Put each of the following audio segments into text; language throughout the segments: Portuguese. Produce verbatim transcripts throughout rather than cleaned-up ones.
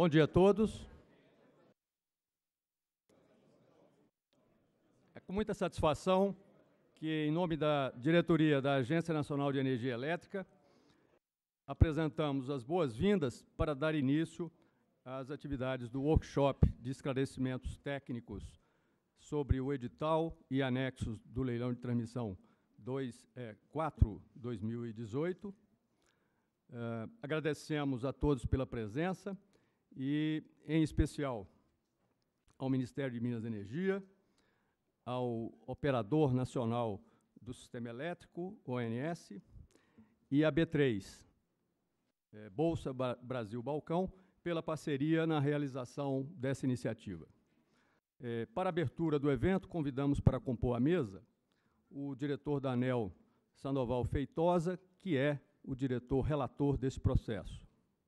Bom dia a todos. É com muita satisfação que, em nome da diretoria da Agência Nacional de Energia Elétrica, apresentamos as boas-vindas para dar início às atividades do workshop de esclarecimentos técnicos sobre o edital e anexos do leilão de transmissão quatro barra dois mil e dezoito. Uh, agradecemos a todos pela presença e, em especial, ao Ministério de Minas e Energia, ao Operador Nacional do Sistema Elétrico, O N S, e a B três, é, Bolsa ba Brasil Balcão, pela parceria na realização dessa iniciativa. É, para a abertura do evento, convidamos para compor a mesa o diretor da ANEEL, Sandoval Feitosa, que é o diretor relator desse processo.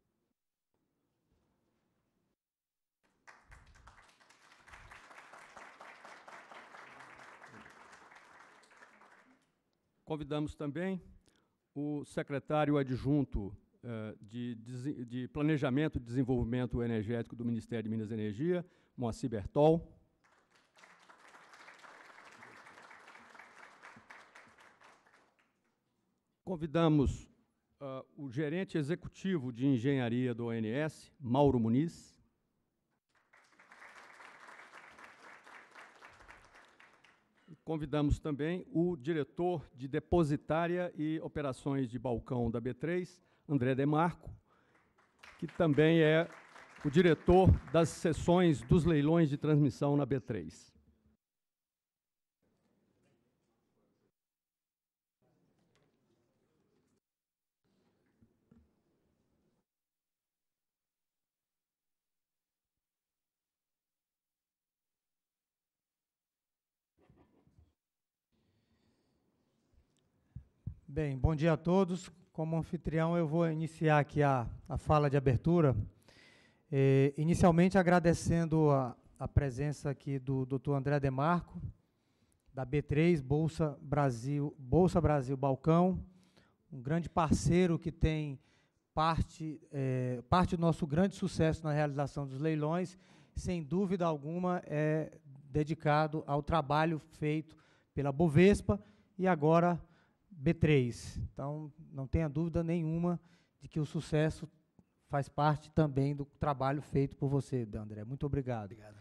Convidamos também o secretário adjunto eh, de, de Planejamento e Desenvolvimento Energético do Ministério de Minas e Energia, Moacir Bertol. Convidamos uh, o gerente executivo de engenharia do O N S, Mauro Muniz. Convidamos também o diretor de depositária e operações de balcão da B três, André Demarco, que também é o diretor das sessões dos leilões de transmissão na B três. Bem, bom dia a todos. Como anfitrião, eu vou iniciar aqui a, a fala de abertura. É, inicialmente, agradecendo a, a presença aqui do doutor André Demarco, da B três, Bolsa Brasil, Bolsa Brasil Balcão, um grande parceiro que tem parte, é, parte do nosso grande sucesso na realização dos leilões, sem dúvida alguma, é dedicado ao trabalho feito pela Bovespa e agora B três. Então, não tenha dúvida nenhuma de que o sucesso faz parte também do trabalho feito por você, André. Muito obrigado. Obrigado.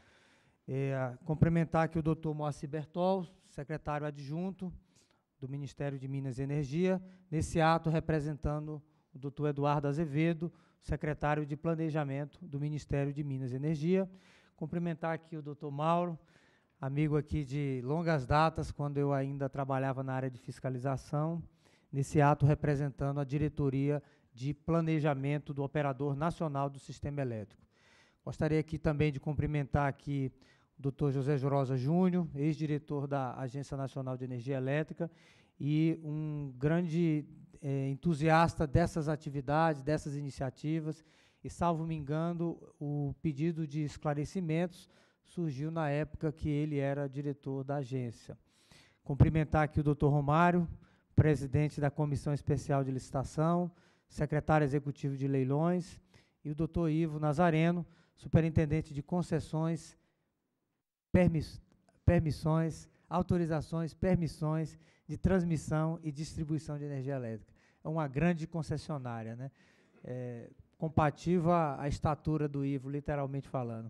É, cumprimentar aqui o doutor Moacir Bertol, secretário adjunto do Ministério de Minas e Energia, nesse ato representando o doutor Eduardo Azevedo, secretário de Planejamento do Ministério de Minas e Energia. Cumprimentar aqui o doutor Mauro, amigo aqui de longas datas, quando eu ainda trabalhava na área de fiscalização, nesse ato representando a diretoria de planejamento do Operador Nacional do Sistema Elétrico. Gostaria aqui também de cumprimentar aqui o doutor José Rosa Júnior, ex-diretor da Agência Nacional de Energia Elétrica e um grande eh, entusiasta dessas atividades, dessas iniciativas, e, salvo me engano, o pedido de esclarecimentos surgiu na época que ele era diretor da agência. Cumprimentar aqui o doutor Romário, presidente da Comissão Especial de Licitação, secretário executivo de leilões, e o doutor Ivo Nazareno, superintendente de concessões, permiss, permissões, autorizações, permissões de transmissão e distribuição de energia elétrica. É uma grande concessionária, né? É, compatível à, à estatura do Ivo, literalmente falando.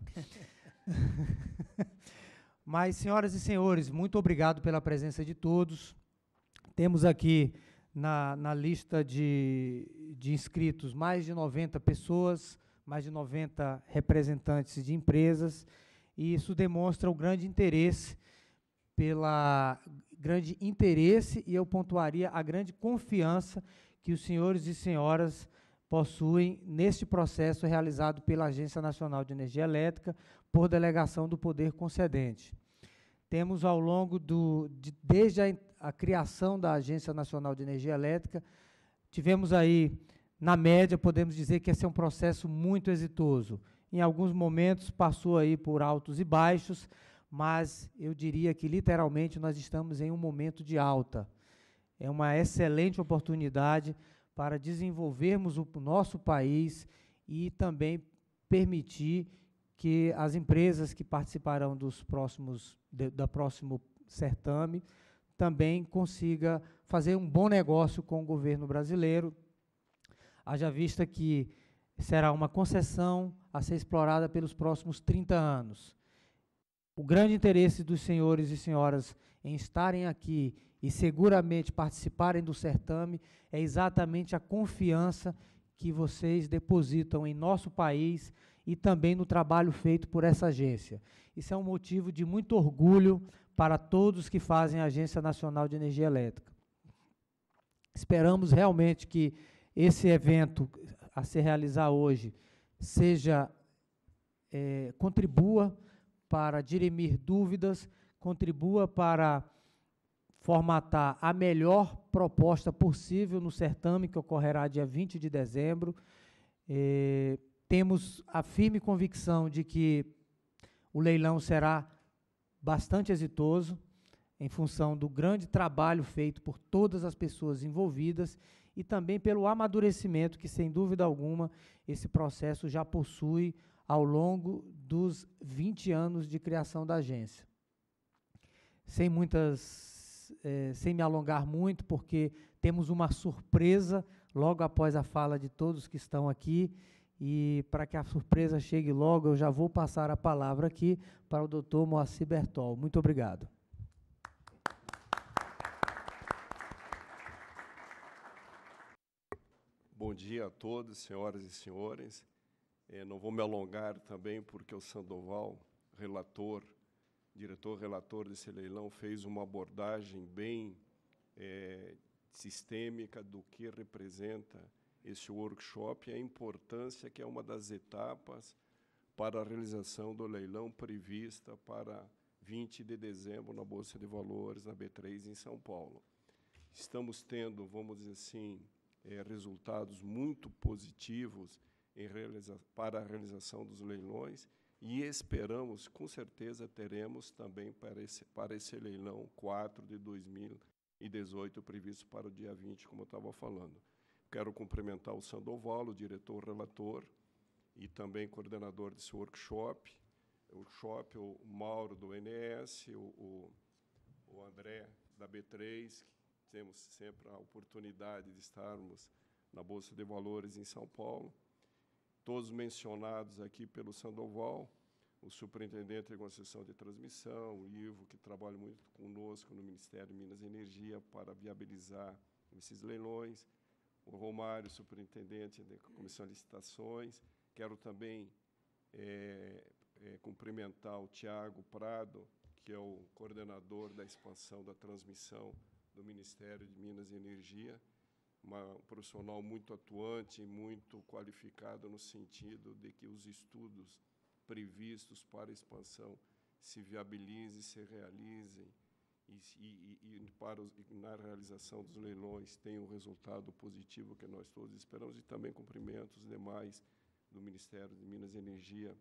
Mas, senhoras e senhores, muito obrigado pela presença de todos. Temos aqui na, na lista de, de inscritos mais de noventa pessoas, mais de noventa representantes de empresas, e isso demonstra o grande interesse, pela grande interesse, e eu pontuaria a grande confiança que os senhores e senhoras possuem neste processo realizado pela Agência Nacional de Energia Elétrica, por delegação do poder concedente. Temos, ao longo do, de, desde a, a criação da Agência Nacional de Energia Elétrica, tivemos aí, na média, podemos dizer que esse é um processo muito exitoso. Em alguns momentos passou aí por altos e baixos, mas eu diria que, literalmente, nós estamos em um momento de alta. É uma excelente oportunidade para desenvolvermos o nosso país e também permitir que as empresas que participarão dos próximos, de, da próximo certame também consiga fazer um bom negócio com o governo brasileiro, haja vista que será uma concessão a ser explorada pelos próximos trinta anos. O grande interesse dos senhores e senhoras em estarem aqui e seguramente participarem do certame é exatamente a confiança que vocês depositam em nosso país e também no trabalho feito por essa agência. Isso é um motivo de muito orgulho para todos que fazem a Agência Nacional de Energia Elétrica. Esperamos realmente que esse evento a se realizar hoje seja, é, contribua para dirimir dúvidas, contribua para formatar a melhor proposta possível no certame, que ocorrerá dia vinte de dezembro. É, temos a firme convicção de que o leilão será bastante exitoso, em função do grande trabalho feito por todas as pessoas envolvidas e também pelo amadurecimento que, sem dúvida alguma, esse processo já possui ao longo dos vinte anos de criação da agência. Sem muitas, eh, sem me alongar muito, porque temos uma surpresa logo após a fala de todos que estão aqui, e para que a surpresa chegue logo, eu já vou passar a palavra aqui para o doutor Moacir Bertol. Muito obrigado. Bom dia a todos, senhoras e senhores. É, não vou me alongar também, porque o Sandoval, relator, diretor relator desse leilão, fez uma abordagem bem é, sistêmica do que representa esse workshop e a importância que é uma das etapas para a realização do leilão prevista para vinte de dezembro na Bolsa de Valores, na B três, em São Paulo. Estamos tendo, vamos dizer assim, é, resultados muito positivos em realiza para a realização dos leilões e esperamos, com certeza, teremos também para esse, para esse leilão quatro de dois mil e dezoito, previsto para o dia vinte, como eu estava falando. Quero cumprimentar o Sandoval, o diretor-relator, e também coordenador desse workshop, o workshop, o Mauro, do N S, o, o, o André, da B três, que temos sempre a oportunidade de estarmos na Bolsa de Valores em São Paulo, todos mencionados aqui pelo Sandoval, o superintendente de concessão de transmissão, o Ivo, que trabalha muito conosco no Ministério de Minas e Energia para viabilizar esses leilões, o Romário, superintendente da Comissão de Licitações. Quero também é, é, cumprimentar o Tiago Prado, que é o coordenador da expansão da transmissão do Ministério de Minas e Energia, uma, um profissional muito atuante e muito qualificado no sentido de que os estudos previstos para a expansão se viabilizem, se realizem, E, e, e para os, na realização dos leilões tem um resultado positivo que nós todos esperamos, e também cumprimento os demais do Ministério de Minas e Energia,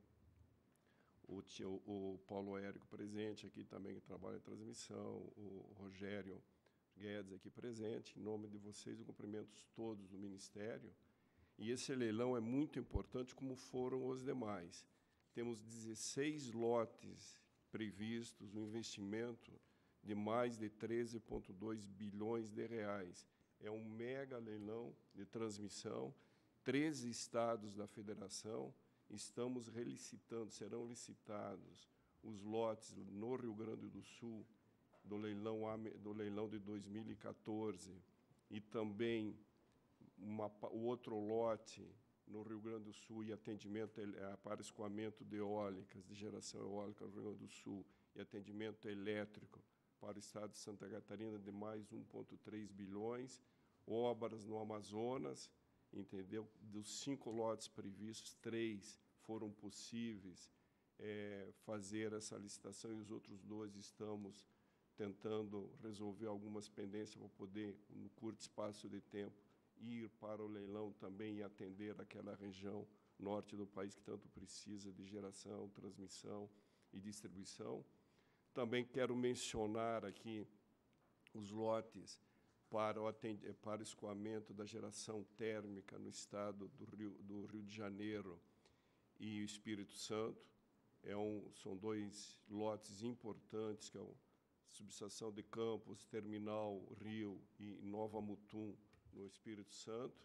o, tio, o Paulo Érico presente aqui também, que trabalha em transmissão, o Rogério Guedes aqui presente. Em nome de vocês, eu cumprimento todos do Ministério, e esse leilão é muito importante, como foram os demais. Temos dezesseis lotes previstos, um investimento de mais de treze vírgula dois bilhões de reais. É um mega leilão de transmissão, treze estados da federação, estamos relicitando, serão licitados os lotes no Rio Grande do Sul, do leilão, do leilão de dois mil e quatorze, e também uma, o outro lote no Rio Grande do Sul, e atendimento para escoamento de eólicas, de geração eólica no Rio Grande do Sul, e atendimento elétrico para o estado de Santa Catarina, de mais um vírgula três bilhões, obras no Amazonas, entendeu? Dos cinco lotes previstos, três foram possíveis é, fazer essa licitação, e os outros dois estamos tentando resolver algumas pendências para poder, no curto espaço de tempo, ir para o leilão também e atender aquela região norte do país que tanto precisa de geração, transmissão e distribuição. Também quero mencionar aqui os lotes para o, para o escoamento da geração térmica no estado do Rio, do Rio de Janeiro e o Espírito Santo. É um, são dois lotes importantes, que é a subestação de Campos, Terminal Rio e Nova Mutum, no Espírito Santo.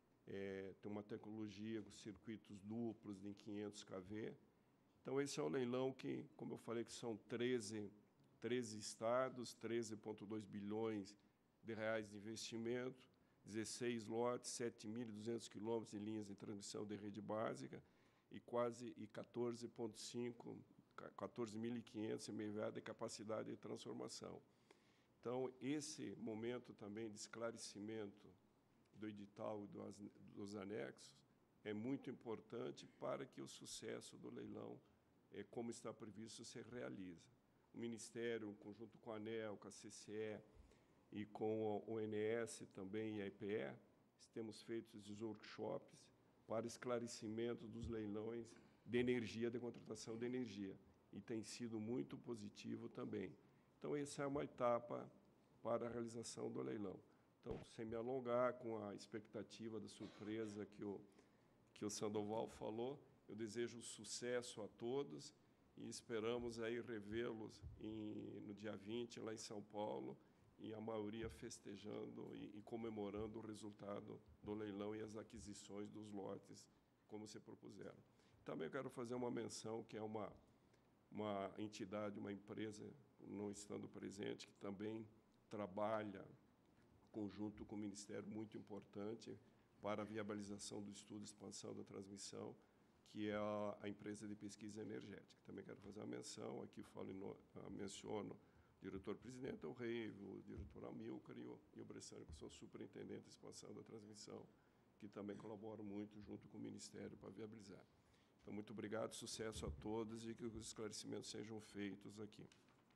É, tem uma tecnologia com circuitos duplos de quinhentos kV. Então, esse é o leilão que, como eu falei, que são treze, treze estados, treze vírgula dois bilhões de reais de investimento, dezesseis lotes, sete mil e duzentos quilômetros de linhas de transmissão de rede básica e quase e quatorze vírgula cinco, quatorze mil e quinhentos megawatt de capacidade de transformação. Então, esse momento também de esclarecimento do edital e dos, dos anexos é muito importante para que o sucesso do leilão, é, como está previsto, se realize. O Ministério, conjunto com a ANEEL, com a C C E e com o O N S também e a I P E, temos feito esses workshops para esclarecimento dos leilões de energia, de contratação de energia, e tem sido muito positivo também. Então, essa é uma etapa para a realização do leilão. Então, sem me alongar, com a expectativa da surpresa que o, que o Sandoval falou, eu desejo sucesso a todos e esperamos aí revê-los no dia vinte, lá em São Paulo, e a maioria festejando e, e comemorando o resultado do leilão e as aquisições dos lotes, como se propuseram. Também quero fazer uma menção, que é uma, uma entidade, uma empresa, não estando presente, que também trabalha conjunto com o Ministério, muito importante para a viabilização do estudo e expansão da transmissão, que é a, a empresa de pesquisa energética. Também quero fazer uma menção, aqui falo no, menciono o diretor-presidente, o Reivo, o diretor Amilcar e o, e o Bressani, que são superintendentes de expansão da transmissão, que também colaboram muito junto com o Ministério para viabilizar. Então, muito obrigado, sucesso a todos e que os esclarecimentos sejam feitos aqui.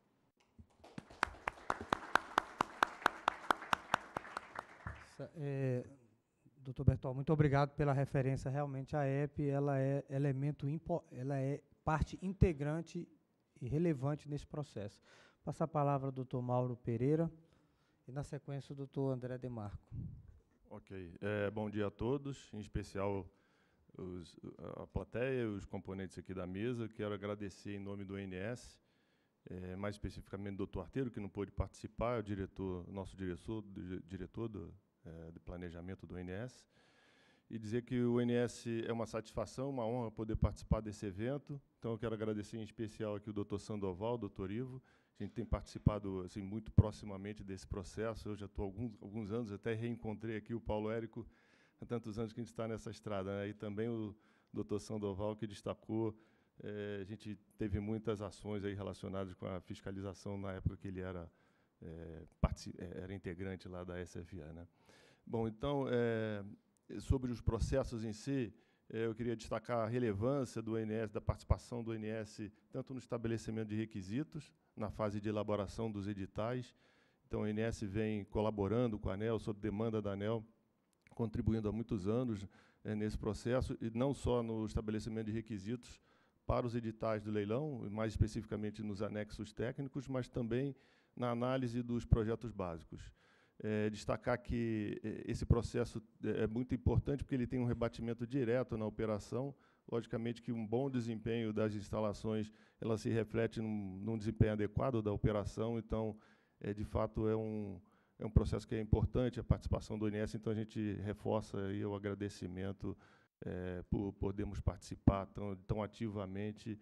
É, doutor Bertol, muito obrigado pela referência. Realmente, a E P ela é elemento, impo, ela é parte integrante e relevante nesse processo. Passo a palavra ao doutor Mauro Pereira e, na sequência, o doutor André Demarco. Ok. É, bom dia a todos, em especial os, a plateia e os componentes aqui da mesa. Quero agradecer em nome do O N S, é, mais especificamente do doutor Arteiro, que não pôde participar, é o diretor, nosso diretor, do, diretor do, é, de planejamento do O N S, e dizer que o O N S é uma satisfação, uma honra poder participar desse evento. Então, eu quero agradecer em especial aqui o doutor Sandoval, o doutor Ivo. A gente tem participado assim, muito proximamente desse processo. Eu já estou há alguns, alguns anos, até reencontrei aqui o Paulo Érico, há tantos anos que a gente está nessa estrada, né? E também o doutor Sandoval, que destacou. É, a gente teve muitas ações aí relacionadas com a fiscalização na época que ele era, é, era integrante lá da S F A, né? Bom, então, é, sobre os processos em si, eu queria destacar a relevância do O N S, da participação do O N S, tanto no estabelecimento de requisitos, na fase de elaboração dos editais. Então, o O N S vem colaborando com a ANEEL, sob demanda da ANEEL, contribuindo há muitos anos é, nesse processo, e não só no estabelecimento de requisitos para os editais do leilão, mais especificamente nos anexos técnicos, mas também na análise dos projetos básicos. É, destacar que esse processo é muito importante porque ele tem um rebatimento direto na operação. Logicamente que um bom desempenho das instalações ela se reflete num, num desempenho adequado da operação. Então, é, de fato, é um, é um processo que é importante, a participação do O N S. Então, a gente reforça aí o agradecimento é, por podermos participar tão, tão ativamente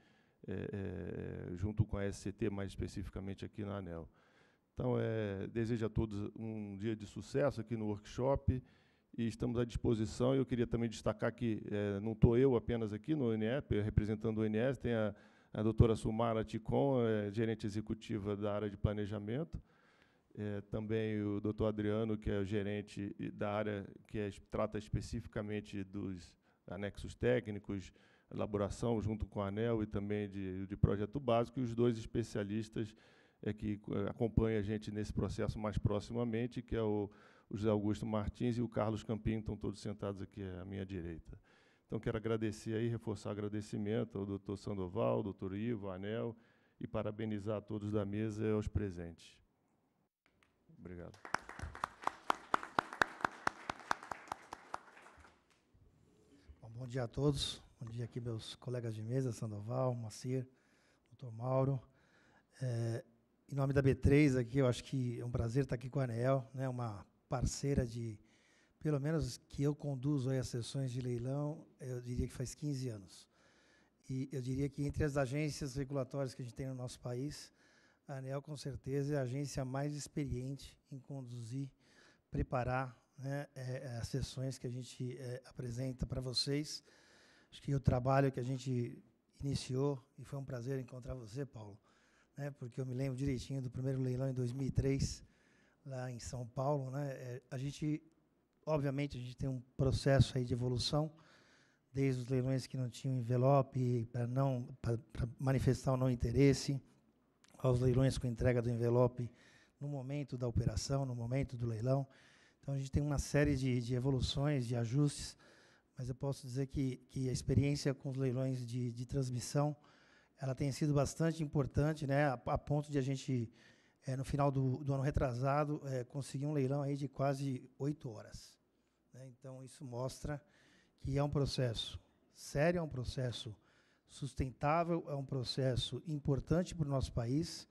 é, é, junto com a S C T, mais especificamente aqui na ANEEL. Então, é, desejo a todos um dia de sucesso aqui no workshop e estamos à disposição. Eu queria também destacar que é, não estou eu apenas aqui no O N S, representando o O N S, tem a, a doutora Sumara Ticon, é, gerente executiva da área de planejamento, é, também o doutor Adriano, que é o gerente da área que é, trata especificamente dos anexos técnicos, elaboração junto com a ANEEL e também de, de projeto básico, e os dois especialistas é que acompanha a gente nesse processo mais proximamente, que é o, o José Augusto Martins e o Carlos Campinho, estão todos sentados aqui à minha direita. Então, quero agradecer aí, reforçar o agradecimento ao doutor Sandoval, ao doutor Ivo, à ANEEL, e parabenizar a todos da mesa e aos presentes. Obrigado. Bom, bom dia a todos. Bom Bom dia aqui, meus colegas de mesa, Sandoval, Macir, doutor Mauro. É, em nome da B três aqui, eu acho que é um prazer estar aqui com a ANEEL, né, uma parceira de, pelo menos que eu conduzo aí as sessões de leilão, eu diria que faz quinze anos. E eu diria que entre as agências regulatórias que a gente tem no nosso país, a ANEEL, com certeza, é a agência mais experiente em conduzir, preparar, né, é, as sessões que a gente é, apresenta para vocês. Acho que o trabalho que a gente iniciou, e foi um prazer encontrar você, Paulo, né, porque eu me lembro direitinho do primeiro leilão em dois mil e três, lá em São Paulo. Né, é, a gente, obviamente, a gente tem um processo aí de evolução, desde os leilões que não tinham envelope, para não para manifestar o não interesse, aos leilões com entrega do envelope no momento da operação, no momento do leilão. Então, a gente tem uma série de, de evoluções, de ajustes, mas eu posso dizer que, que a experiência com os leilões de, de transmissão, ela tem sido bastante importante, né, a, a ponto de a gente, é, no final do, do ano retrasado, é, conseguir um leilão aí de quase oito horas. Né? Então, isso mostra que é um processo sério, é um processo sustentável, é um processo importante para o nosso país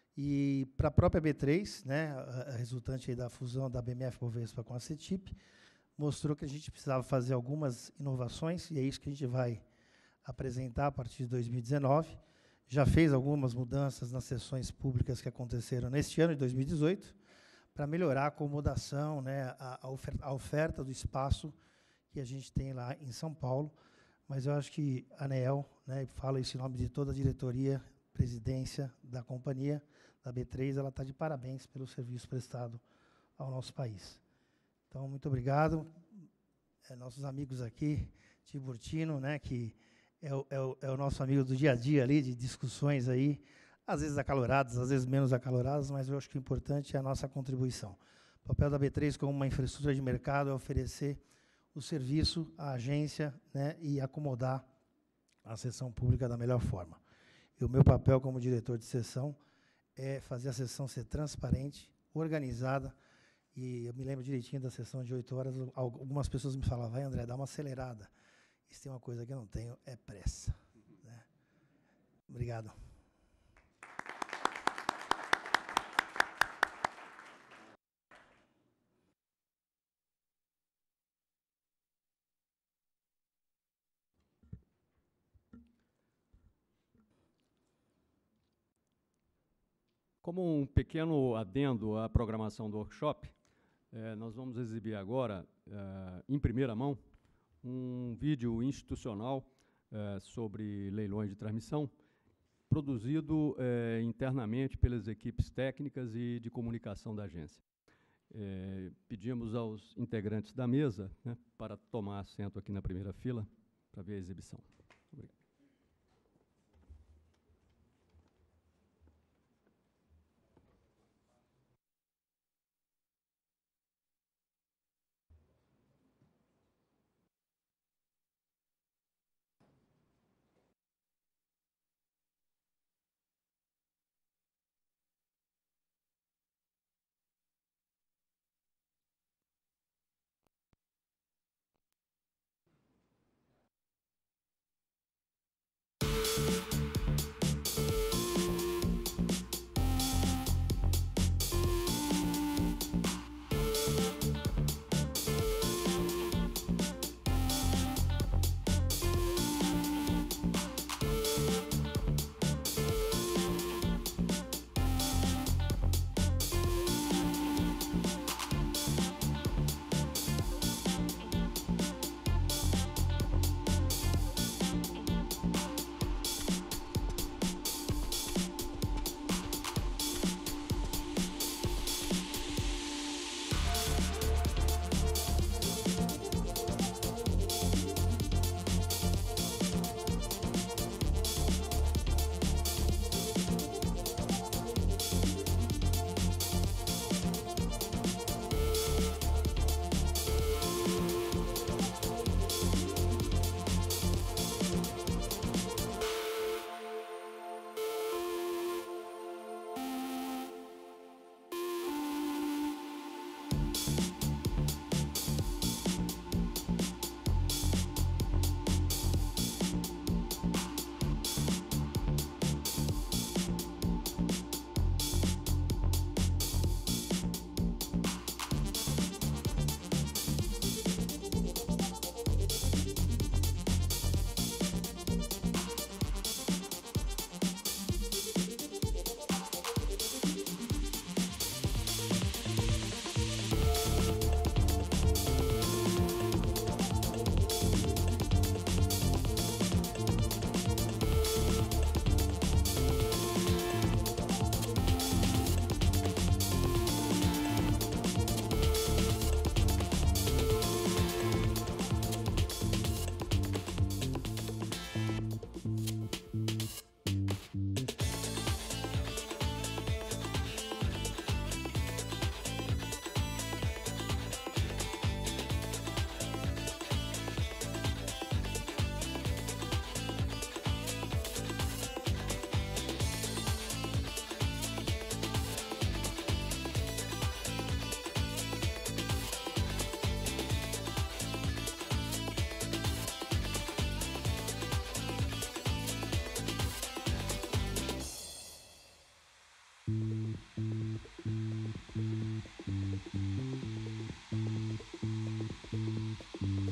e para a própria B três, né, a, a resultante aí da fusão da B M F Bovespa com a CETIP, mostrou que a gente precisava fazer algumas inovações, e é isso que a gente vai apresentar a partir de dois mil e dezenove. Já fez algumas mudanças nas sessões públicas que aconteceram neste ano, de dois mil e dezoito, para melhorar a acomodação, né, a, a, oferta, a oferta do espaço que a gente tem lá em São Paulo. Mas eu acho que a ANEEL, né, falo isso em nome de toda a diretoria, presidência da companhia, da B três, ela está de parabéns pelo serviço prestado ao nosso país. Então, muito obrigado. É, nossos amigos aqui, Tiburtino, né, que é o, é, o, é o nosso amigo do dia a dia ali, de discussões aí, às vezes acaloradas, às vezes menos acaloradas, mas eu acho que o importante é a nossa contribuição. O papel da B três como uma infraestrutura de mercado é oferecer o serviço à agência, né, e acomodar a sessão pública da melhor forma. E o meu papel como diretor de sessão é fazer a sessão ser transparente, organizada, e eu me lembro direitinho da sessão de oito horas, algumas pessoas me falavam, vai, André, dá uma acelerada. E se tem uma coisa que eu não tenho, é pressa. Né? Obrigado. Como um pequeno adendo à programação do workshop, eh, nós vamos exibir agora, eh, em primeira mão, um vídeo institucional eh, sobre leilões de transmissão, produzido eh, internamente pelas equipes técnicas e de comunicação da agência. Eh, pedimos aos integrantes da mesa, né, para tomar assento aqui na primeira fila, para ver a exibição. Obrigado.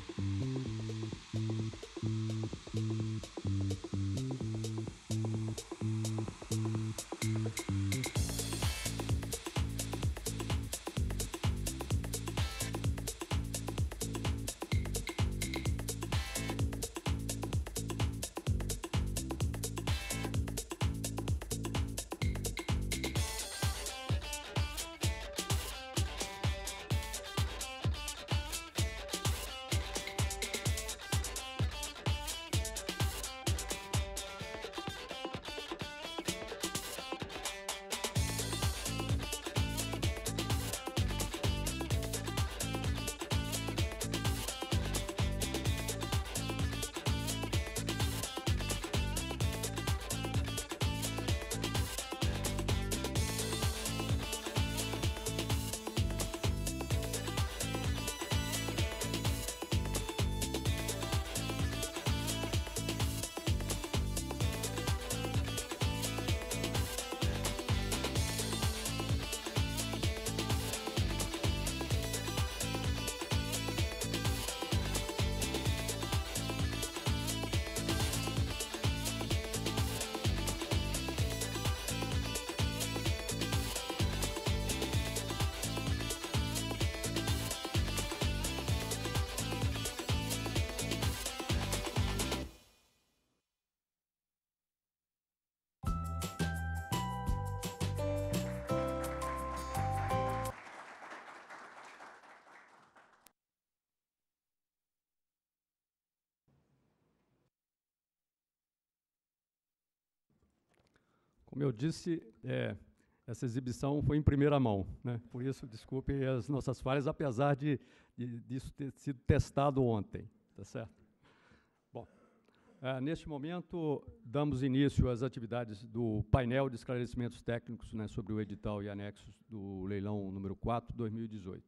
Como eu disse, é, essa exibição foi em primeira mão, né? Por isso, desculpem as nossas falhas, apesar de, de disso ter sido testado ontem, tá certo? Bom, é, neste momento, damos início às atividades do painel de esclarecimentos técnicos, né, sobre o edital e anexos do leilão número quatro, dois mil e dezoito.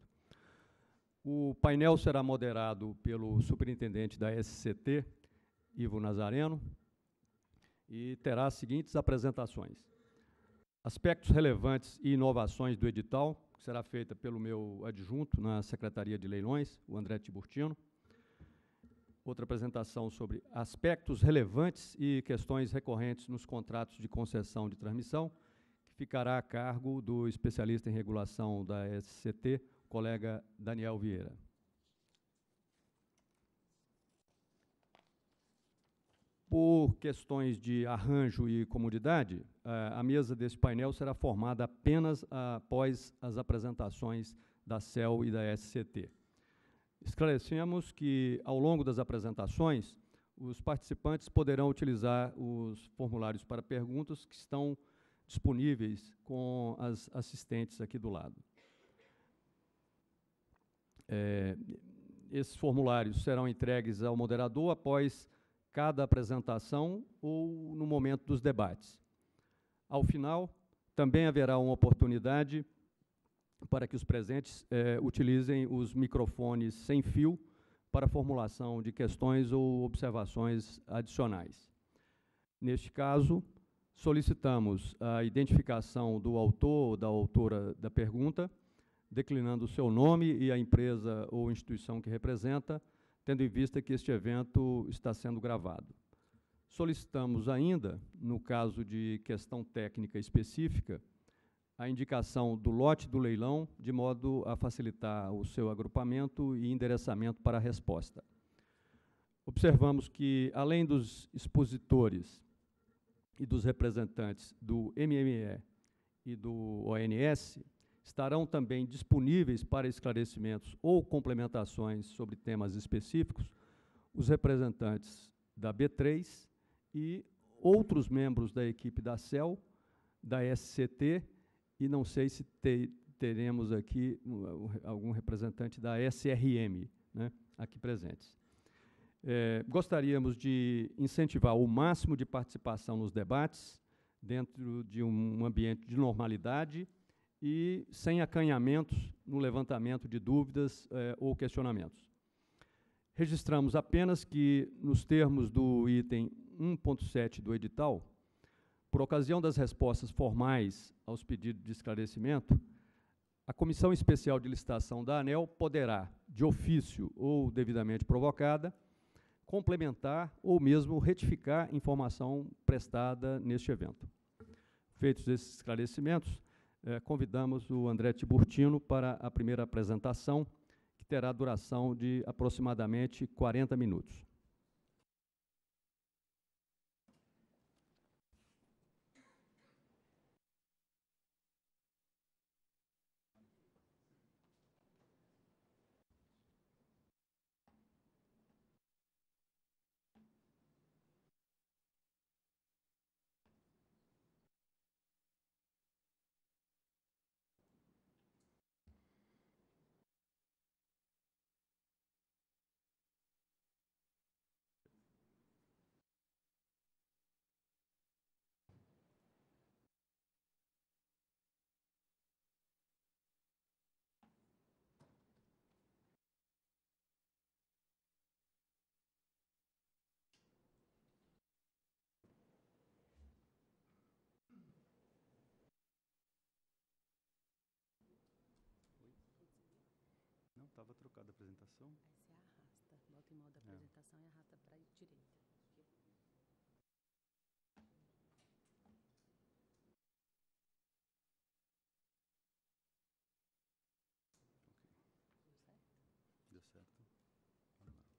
O painel será moderado pelo superintendente da S C T, Ivo Nazareno, e terá as seguintes apresentações. Aspectos relevantes e inovações do edital, que será feita pelo meu adjunto na Secretaria de Leilões, o André Tiburtino. Outra apresentação sobre aspectos relevantes e questões recorrentes nos contratos de concessão de transmissão, que ficará a cargo do especialista em regulação da S C T, colega Daniel Vieira. Por questões de arranjo e comodidade, a mesa desse painel será formada apenas após as apresentações da C E L e da S C T. Esclarecemos que, ao longo das apresentações, os participantes poderão utilizar os formulários para perguntas que estão disponíveis com as assistentes aqui do lado. É, esses formulários serão entregues ao moderador após cada apresentação ou no momento dos debates. Ao final, também haverá uma oportunidade para que os presentes eh, utilizem os microfones sem fio para a formulação de questões ou observações adicionais. Neste caso, solicitamos a identificação do autor ou da autora da pergunta, declinando o seu nome e a empresa ou instituição que representa, tendo em vista que este evento está sendo gravado. Solicitamos ainda, no caso de questão técnica específica, a indicação do lote do leilão, de modo a facilitar o seu agrupamento e endereçamento para a resposta. Observamos que, além dos expositores e dos representantes do M M E e do O N S, estarão também disponíveis para esclarecimentos ou complementações sobre temas específicos os representantes da B três e outros membros da equipe da C E L, da S C T, e não sei se te, teremos aqui um, algum representante da S R M, né, aqui presentes. É, gostaríamos de incentivar o máximo de participação nos debates, dentro de um ambiente de normalidade, e sem acanhamentos no levantamento de dúvidas eh, ou questionamentos. Registramos apenas que, nos termos do item um ponto sete do edital, por ocasião das respostas formais aos pedidos de esclarecimento, A Comissão Especial de Licitação da ANEEL poderá, de ofício ou devidamente provocada, complementar ou mesmo retificar informação prestada neste evento. Feitos esses esclarecimentos, eh, convidamos o André Tiburtino para a primeira apresentação, que terá duração de aproximadamente quarenta minutos. Não, estava trocada a apresentação. Aí você arrasta, bota em modo apresentação e arrasta para a direita. Deu certo? Vamos lá.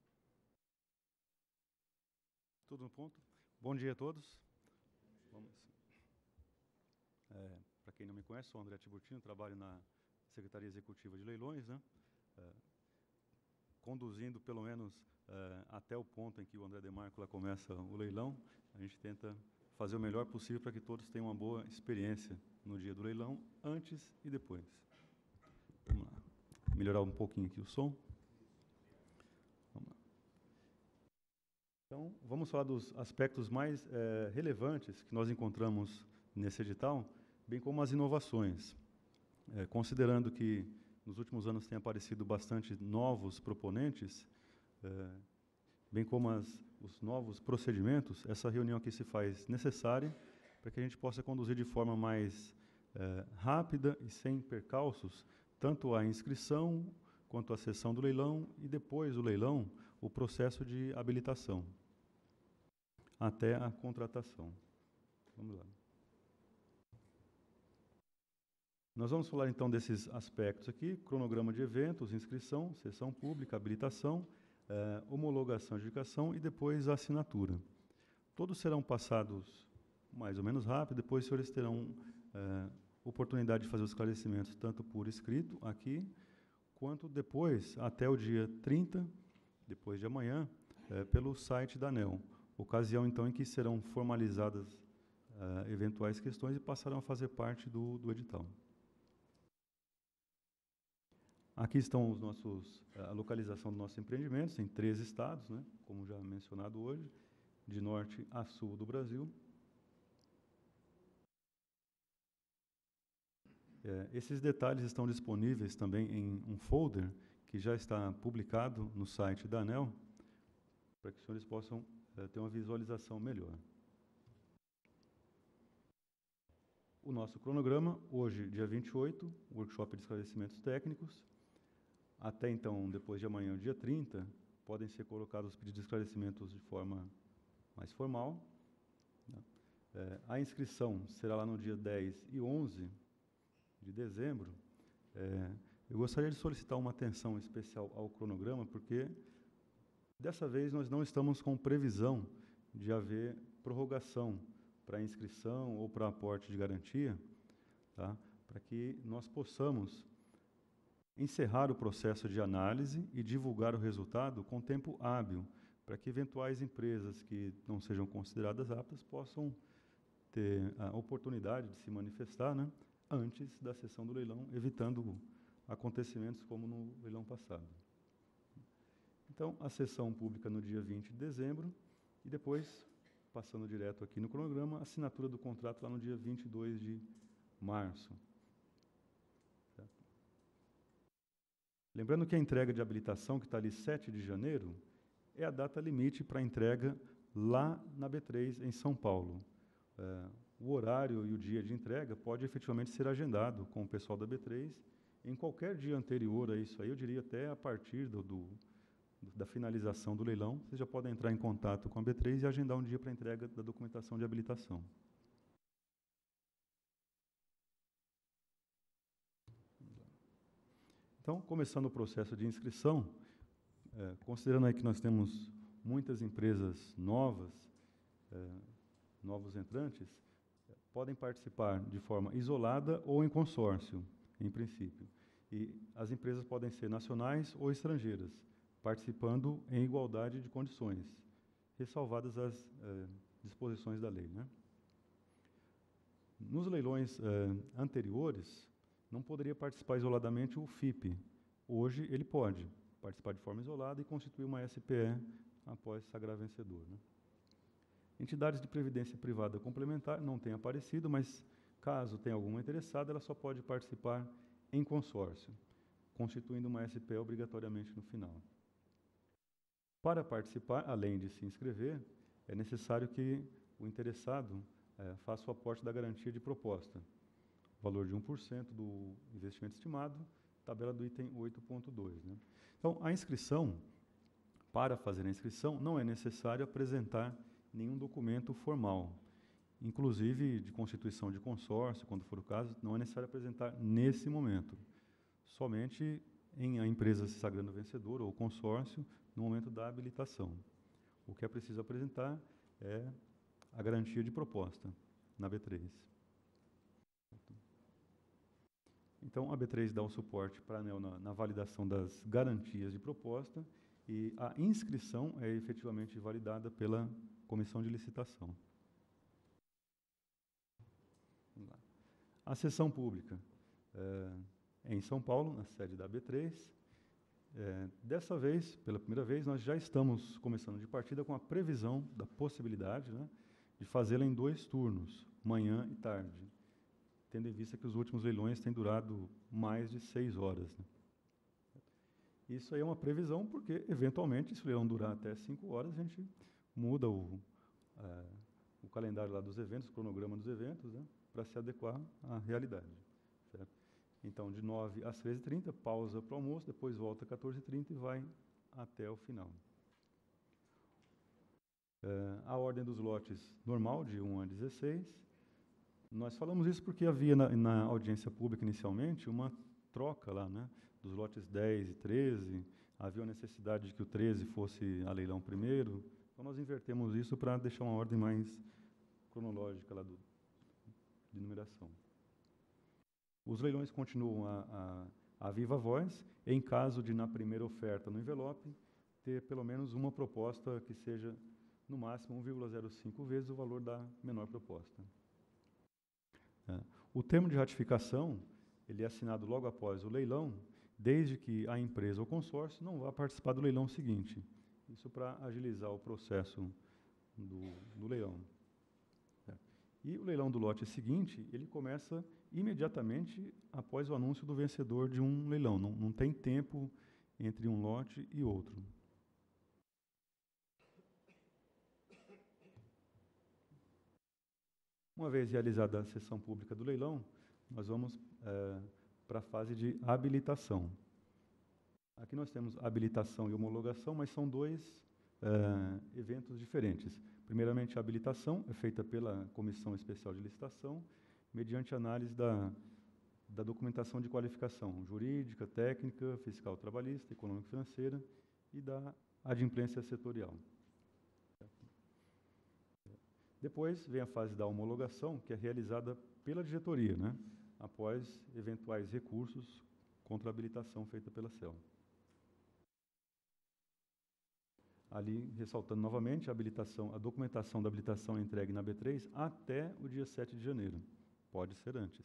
Tudo no ponto? Bom dia a todos. Vamos. É, para quem não me conhece, sou o André Tiburtino, trabalho na Secretaria Executiva de Leilões, né? É, conduzindo pelo menos é, até o ponto em que o André Demarco lá começa o leilão. A gente tenta fazer o melhor possível para que todos tenham uma boa experiência no dia do leilão, antes e depois. Vamos lá. Melhorar um pouquinho aqui o som. Vamos lá. Então, vamos falar dos aspectos mais é, relevantes que nós encontramos nesse edital, bem como as inovações. É, considerando que nos últimos anos tem aparecido bastante novos proponentes, é, bem como as, os novos procedimentos, essa reunião aqui se faz necessária para que a gente possa conduzir de forma mais é, rápida e sem percalços, tanto a inscrição, quanto a sessão do leilão, e depois do leilão, o processo de habilitação, até a contratação. Vamos lá. Nós vamos falar, então, desses aspectos aqui: cronograma de eventos, inscrição, sessão pública, habilitação, eh, homologação, adjudicação e depois a assinatura. Todos serão passados mais ou menos rápido, depois os senhores terão eh, oportunidade de fazer os esclarecimentos, tanto por escrito, aqui, quanto depois, até o dia trinta, depois de amanhã, eh, pelo site da ANEEL. Ocasião, então, em que serão formalizadas eh, eventuais questões e passarão a fazer parte do, do edital. Aqui estão os nossos, a localização dos nossos empreendimentos, em três estados, né, como já mencionado hoje, de norte a sul do Brasil. É, esses detalhes estão disponíveis também em um folder que já está publicado no site da ANEEL, para que os senhores possam é, ter uma visualização melhor. O nosso cronograma, hoje, dia vinte e oito, workshop de esclarecimentos técnicos. Até então, depois de amanhã, dia trinta, podem ser colocados os pedidos de esclarecimentos de forma mais formal. Né? É, a inscrição será lá no dia dez e onze de dezembro. É, eu gostaria de solicitar uma atenção especial ao cronograma, porque dessa vez nós não estamos com previsão de haver prorrogação para inscrição ou para aporte de garantia, tá? Para que nós possamos encerrar o processo de análise e divulgar o resultado com tempo hábil, para que eventuais empresas que não sejam consideradas aptas possam ter a oportunidade de se manifestar, né, antes da sessão do leilão, evitando acontecimentos como no leilão passado. Então, a sessão pública no dia vinte de dezembro e depois, passando direto aqui no cronograma, a assinatura do contrato lá no dia vinte e dois de março. Lembrando que a entrega de habilitação, que está ali sete de janeiro, é a data limite para a entrega lá na B três, em São Paulo. É, o horário e o dia de entrega pode efetivamente ser agendado com o pessoal da B três em qualquer dia anterior a isso aí, eu diria até a partir do, do, da finalização do leilão, vocês já podem entrar em contato com a B três e agendar um dia para entrega da documentação de habilitação. Então, começando o processo de inscrição, é, considerando aí que nós temos muitas empresas novas, é, novos entrantes, é, podem participar de forma isolada ou em consórcio, em princípio. E as empresas podem ser nacionais ou estrangeiras, participando em igualdade de condições, ressalvadas as é, disposições da lei, né? Nos leilões é, anteriores, não poderia participar isoladamente o F I P. Hoje, ele pode participar de forma isolada e constituir uma S P E após sagrar vencedor, né? Entidades de previdência privada complementar não têm aparecido, mas, caso tenha alguma interessada, ela só pode participar em consórcio, constituindo uma S P E obrigatoriamente no final. Para participar, além de se inscrever, é necessário que o interessado é, faça o aporte da garantia de proposta, valor de um por cento do investimento estimado, tabela do item oito ponto dois, né? Então, a inscrição, para fazer a inscrição, não é necessário apresentar nenhum documento formal, inclusive de constituição de consórcio, quando for o caso, não é necessário apresentar nesse momento, somente em a empresa se sagrando vencedora ou consórcio, no momento da habilitação. O que é preciso apresentar é a garantia de proposta na B três. Então, a B três dá o suporte para a ANEEL na, na validação das garantias de proposta e a inscrição é efetivamente validada pela comissão de licitação. Vamos lá. A sessão pública é, é em São Paulo, na sede da B três. É, dessa vez, pela primeira vez, nós já estamos começando de partida com a previsão da possibilidade, né, de fazê-la em dois turnos, manhã e tarde, tendo em vista que os últimos leilões têm durado mais de seis horas. Né? Isso aí é uma previsão, porque, eventualmente, se o leilão durar até cinco horas, a gente muda o, uh, o calendário lá dos eventos, o cronograma dos eventos, né, para se adequar à realidade. Certo? Então, de nove às treze e trinta, pausa para o almoço, depois volta às quatorze e trinta e vai até o final. Uh, a ordem dos lotes normal, de um a dezesseis. Nós falamos isso porque havia na, na audiência pública inicialmente uma troca lá, né, dos lotes dez e treze, havia a necessidade de que o treze fosse a leilão primeiro, então nós invertemos isso para deixar uma ordem mais cronológica lá do, de numeração. Os leilões continuam a, a, a viva voz, em caso de, na primeira oferta no envelope, ter pelo menos uma proposta que seja, no máximo, um vírgula zero cinco vezes o valor da menor proposta. É. O termo de ratificação, ele é assinado logo após o leilão, desde que a empresa ou consórcio não vá participar do leilão seguinte. Isso para agilizar o processo do, do leilão. É. E o leilão do lote seguinte, ele começa imediatamente após o anúncio do vencedor de um leilão. Não, não tem tempo entre um lote e outro. Uma vez realizada a sessão pública do leilão, nós vamos é, para a fase de habilitação. Aqui nós temos habilitação e homologação, mas são dois é, eventos diferentes. Primeiramente, a habilitação é feita pela Comissão Especial de Licitação, mediante análise da, da documentação de qualificação jurídica, técnica, fiscal trabalhista, econômico-financeira e da adimplência setorial. Depois vem a fase da homologação, que é realizada pela diretoria, né, após eventuais recursos contra a habilitação feita pela C E L. Ali, ressaltando novamente, a, habilitação, a documentação da habilitação é entregue na B três até o dia sete de janeiro. Pode ser antes.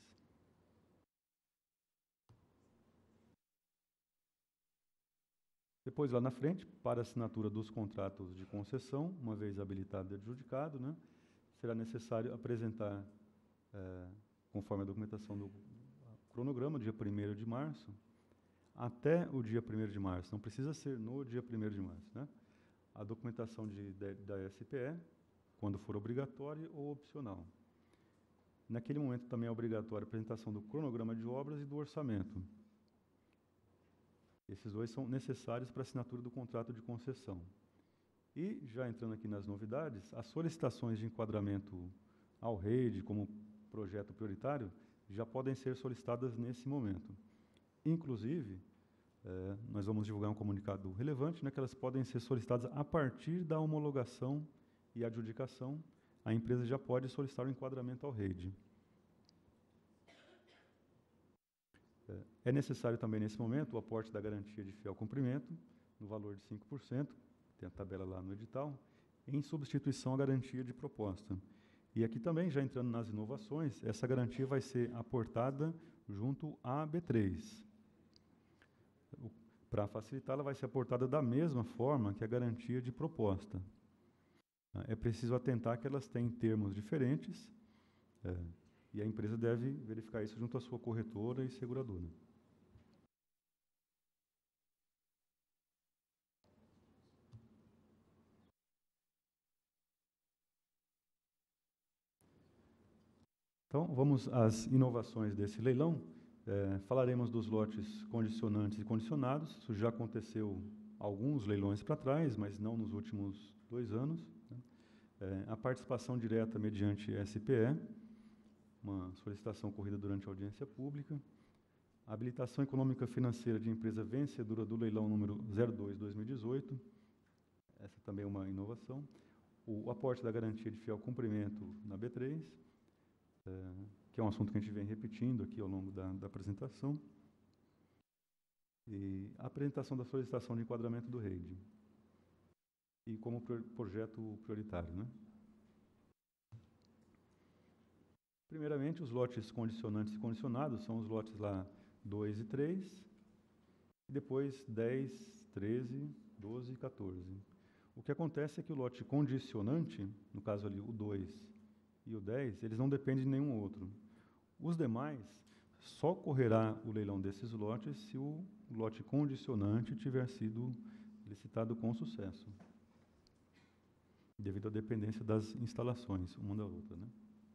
Depois, lá na frente, para a assinatura dos contratos de concessão, uma vez habilitado e adjudicado, né, será necessário apresentar, é, conforme a documentação do cronograma, dia primeiro de março, até o dia primeiro de março, não precisa ser no dia primeiro de março, né, a documentação de, de, da S P E, quando for obrigatória ou opcional. Naquele momento também é obrigatória a apresentação do cronograma de obras e do orçamento. Esses dois são necessários para a assinatura do contrato de concessão. E, já entrando aqui nas novidades, as solicitações de enquadramento ao REID como projeto prioritário já podem ser solicitadas nesse momento. Inclusive, eh, nós vamos divulgar um comunicado relevante, né, que elas podem ser solicitadas a partir da homologação e adjudicação. A empresa já pode solicitar o enquadramento ao REID. É necessário também, nesse momento, o aporte da garantia de fiel cumprimento, no valor de cinco por cento, tem a tabela lá no edital, em substituição à garantia de proposta. E aqui também, já entrando nas inovações, essa garantia vai ser aportada junto à B três. Para facilitar, ela vai ser aportada da mesma forma que a garantia de proposta. É preciso atentar que elas têm termos diferentes, é, e a empresa deve verificar isso junto à sua corretora e seguradora. Então, vamos às inovações desse leilão. É, falaremos dos lotes condicionantes e condicionados. Isso já aconteceu alguns leilões para trás, mas não nos últimos dois anos. Né? É, a participação direta mediante S P E, uma solicitação ocorrida durante a audiência pública. A habilitação econômica financeira de empresa vencedora do leilão número zero dois barra dois mil e dezoito. Essa também é uma inovação. O aporte da garantia de fiel cumprimento na B três. É, que é um assunto que a gente vem repetindo aqui ao longo da, da apresentação, e a apresentação da solicitação de enquadramento do REID, e como pro, projeto prioritário. Né? Primeiramente, os lotes condicionantes e condicionados são os lotes lá dois e três, e depois dez, treze, doze e quatorze. O que acontece é que o lote condicionante, no caso ali o dois e o dez, eles não dependem de nenhum outro. Os demais, só ocorrerá o leilão desses lotes se o lote condicionante tiver sido licitado com sucesso, devido à dependência das instalações, uma da outra. Né?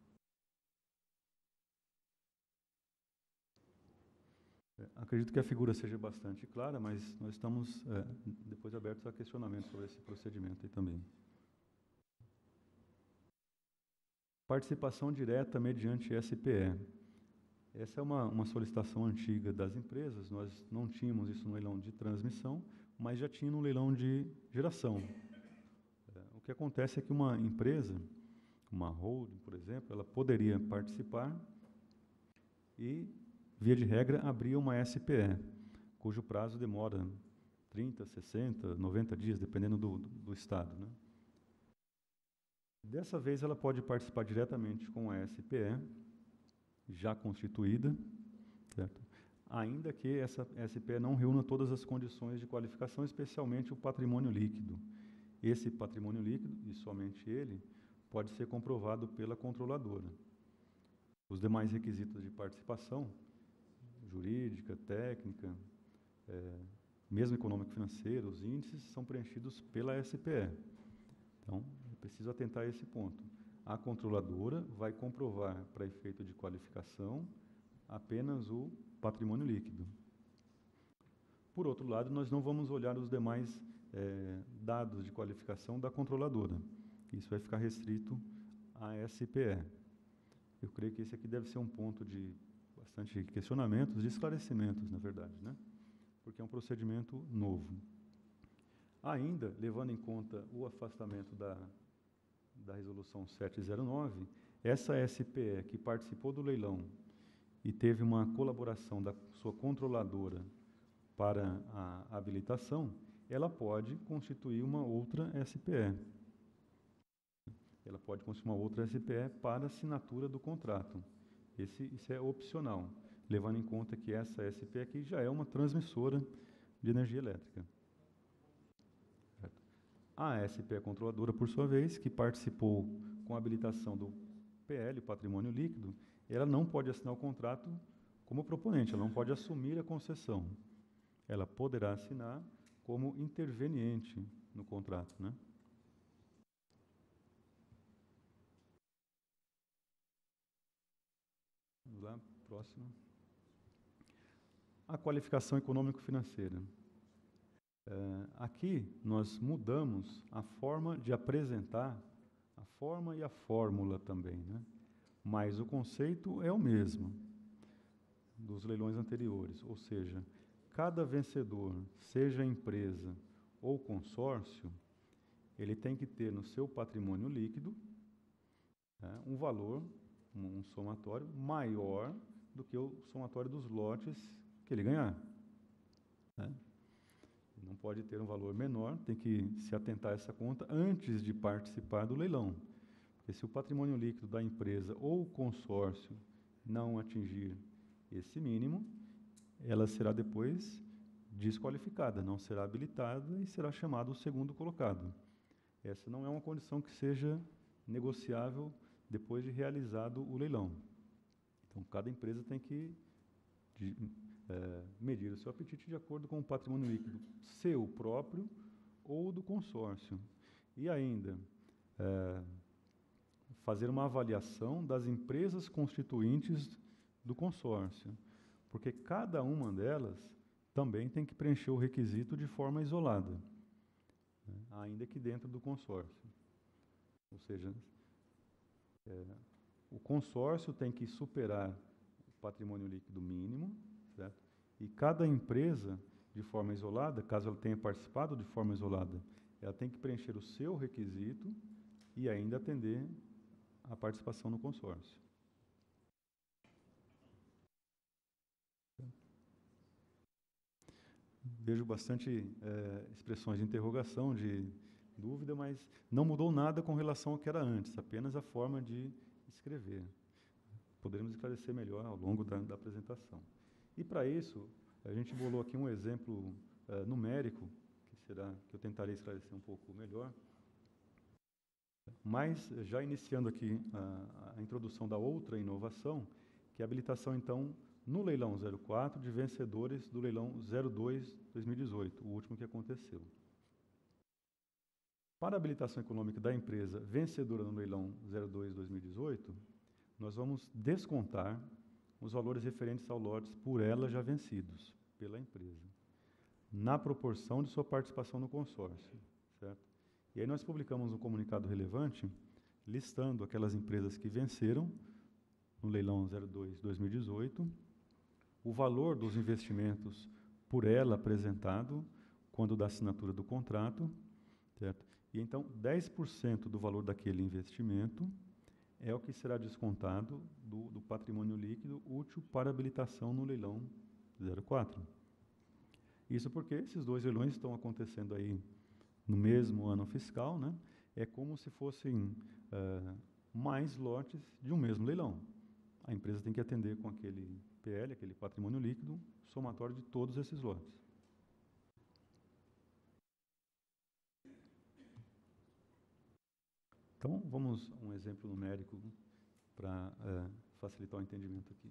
É, acredito que a figura seja bastante clara, mas nós estamos é, depois abertos a questionamentos sobre esse procedimento aí também. Participação direta mediante S P E. Essa é uma, uma solicitação antiga das empresas. Nós não tínhamos isso no leilão de transmissão, mas já tinha no leilão de geração. É, o que acontece é que uma empresa, uma holding, por exemplo, ela poderia participar e, via de regra, abrir uma S P E, cujo prazo demora trinta, sessenta, noventa dias, dependendo do, do, do estado. Né? Dessa vez, ela pode participar diretamente com a S P E, já constituída, certo? Ainda que essa S P E não reúna todas as condições de qualificação, especialmente o patrimônio líquido. Esse patrimônio líquido, e somente ele, pode ser comprovado pela controladora. Os demais requisitos de participação, jurídica, técnica, é, mesmo econômico-financeiro, os índices, são preenchidos pela S P E. Então, é preciso atentar a esse ponto. A controladora vai comprovar, para efeito de qualificação, apenas o patrimônio líquido. Por outro lado, nós não vamos olhar os demais é, dados de qualificação da controladora. Isso vai ficar restrito à S P E. Eu creio que esse aqui deve ser um ponto de bastante questionamentos, de esclarecimentos, na verdade, né? Porque é um procedimento novo. Ainda, levando em conta o afastamento da, da Resolução setecentos e nove, essa S P E que participou do leilão e teve uma colaboração da sua controladora para a habilitação, ela pode constituir uma outra S P E. Ela pode constituir uma outra S P E para assinatura do contrato. Esse, isso é opcional, levando em conta que essa S P E aqui já é uma transmissora de energia elétrica. A S P E controladora, por sua vez, que participou com a habilitação do P L, patrimônio líquido, ela não pode assinar o contrato como proponente, ela não pode assumir a concessão. Ela poderá assinar como interveniente no contrato, né? lá, próximo. A qualificação econômico-financeira. É, aqui, nós mudamos a forma de apresentar, a forma e a fórmula também, né? Mas o conceito é o mesmo dos leilões anteriores, ou seja, cada vencedor, seja empresa ou consórcio, ele tem que ter no seu patrimônio líquido, né, um valor, um, um somatório maior do que o somatório dos lotes que ele ganhar. Né? Não pode ter um valor menor, tem que se atentar a essa conta antes de participar do leilão. Porque se o patrimônio líquido da empresa ou consórcio não atingir esse mínimo, ela será depois desqualificada, não será habilitada e será chamado o segundo colocado. Essa não é uma condição que seja negociável depois de realizado o leilão. Então, cada empresa tem que de, é, medir o seu apetite de acordo com o patrimônio líquido seu próprio ou do consórcio. E ainda, é, fazer uma avaliação das empresas constituintes do consórcio, porque cada uma delas também tem que preencher o requisito de forma isolada, né, ainda que dentro do consórcio. Ou seja, é, o consórcio tem que superar o patrimônio líquido mínimo, certo? E cada empresa, de forma isolada, caso ela tenha participado de forma isolada, ela tem que preencher o seu requisito e ainda atender a participação no consórcio. Vejo bastante é, expressões de interrogação, de dúvida, mas não mudou nada com relação ao que era antes, apenas a forma de escrever. Poderemos esclarecer melhor ao longo da, da apresentação. E para isso, a gente bolou aqui um exemplo é, numérico, que será que eu tentarei esclarecer um pouco melhor. Mas, já iniciando aqui a, a introdução da outra inovação, que é a habilitação, então, no leilão zero quatro, de vencedores do leilão zero dois dois mil e dezoito, o último que aconteceu. Para a habilitação econômica da empresa vencedora no leilão zero dois dois mil e dezoito, nós vamos descontar os valores referentes ao lotes por ela já vencidos pela empresa, na proporção de sua participação no consórcio, certo? E aí nós publicamos um comunicado relevante, listando aquelas empresas que venceram no leilão zero dois dois mil e dezoito, o valor dos investimentos por ela apresentado quando da assinatura do contrato, certo? E então dez por cento do valor daquele investimento é o que será descontado do, do patrimônio líquido útil para habilitação no leilão zero quatro. Isso porque esses dois leilões estão acontecendo aí no mesmo ano fiscal, né? É como se fossem uh, mais lotes de um mesmo leilão. A empresa tem que atender com aquele P L, aquele patrimônio líquido, somatório de todos esses lotes. Então, vamos a um exemplo numérico para uh, facilitar o entendimento aqui.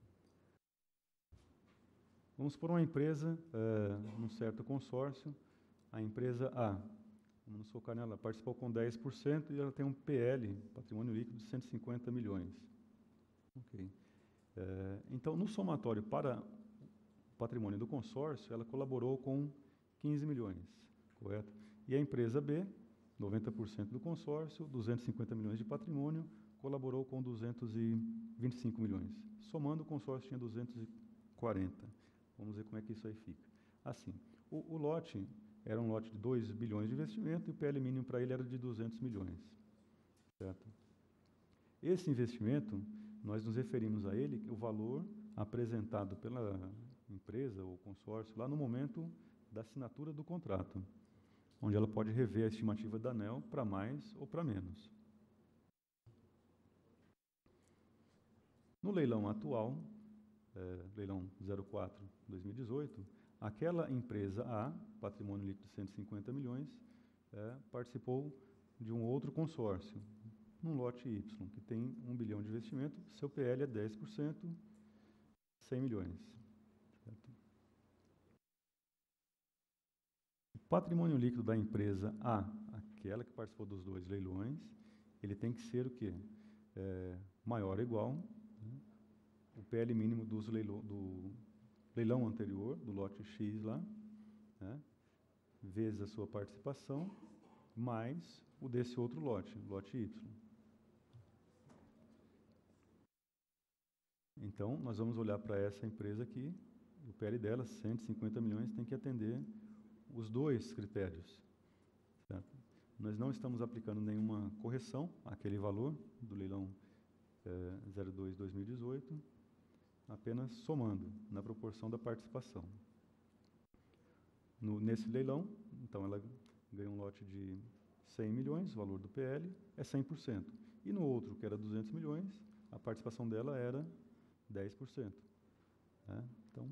Vamos por uma empresa, uh, num certo consórcio, a empresa A, vamos nos focar nela, participou com dez por cento e ela tem um P L, patrimônio líquido, de cento e cinquenta milhões. Ok. É, então, no somatório para o patrimônio do consórcio, ela colaborou com quinze milhões, correto? E a empresa B, noventa por cento do consórcio, duzentos e cinquenta milhões de patrimônio, colaborou com duzentos e vinte e cinco milhões. Somando, o consórcio tinha duzentos e quarenta. Vamos ver como é que isso aí fica. Assim, o, o lote era um lote de dois bilhões de investimento e o P L mínimo para ele era de duzentos milhões. Certo? Esse investimento, nós nos referimos a ele, o valor apresentado pela empresa ou consórcio lá no momento da assinatura do contrato, onde ela pode rever a estimativa da ANEEL para mais ou para menos. No leilão atual, é, leilão zero quatro dois mil e dezoito, aquela empresa A, patrimônio líquido de cento e cinquenta milhões, é, participou de um outro consórcio, num lote Y, que tem um bilhão de investimento, seu P L é dez por cento, cem milhões. Certo? O patrimônio líquido da empresa A, aquela que participou dos dois leilões, ele tem que ser o quê? É, maior ou igual, né, o P L mínimo dos leilão, do leilão anterior, do lote X lá, né, vezes a sua participação, mais o desse outro lote, lote Y. Então, nós vamos olhar para essa empresa aqui, o P L dela, cento e cinquenta milhões, tem que atender os dois critérios. Certo? Nós não estamos aplicando nenhuma correção àquele valor do leilão eh, zero dois barra dois mil e dezoito, apenas somando na proporção da participação. No, nesse leilão, então, ela ganhou um lote de cem milhões, o valor do P L é cem por cento. E no outro, que era duzentos milhões, a participação dela era dez por cento. Né? Então,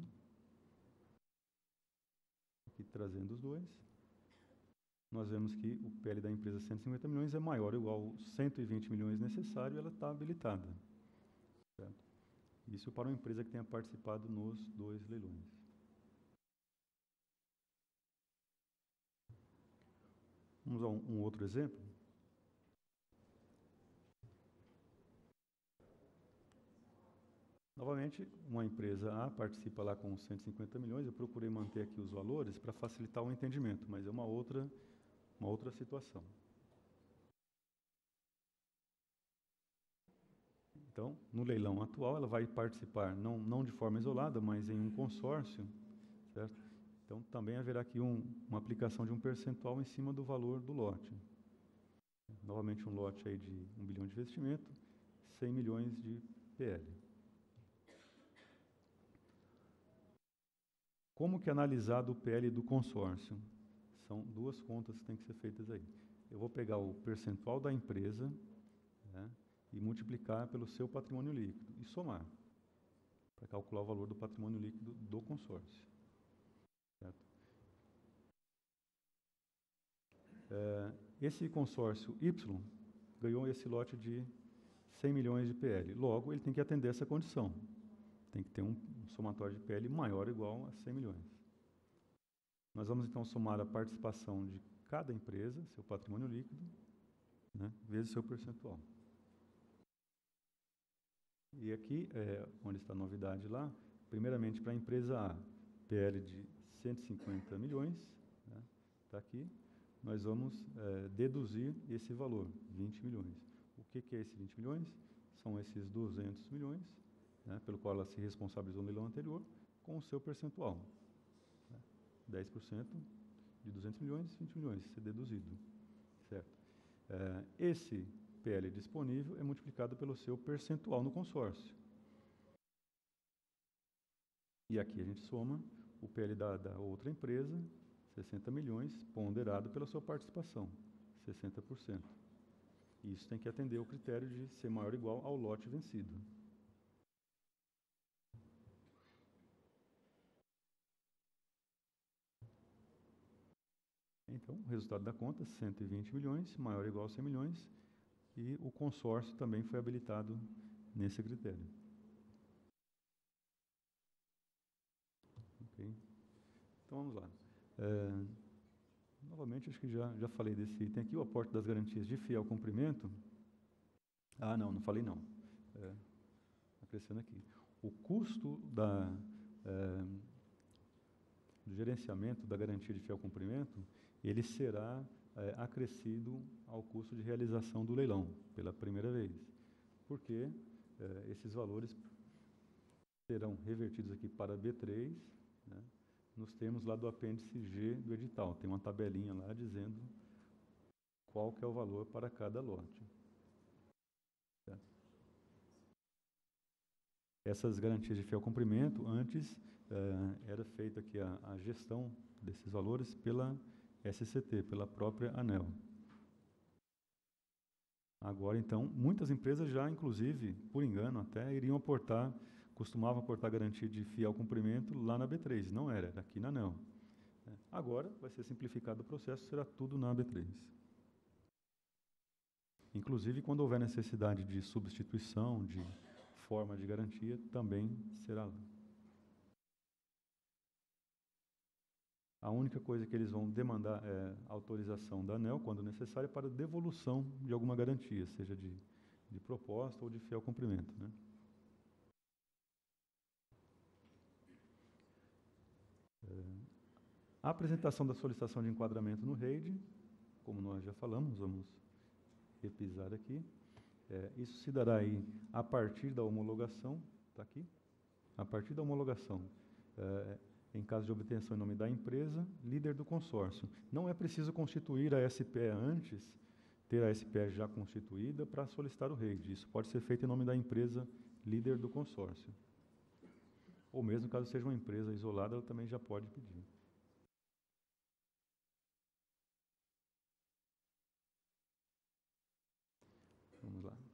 aqui trazendo os dois, nós vemos que o P L da empresa cento e cinquenta milhões é maior ou igual aos cento e vinte milhões necessário, e ela está habilitada. Certo? Isso para uma empresa que tenha participado nos dois leilões. Vamos a um, um outro exemplo. Novamente, uma empresa A participa lá com cento e cinquenta milhões, eu procurei manter aqui os valores para facilitar o entendimento, mas é uma outra, uma outra situação. Então, no leilão atual, ela vai participar, não, não de forma isolada, mas em um consórcio, certo? Então, também haverá aqui um, uma aplicação de um percentual em cima do valor do lote. Novamente, um lote aí de um bilhão de investimento, cem milhões de P L. Como que é analisado o P L do consórcio? São duas contas que têm que ser feitas aí. Eu vou pegar o percentual da empresa, né, e multiplicar pelo seu patrimônio líquido e somar, para calcular o valor do patrimônio líquido do consórcio. Certo? É, esse consórcio Y ganhou esse lote de cem milhões de P L. Logo, ele tem que atender essa condição. Tem que ter um somatório de P L maior ou igual a cem milhões. Nós vamos, então, somar a participação de cada empresa, seu patrimônio líquido, né, vezes seu percentual. E aqui, é, onde está a novidade lá, primeiramente para a empresa A, P L de cento e cinquenta milhões, né, está aqui, nós vamos é, deduzir esse valor, vinte milhões. O que, que é esse vinte milhões? São esses duzentos milhões, né, pelo qual ela se responsabilizou no leilão anterior, com o seu percentual. Né, dez por cento de duzentos milhões, vinte milhões, ser deduzido. Certo? É, esse P L disponível é multiplicado pelo seu percentual no consórcio. E aqui a gente soma o P L da, da outra empresa, sessenta milhões, ponderado pela sua participação, sessenta por cento. E isso tem que atender o critério de ser maior ou igual ao lote vencido. Então, o resultado da conta, cento e vinte milhões, maior ou igual a cem milhões, e o consórcio também foi habilitado nesse critério. Okay. Então, vamos lá. É, novamente, acho que já, já falei desse item aqui, o aporte das garantias de fiel cumprimento. Ah, não, não falei não. É, acrescentando aqui. O custo da, é, do gerenciamento da garantia de fiel cumprimento, ele será é, acrescido ao custo de realização do leilão, pela primeira vez. Porque é, esses valores serão revertidos aqui para B três, né, nos termos lá do apêndice G do edital. Tem uma tabelinha lá dizendo qual que é o valor para cada lote. Certo? Essas garantias de fiel cumprimento, antes é, era feita aqui a, a gestão desses valores pela S C T, pela própria ANEEL. Agora, então, muitas empresas já, inclusive, por engano até, iriam aportar, costumavam aportar garantia de fiel cumprimento lá na B três. Não era, era aqui na ANEEL. Agora, vai ser simplificado o processo, será tudo na B três. Inclusive, quando houver necessidade de substituição, de forma de garantia, também será lá. A única coisa que eles vão demandar é autorização da ANEEL, quando necessária, para devolução de alguma garantia, seja de, de proposta ou de fiel cumprimento. Né? A apresentação da solicitação de enquadramento no REID, como nós já falamos, vamos repisar aqui. É, isso se dará aí a partir da homologação, está aqui? A partir da homologação, é, em caso de obtenção em nome da empresa, líder do consórcio. Não é preciso constituir a S P E antes, ter a S P E já constituída para solicitar o REID. Isso pode ser feito em nome da empresa líder do consórcio. Ou mesmo caso seja uma empresa isolada, ela também já pode pedir. Vamos lá.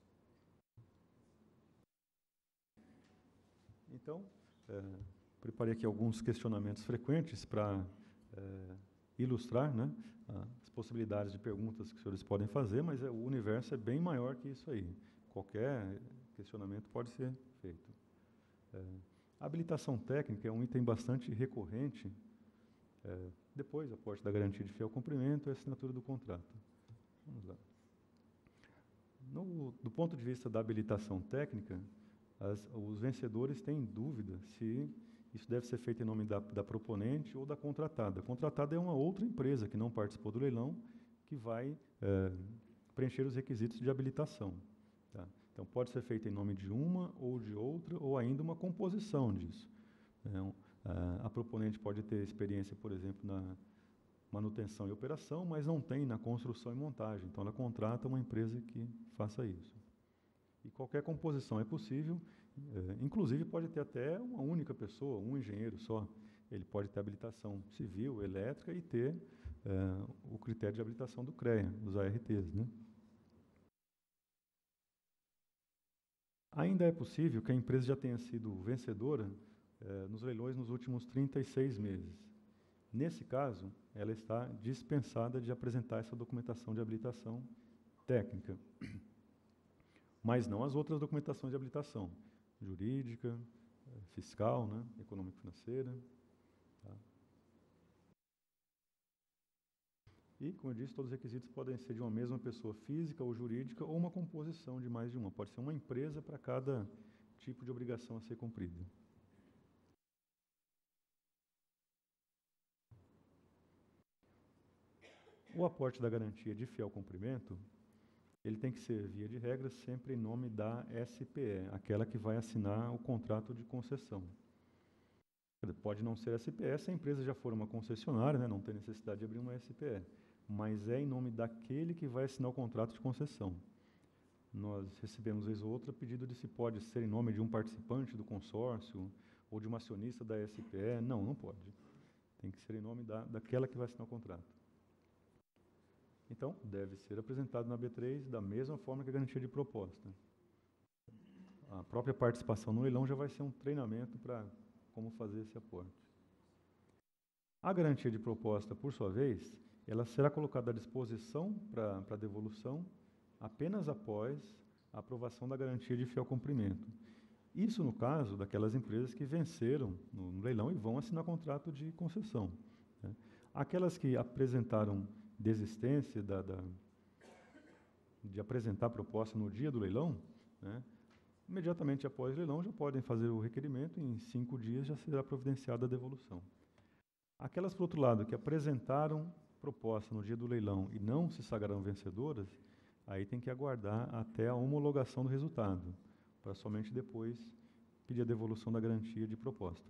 Então, é, preparei aqui alguns questionamentos frequentes para é, ilustrar, né, as possibilidades de perguntas que os senhores podem fazer, mas é, o universo é bem maior que isso aí. Qualquer questionamento pode ser feito. É, a habilitação técnica é um item bastante recorrente. É, depois, aporte da garantia de fiel cumprimento e a assinatura do contrato. Vamos lá. No, do ponto de vista da habilitação técnica, as, os vencedores têm dúvida se isso deve ser feito em nome da, da proponente ou da contratada. A contratada é uma outra empresa que não participou do leilão, que vai é, preencher os requisitos de habilitação. Tá? Então, pode ser feito em nome de uma ou de outra, ou ainda uma composição disso. Então, a, a proponente pode ter experiência, por exemplo, na manutenção e operação, mas não tem na construção e montagem. Então, ela contrata uma empresa que faça isso. E qualquer composição é possível, é, inclusive pode ter até uma única pessoa, um engenheiro só. Ele pode ter habilitação civil, elétrica e ter é, o critério de habilitação do CREA, dos A R Ts, né? Ainda é possível que a empresa já tenha sido vencedora é, nos leilões nos últimos trinta e seis meses. Nesse caso, ela está dispensada de apresentar essa documentação de habilitação técnica, mas não as outras documentações de habilitação, jurídica, fiscal, né, econômico-financeira. Tá? E, como eu disse, todos os requisitos podem ser de uma mesma pessoa física ou jurídica ou uma composição de mais de uma. Pode ser uma empresa para cada tipo de obrigação a ser cumprida. O aporte da garantia de fiel cumprimento, ele tem que ser, via de regra, sempre em nome da S P E, aquela que vai assinar o contrato de concessão. Pode não ser S P E se a empresa já for uma concessionária, né, não tem necessidade de abrir uma S P E, mas é em nome daquele que vai assinar o contrato de concessão. Nós recebemos, vez ou outra, pedido de se pode ser em nome de um participante do consórcio ou de uma acionista da S P E. Não, não pode. Tem que ser em nome da, daquela que vai assinar o contrato. Então, deve ser apresentado na B três da mesma forma que a garantia de proposta. A própria participação no leilão já vai ser um treinamento para como fazer esse aporte. A garantia de proposta, por sua vez, ela será colocada à disposição para para devolução apenas após a aprovação da garantia de fiel cumprimento. Isso no caso daquelas empresas que venceram no, no leilão e vão assinar contrato de concessão. Né? Aquelas que apresentaram desistência da, da, de apresentar a proposta no dia do leilão, né, imediatamente após o leilão já podem fazer o requerimento e em cinco dias já será providenciada a devolução. Aquelas, por outro lado, que apresentaram proposta no dia do leilão e não se sagrarão vencedoras, aí tem que aguardar até a homologação do resultado, para somente depois pedir a devolução da garantia de proposta.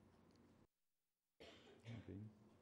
Okay.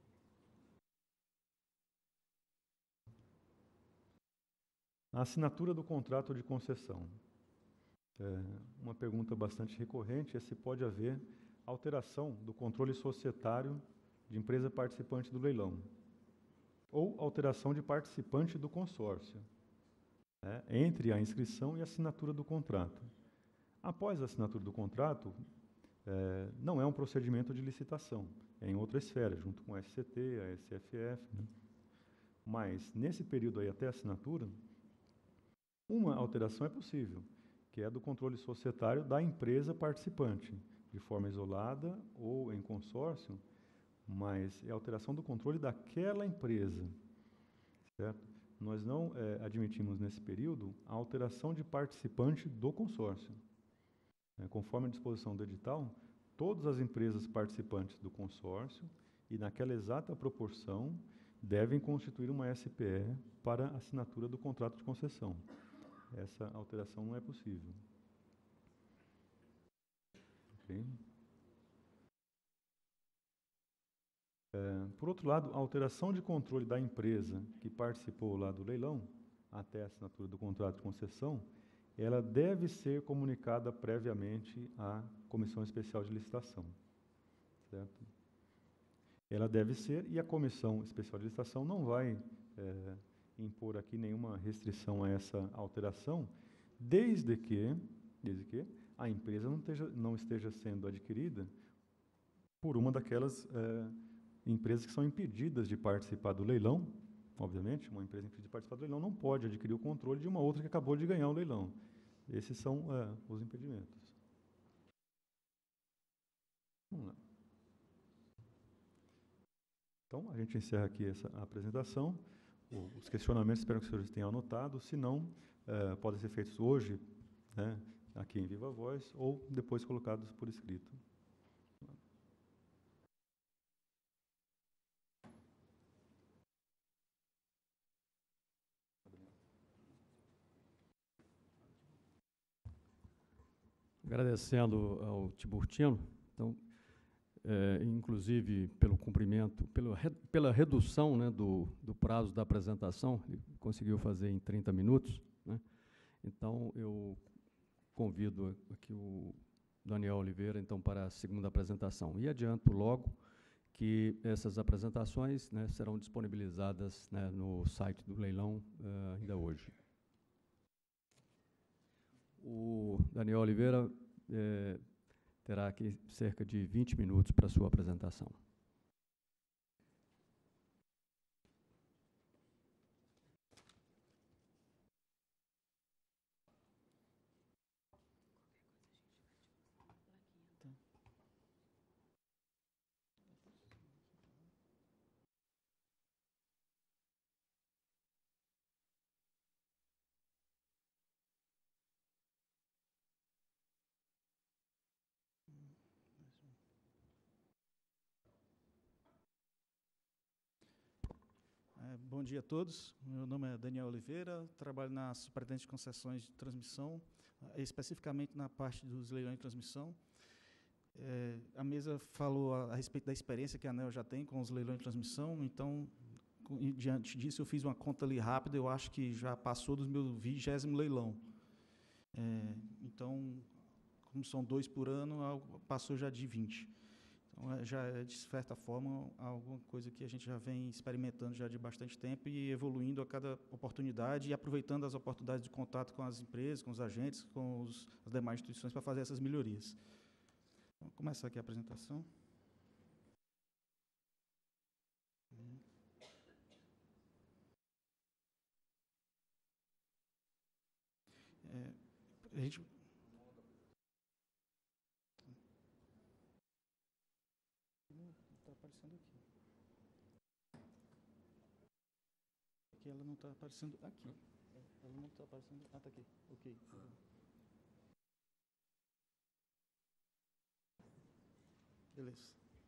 A assinatura do contrato de concessão. É uma pergunta bastante recorrente é se pode haver alteração do controle societário de empresa participante do leilão ou alteração de participante do consórcio, né, entre a inscrição e a assinatura do contrato. Após a assinatura do contrato, é, não é um procedimento de licitação, é em outra esfera, junto com a S C T, a S F F, né? Mas, nesse período aí até a assinatura, uma alteração é possível, que é do controle societário da empresa participante, de forma isolada ou em consórcio, mas é a alteração do controle daquela empresa, certo? Nós não é, admitimos nesse período a alteração de participante do consórcio. É, conforme a disposição do edital, todas as empresas participantes do consórcio e, naquela exata proporção, devem constituir uma S P E para assinatura do contrato de concessão. Essa alteração não é possível. Okay. É, por outro lado, a alteração de controle da empresa que participou lá do leilão, até a assinatura do contrato de concessão, ela deve ser comunicada previamente à Comissão Especial de Licitação. Certo? Ela deve ser, e a Comissão Especial de Licitação não vai é, impor aqui nenhuma restrição a essa alteração, desde que, desde que a empresa não esteja, não esteja sendo adquirida por uma daquelas é, empresas que são impedidas de participar do leilão. Obviamente, uma empresa impedida de participar do leilão não pode adquirir o controle de uma outra que acabou de ganhar o leilão. Esses são é, os impedimentos. Vamos lá. Então, a gente encerra aqui essa apresentação. Os questionamentos, espero que os senhores tenham anotado. Se não, eh, podem ser feitos hoje, né, aqui em viva voz, ou depois colocados por escrito. Agradecendo ao Tiburtino, então, É, inclusive pelo cumprimento, pelo, pela redução, né, do, do prazo da apresentação, ele conseguiu fazer em trinta minutos, né? Então, eu convido aqui o Daniel Oliveira, então, para a segunda apresentação. E adianto logo que essas apresentações, né, serão disponibilizadas, né, no site do leilão uh, ainda hoje. O Daniel Oliveira é, terá aqui cerca de vinte minutos para a sua apresentação. Bom dia a todos. Meu nome é Daniel Oliveira, trabalho na Superintendência de Concessões de Transmissão, especificamente na parte dos leilões de transmissão. É, a mesa falou a, a respeito da experiência que a ANEEL já tem com os leilões de transmissão, então, com, diante disso, eu fiz uma conta ali rápida, eu acho que já passou do meu vigésimo leilão. É, então, como são dois por ano, passou já de vinte. Então, já é, de certa forma, alguma coisa que a gente já vem experimentando já de bastante tempo e evoluindo a cada oportunidade e aproveitando as oportunidades de contato com as empresas, com os agentes, com os, as demais instituições para fazer essas melhorias. Vamos começar aqui a apresentação. É, a gente... Está aparecendo aqui. Aqui ela não está aparecendo aqui. Ela não está aparecendo... Ah, está aqui. Ok. Beleza.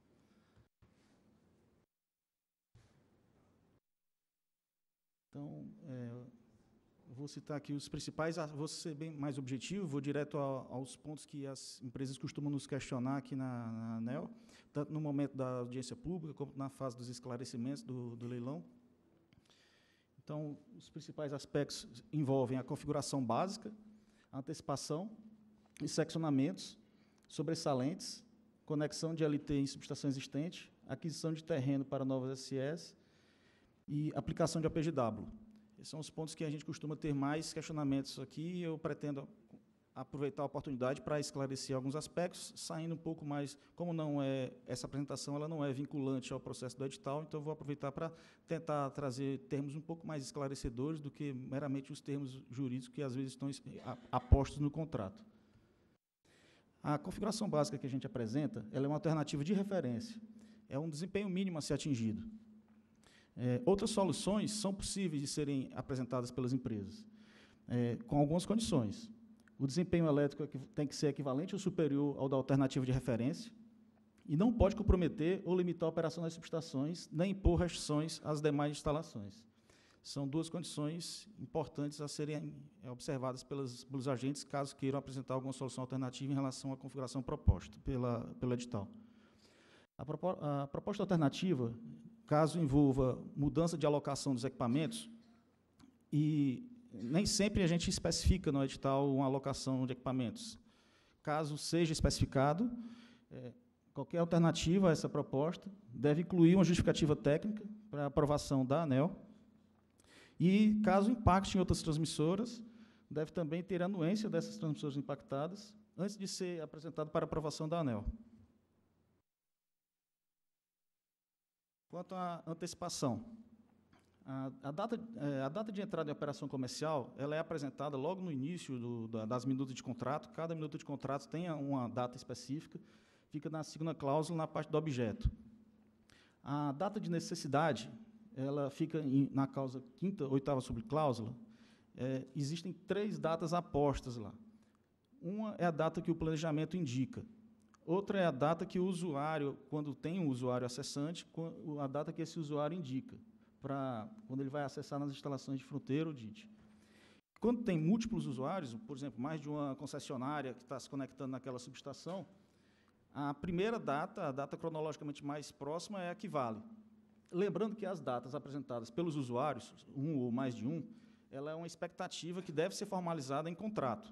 Então, é, eu vou citar aqui os principais, vou ser bem mais objetivo, vou direto a, aos pontos que as empresas costumam nos questionar aqui na, na ANEEL, tanto no momento da audiência pública, como na fase dos esclarecimentos do, do leilão. Então, os principais aspectos envolvem a configuração básica, a antecipação e seccionamentos, sobressalentes, conexão de L T em subestação existente, aquisição de terreno para novas S S e aplicação de A P G W. Esses são os pontos que a gente costuma ter mais questionamentos aqui, e eu pretendo aproveitar a oportunidade para esclarecer alguns aspectos, saindo um pouco mais, como não é, essa apresentação ela não é vinculante ao processo do edital, então eu vou aproveitar para tentar trazer termos um pouco mais esclarecedores do que meramente os termos jurídicos que às vezes estão apostos no contrato. A configuração básica que a gente apresenta, ela é uma alternativa de referência, é um desempenho mínimo a ser atingido. É, outras soluções são possíveis de serem apresentadas pelas empresas, é, com algumas condições. O desempenho elétrico tem que ser equivalente ou superior ao da alternativa de referência. e não pode comprometer ou limitar a operação das subestações, nem impor restrições às demais instalações. São duas condições importantes a serem observadas pelos, pelos agentes, caso queiram apresentar alguma solução alternativa em relação à configuração proposta pela, pelo edital. A, propo, a proposta alternativa, caso envolva mudança de alocação dos equipamentos, e nem sempre a gente especifica no edital uma alocação de equipamentos. Caso seja especificado, é, qualquer alternativa a essa proposta deve incluir uma justificativa técnica para aprovação da ANEEL, e, caso impacte em outras transmissoras, deve também ter anuência dessas transmissoras impactadas antes de ser apresentado para aprovação da ANEEL. Quanto à antecipação, a, a, data, é, a data de entrada em operação comercial ela é apresentada logo no início do, da, das minutas de contrato. Cada minuta de contrato tem uma data específica, fica na segunda cláusula, na parte do objeto. A data de necessidade ela fica em, na causa quinta, oitava subcláusula. É, existem três datas apostas lá. Uma é a data que o planejamento indica. Outra é a data que o usuário, quando tem um usuário acessante, a data que esse usuário indica, para quando ele vai acessar nas instalações de fronteira ou D I T. Quando tem múltiplos usuários, por exemplo, mais de uma concessionária que está se conectando naquela subestação, a primeira data, a data cronologicamente mais próxima, é a que vale. Lembrando que as datas apresentadas pelos usuários, um ou mais de um, ela é uma expectativa que deve ser formalizada em contrato.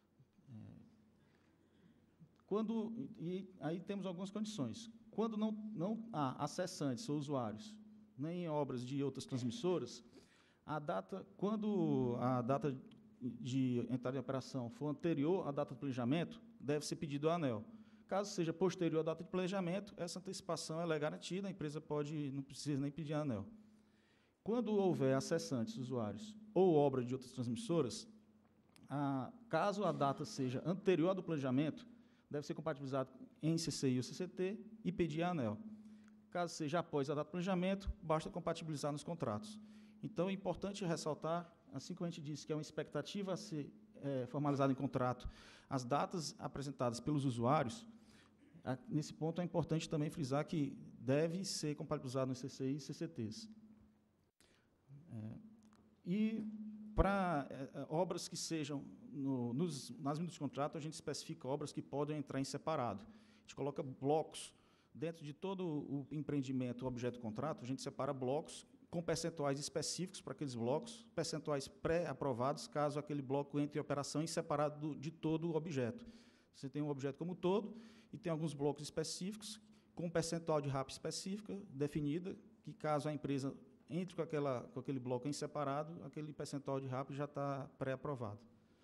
Quando, e aí temos algumas condições. Quando não, não há acessantes ou usuários, nem obras de outras transmissoras, a data, quando a data de entrada em operação for anterior à data de planejamento, deve ser pedido à ANEEL. Caso seja posterior à data de planejamento, essa antecipação ela é garantida, a empresa pode, não precisa nem pedir à ANEEL. Quando houver acessantes, usuários, ou obra de outras transmissoras, a, caso a data seja anterior à do planejamento, deve ser compatibilizado em C C I ou C C T e pedir à ANEEL. Caso seja após a data do planejamento, basta compatibilizar nos contratos. Então, é importante ressaltar, assim como a gente disse que é uma expectativa a ser é, formalizada em contrato, as datas apresentadas pelos usuários, a, nesse ponto é importante também frisar que deve ser compatibilizado nos C C I e C C Ts. É, e, para é, obras que sejam, no, nos, nas minutas de contrato, a gente especifica obras que podem entrar em separado. A gente coloca blocos. Dentro de todo o empreendimento, o objeto de contrato, a gente separa blocos com percentuais específicos para aqueles blocos, percentuais pré-aprovados, caso aquele bloco entre em operação e separado do, de todo o objeto. Você tem um objeto como todo e tem alguns blocos específicos com um percentual de R A P específica definida, que caso a empresa entre com, aquela, com aquele bloco em separado, aquele percentual de R A P já está pré-aprovado.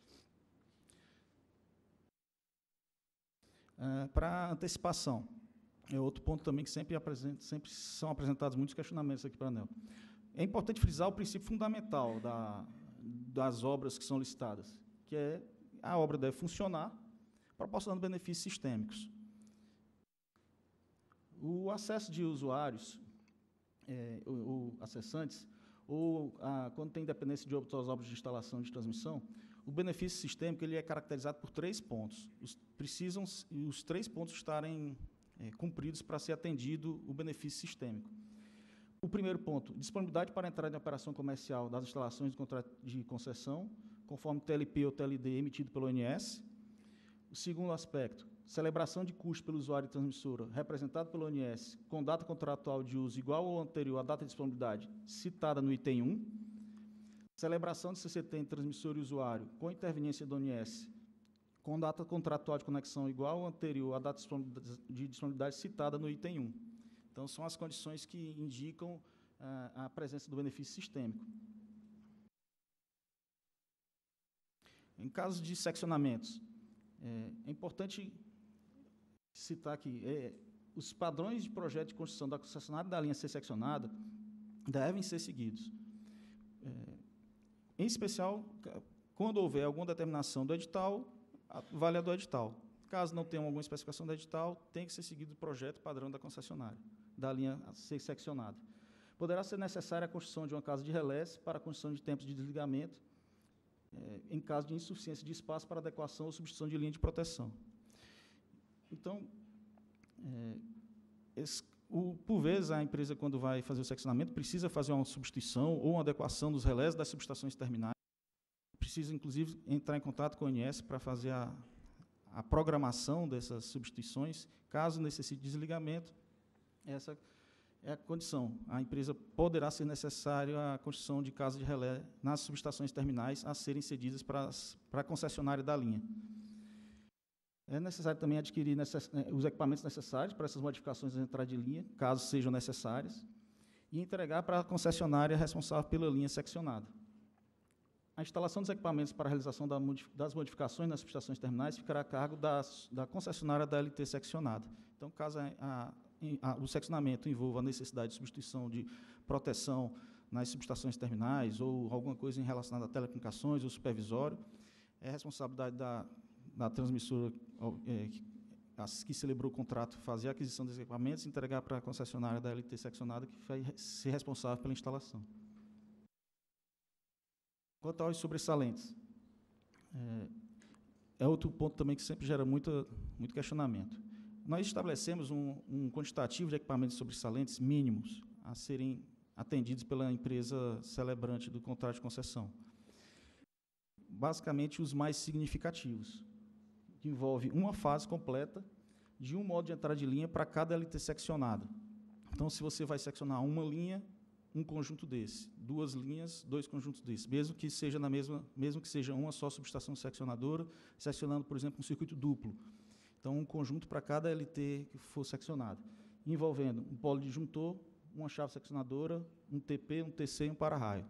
É, para antecipação. É outro ponto também que sempre, apresenta, sempre são apresentados muitos questionamentos aqui para a ANEEL. É importante frisar o princípio fundamental da, das obras que são licitadas, que é a obra deve funcionar, proporcionando benefícios sistêmicos. O acesso de usuários, é, ou acessantes, ou a, quando tem dependência de outras obras de instalação de transmissão, o benefício sistêmico ele é caracterizado por três pontos. Os, precisam os três pontos estarem É, cumpridos para ser atendido o benefício sistêmico. O primeiro ponto, disponibilidade para entrada em operação comercial das instalações de contrato de concessão, conforme T L P ou T L D emitido pelo O N S. O segundo aspecto, celebração de custo pelo usuário de transmissora, representado pelo O N S, com data contratual de uso igual ou anterior à data de disponibilidade, citada no item um. Celebração de C C T entre transmissor e usuário, com interveniência do O N S, com data contratual de conexão igual ou anterior à data de disponibilidade citada no item um. Então, são as condições que indicam ah, a presença do benefício sistêmico. Em caso de seccionamentos, é, é importante citar aqui, é, os padrões de projeto de construção da concessionária da linha a ser seccionada devem ser seguidos. É, em especial, quando houver alguma determinação do edital, vale a do edital. Caso não tenha alguma especificação do edital, tem que ser seguido o projeto padrão da concessionária, da linha a ser seccionada. Poderá ser necessária a construção de uma casa de relés para a construção de tempos de desligamento, eh, em caso de insuficiência de espaço para adequação ou substituição de linha de proteção. Então, eh, esse, o, por vezes, a empresa, quando vai fazer o seccionamento, precisa fazer uma substituição ou uma adequação dos relés das subestações terminais. Precisa, inclusive, entrar em contato com o O N S para fazer a, a programação dessas substituições. Caso necessite desligamento, essa é a condição. A empresa poderá ser necessária a construção de casas de relé nas subestações terminais a serem cedidas para, as, para a concessionária da linha. É necessário também adquirir necess, os equipamentos necessários para essas modificações de entrada de linha, caso sejam necessárias, e entregar para a concessionária responsável pela linha seccionada. A instalação dos equipamentos para a realização da modif das modificações nas subestações terminais ficará a cargo das, da concessionária da L T seccionada. Então, caso a, a A, o seccionamento envolva a necessidade de substituição de proteção nas subestações terminais ou alguma coisa relacionada a telecomunicações ou supervisório, é responsabilidade da, da transmissora é, que, que celebrou o contrato fazer a aquisição dos equipamentos e entregar para a concessionária da L T seccionada, que vai ser responsável pela instalação. Quanto aos sobressalentes, é, é outro ponto também que sempre gera muita, muito questionamento. Nós estabelecemos um, um quantitativo de equipamentos sobressalentes mínimos a serem atendidos pela empresa celebrante do contrato de concessão. Basicamente, os mais significativos, que envolve uma fase completa de um modo de entrada de linha para cada L T seccionada. Então, se você vai seccionar uma linha, um conjunto desse, duas linhas, dois conjuntos desses, mesmo que seja na mesma, mesmo que seja uma só subestação seccionadora, seccionando, por exemplo, um circuito duplo. Então, um conjunto para cada L T que for seccionado, envolvendo um polo disjuntor, uma chave seccionadora, um T P, um T C e um para-raio.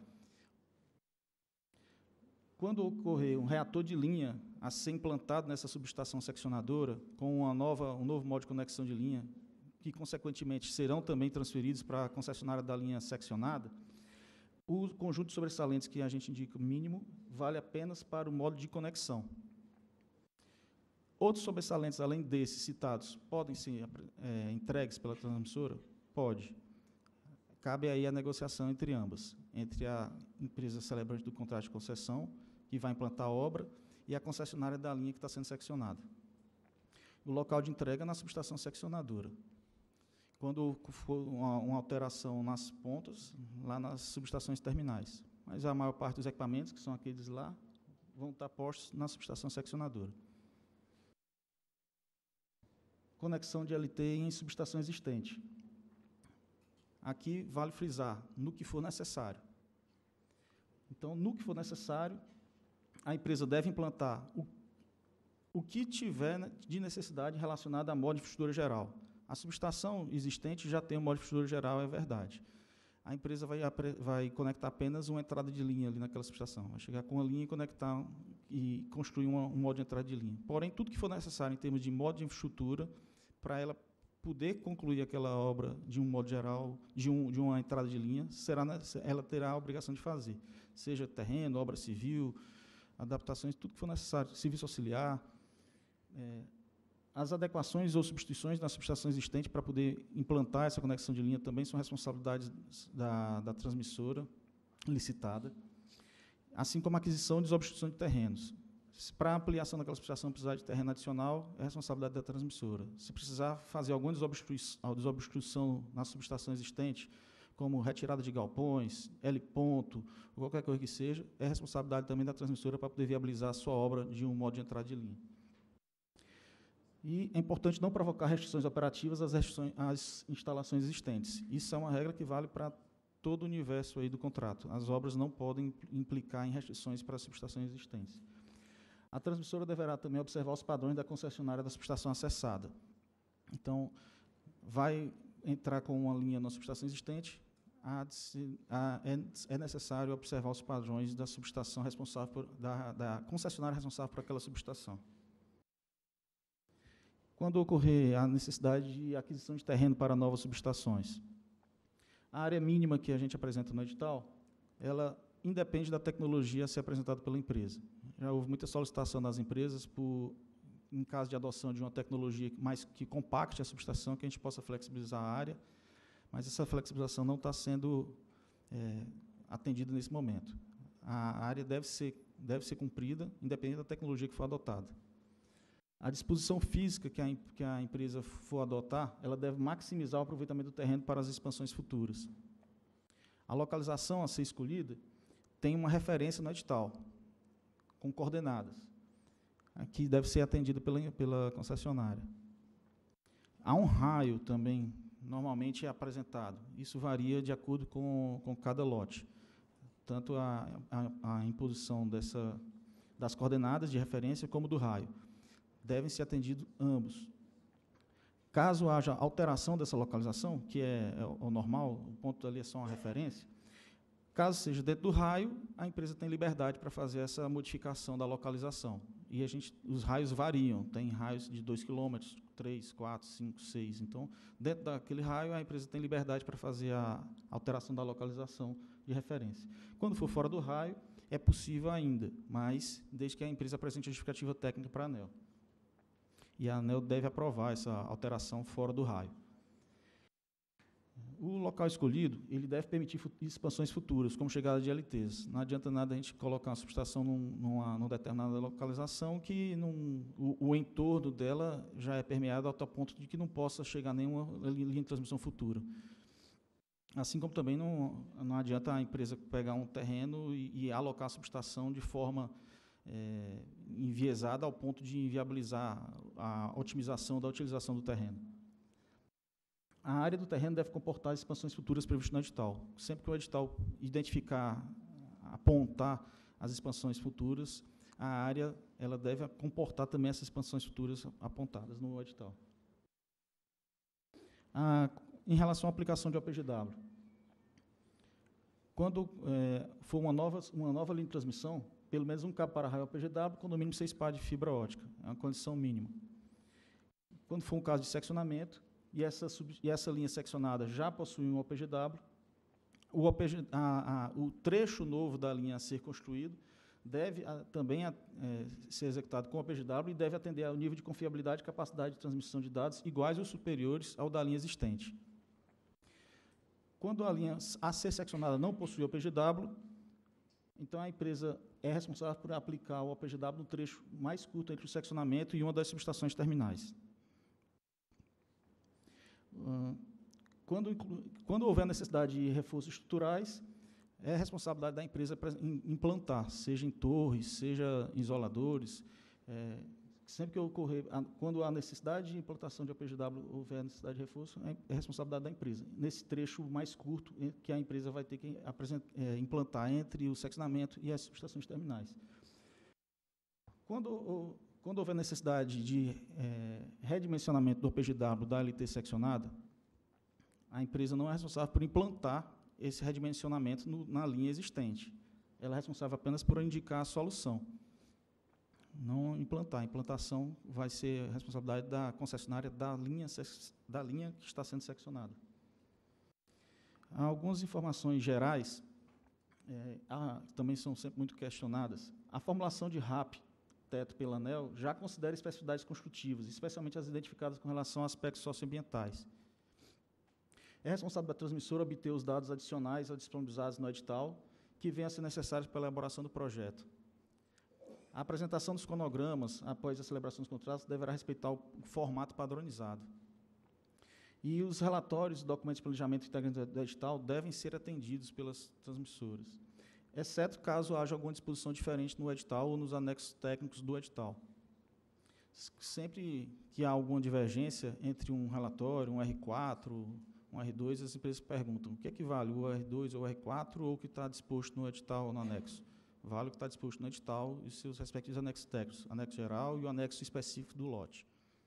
Quando ocorrer um reator de linha a ser implantado nessa subestação seccionadora, com uma nova, um novo modo de conexão de linha, que, consequentemente, serão também transferidos para a concessionária da linha seccionada, o conjunto de sobressalentes que a gente indica mínimo vale apenas para o modo de conexão. Outros sobressalentes, além desses citados, podem ser é, entregues pela transmissora? Pode. Cabe aí a negociação entre ambas, entre a empresa celebrante do contrato de concessão, que vai implantar a obra, e a concessionária da linha que está sendo seccionada. O local de entrega é na subestação seccionadora. Quando for uma, uma alteração nas pontas, lá nas subestações terminais. Mas a maior parte dos equipamentos, que são aqueles lá, vão estar postos na subestação seccionadora. Conexão de L T em subestação existente. Aqui vale frisar, no que for necessário. Então, no que for necessário, a empresa deve implantar o, o que tiver de necessidade relacionada à modo de infraestrutura geral. A subestação existente já tem o modo de infraestrutura geral, é verdade. A empresa vai, vai conectar apenas uma entrada de linha ali naquela subestação. Vai chegar com uma linha e conectar e construir uma, um modo de entrada de linha. Porém, tudo que for necessário em termos de modo de infraestrutura, para ela poder concluir aquela obra de um modo geral, de, um, de uma entrada de linha, será, ela terá a obrigação de fazer, seja terreno, obra civil, adaptações, tudo que for necessário, serviço auxiliar, é, as adequações ou substituições na subestação existente para poder implantar essa conexão de linha também são responsabilidades da, da transmissora licitada, assim como a aquisição e desobstrução de terrenos. Para a ampliação daquela subestação precisar de terreno adicional, é responsabilidade da transmissora. Se precisar fazer alguma desobstrução na subestação existente, como retirada de galpões, L ponto, ou qualquer coisa que seja, é responsabilidade também da transmissora para poder viabilizar a sua obra de um modo de entrada de linha. E é importante não provocar restrições operativas às, restrições, às instalações existentes. Isso é uma regra que vale para todo o universo aí do contrato. As obras não podem implicar em restrições para as subestações existentes. A transmissora deverá também observar os padrões da concessionária da subestação acessada. Então, vai entrar com uma linha na subestação existente, há de se, há, é, é necessário observar os padrões da subestação responsável por, da, da concessionária responsável por aquela subestação. Quando ocorrer a necessidade de aquisição de terreno para novas subestações, a área mínima que a gente apresenta no edital, ela independe da tecnologia a ser apresentada pela empresa. Já houve muita solicitação das empresas, por, em caso de adoção de uma tecnologia mais que compacte a subestação, que a gente possa flexibilizar a área, mas essa flexibilização não está sendo é, atendida nesse momento. A área deve ser, deve ser cumprida, independente da tecnologia que for adotada. A disposição física que a, que a empresa for adotar, ela deve maximizar o aproveitamento do terreno para as expansões futuras. A localização a ser escolhida tem uma referência no edital, com coordenadas, que deve ser atendida pela, pela concessionária. Há um raio também, normalmente é apresentado. Isso varia de acordo com, com cada lote. Tanto a, a, a imposição dessa, das coordenadas de referência como do raio. Devem ser atendidos ambos. Caso haja alteração dessa localização, que é, é o normal, o ponto ali é só uma referência, caso seja dentro do raio, a empresa tem liberdade para fazer essa modificação da localização. E a gente, os raios variam, tem raios de dois quilômetros, três, quatro, cinco, seis. Então, dentro daquele raio, a empresa tem liberdade para fazer a alteração da localização de referência. Quando for fora do raio, é possível ainda, mas desde que a empresa apresente a justificativa técnica para a ANEEL. E a ANEEL deve aprovar essa alteração fora do raio. O local escolhido, ele deve permitir expansões futuras, como chegada de L Ts. Não adianta nada a gente colocar uma subestação num, numa, numa determinada localização que num, o, o entorno dela já é permeado até o ponto de que não possa chegar nenhuma linha de transmissão futura. Assim como também não, não adianta a empresa pegar um terreno e, e alocar a subestação de forma é, enviesada ao ponto de inviabilizar a otimização da utilização do terreno. A área do terreno deve comportar as expansões futuras previstas no edital. Sempre que o edital identificar, apontar as expansões futuras, a área ela deve comportar também essas expansões futuras apontadas no edital. Ah, em relação à aplicação de O P G W, quando é, for uma nova, uma nova linha de transmissão, pelo menos um cabo para raio O P G W, com no mínimo seis par de fibra ótica, é uma condição mínima. Quando for um caso de seccionamento, e essa, sub, e essa linha seccionada já possui um O P G W, o, O P G, a, a, o trecho novo da linha a ser construído deve a, também a, é, ser executado com o O P G W e deve atender ao nível de confiabilidade e capacidade de transmissão de dados iguais ou superiores ao da linha existente. Quando a linha a ser seccionada não possui O P G W, então a empresa é responsável por aplicar o O P G W no trecho mais curto entre o seccionamento e uma das subestações terminais. Quando, quando houver necessidade de reforços estruturais, é responsabilidade da empresa para implantar, seja em torres, seja em isoladores. É, sempre que ocorrer, quando há necessidade de implantação de O P G W, houver necessidade de reforço, é responsabilidade da empresa. Nesse trecho mais curto, que a empresa vai ter que é, implantar entre o seccionamento e as subestações terminais. Quando... Quando houver necessidade de é, redimensionamento do O P G W da L T seccionada, a empresa não é responsável por implantar esse redimensionamento no, na linha existente. Ela é responsável apenas por indicar a solução, não implantar. A implantação vai ser responsabilidade da concessionária da linha, da linha que está sendo seccionada. Há algumas informações gerais, é, há, também são sempre muito questionadas. A formulação de R A P teto pela ANEEL já considera especificidades construtivas, especialmente as identificadas com relação a aspectos socioambientais. É responsável da transmissora obter os dados adicionais a disponibilizados no edital, que venham a ser necessários para a elaboração do projeto. A apresentação dos cronogramas, após a celebração dos contratos, deverá respeitar o formato padronizado. E os relatórios e documentos de planejamento integrantes do edital devem ser atendidos pelas transmissoras, exceto caso haja alguma disposição diferente no edital ou nos anexos técnicos do edital. Sempre que há alguma divergência entre um relatório, um R quatro, um R dois, as empresas perguntam, o que é que vale, o R dois ou o R quatro, ou o que está disposto no edital ou no anexo? Vale o que está disposto no edital e seus respectivos anexos técnicos, anexo geral e o anexo específico do lote.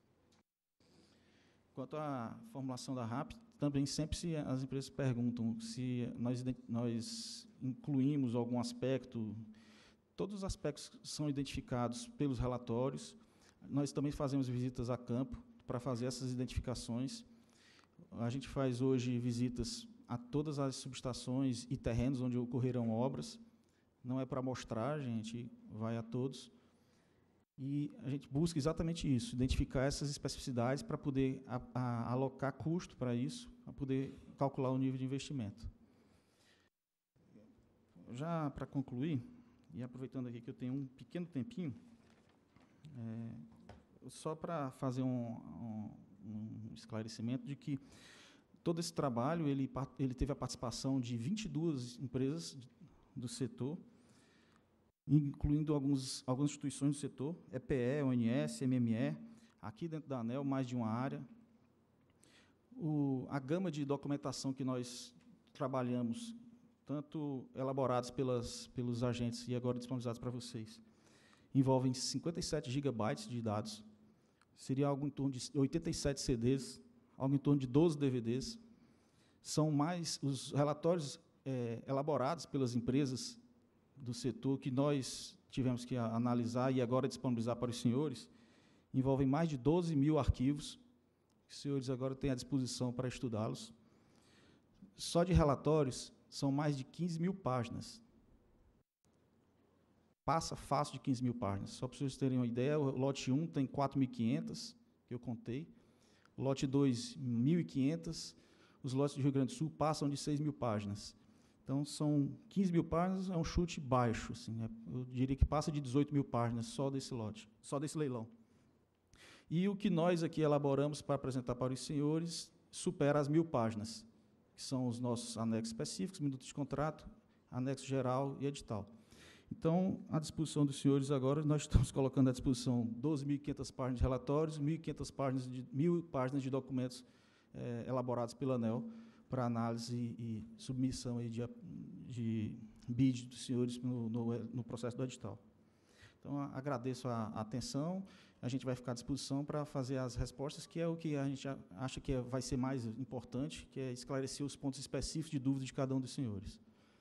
Quanto à formulação da R A P, também sempre se as empresas perguntam se nós, nós incluímos algum aspecto, todos os aspectos são identificados pelos relatórios. Nós também fazemos visitas a campo para fazer essas identificações. A gente faz hoje visitas a todas as subestações e terrenos onde ocorreram obras. Não é para amostragem, a gente vai a todos. E a gente busca exatamente isso, identificar essas especificidades para poder a, a, alocar custo para isso, para poder calcular o nível de investimento. Já para concluir, e aproveitando aqui que eu tenho um pequeno tempinho, é, só para fazer um, um, um esclarecimento de que todo esse trabalho ele, ele teve a participação de vinte e duas empresas do setor, incluindo alguns, algumas instituições do setor, E P E, O N S, M M E, aqui dentro da ANEEL, mais de uma área. O, a gama de documentação que nós trabalhamos, tanto elaborados pelas, pelos agentes e agora disponibilizados para vocês, envolvem cinquenta e sete gigabytes de dados, seria algo em torno de oitenta e sete C Ds, algo em torno de doze D V Ds. São mais os relatórios é, elaborados pelas empresas do setor que nós tivemos que analisar e agora disponibilizar para os senhores, envolvem mais de doze mil arquivos, que os senhores agora têm à disposição para estudá-los. Só de relatórios, são mais de quinze mil páginas. Passa fácil de quinze mil páginas. Só para vocês terem uma ideia, o lote um tem quatro mil e quinhentas, que eu contei. O lote dois, mil e quinhentas. Os lotes do Rio Grande do Sul passam de seis mil páginas. Então, são quinze mil páginas, é um chute baixo. Assim, é, eu diria que passa de dezoito mil páginas só desse lote, só desse leilão. E o que nós aqui elaboramos para apresentar para os senhores supera as mil páginas, que são os nossos anexos específicos, minuto de contrato, anexo geral e edital. Então, à disposição dos senhores agora, nós estamos colocando à disposição doze mil e quinhentas páginas de relatórios, mil e quinhentas páginas de, mil páginas de documentos eh, elaborados pela ANEEL para análise e, e submissão aí de, de B I D dos senhores no, no, no processo do edital. Então, a, agradeço a, a atenção. A gente vai ficar à disposição para fazer as respostas, que é o que a gente acha que é, vai ser mais importante, que é esclarecer os pontos específicos de dúvida de cada um dos senhores.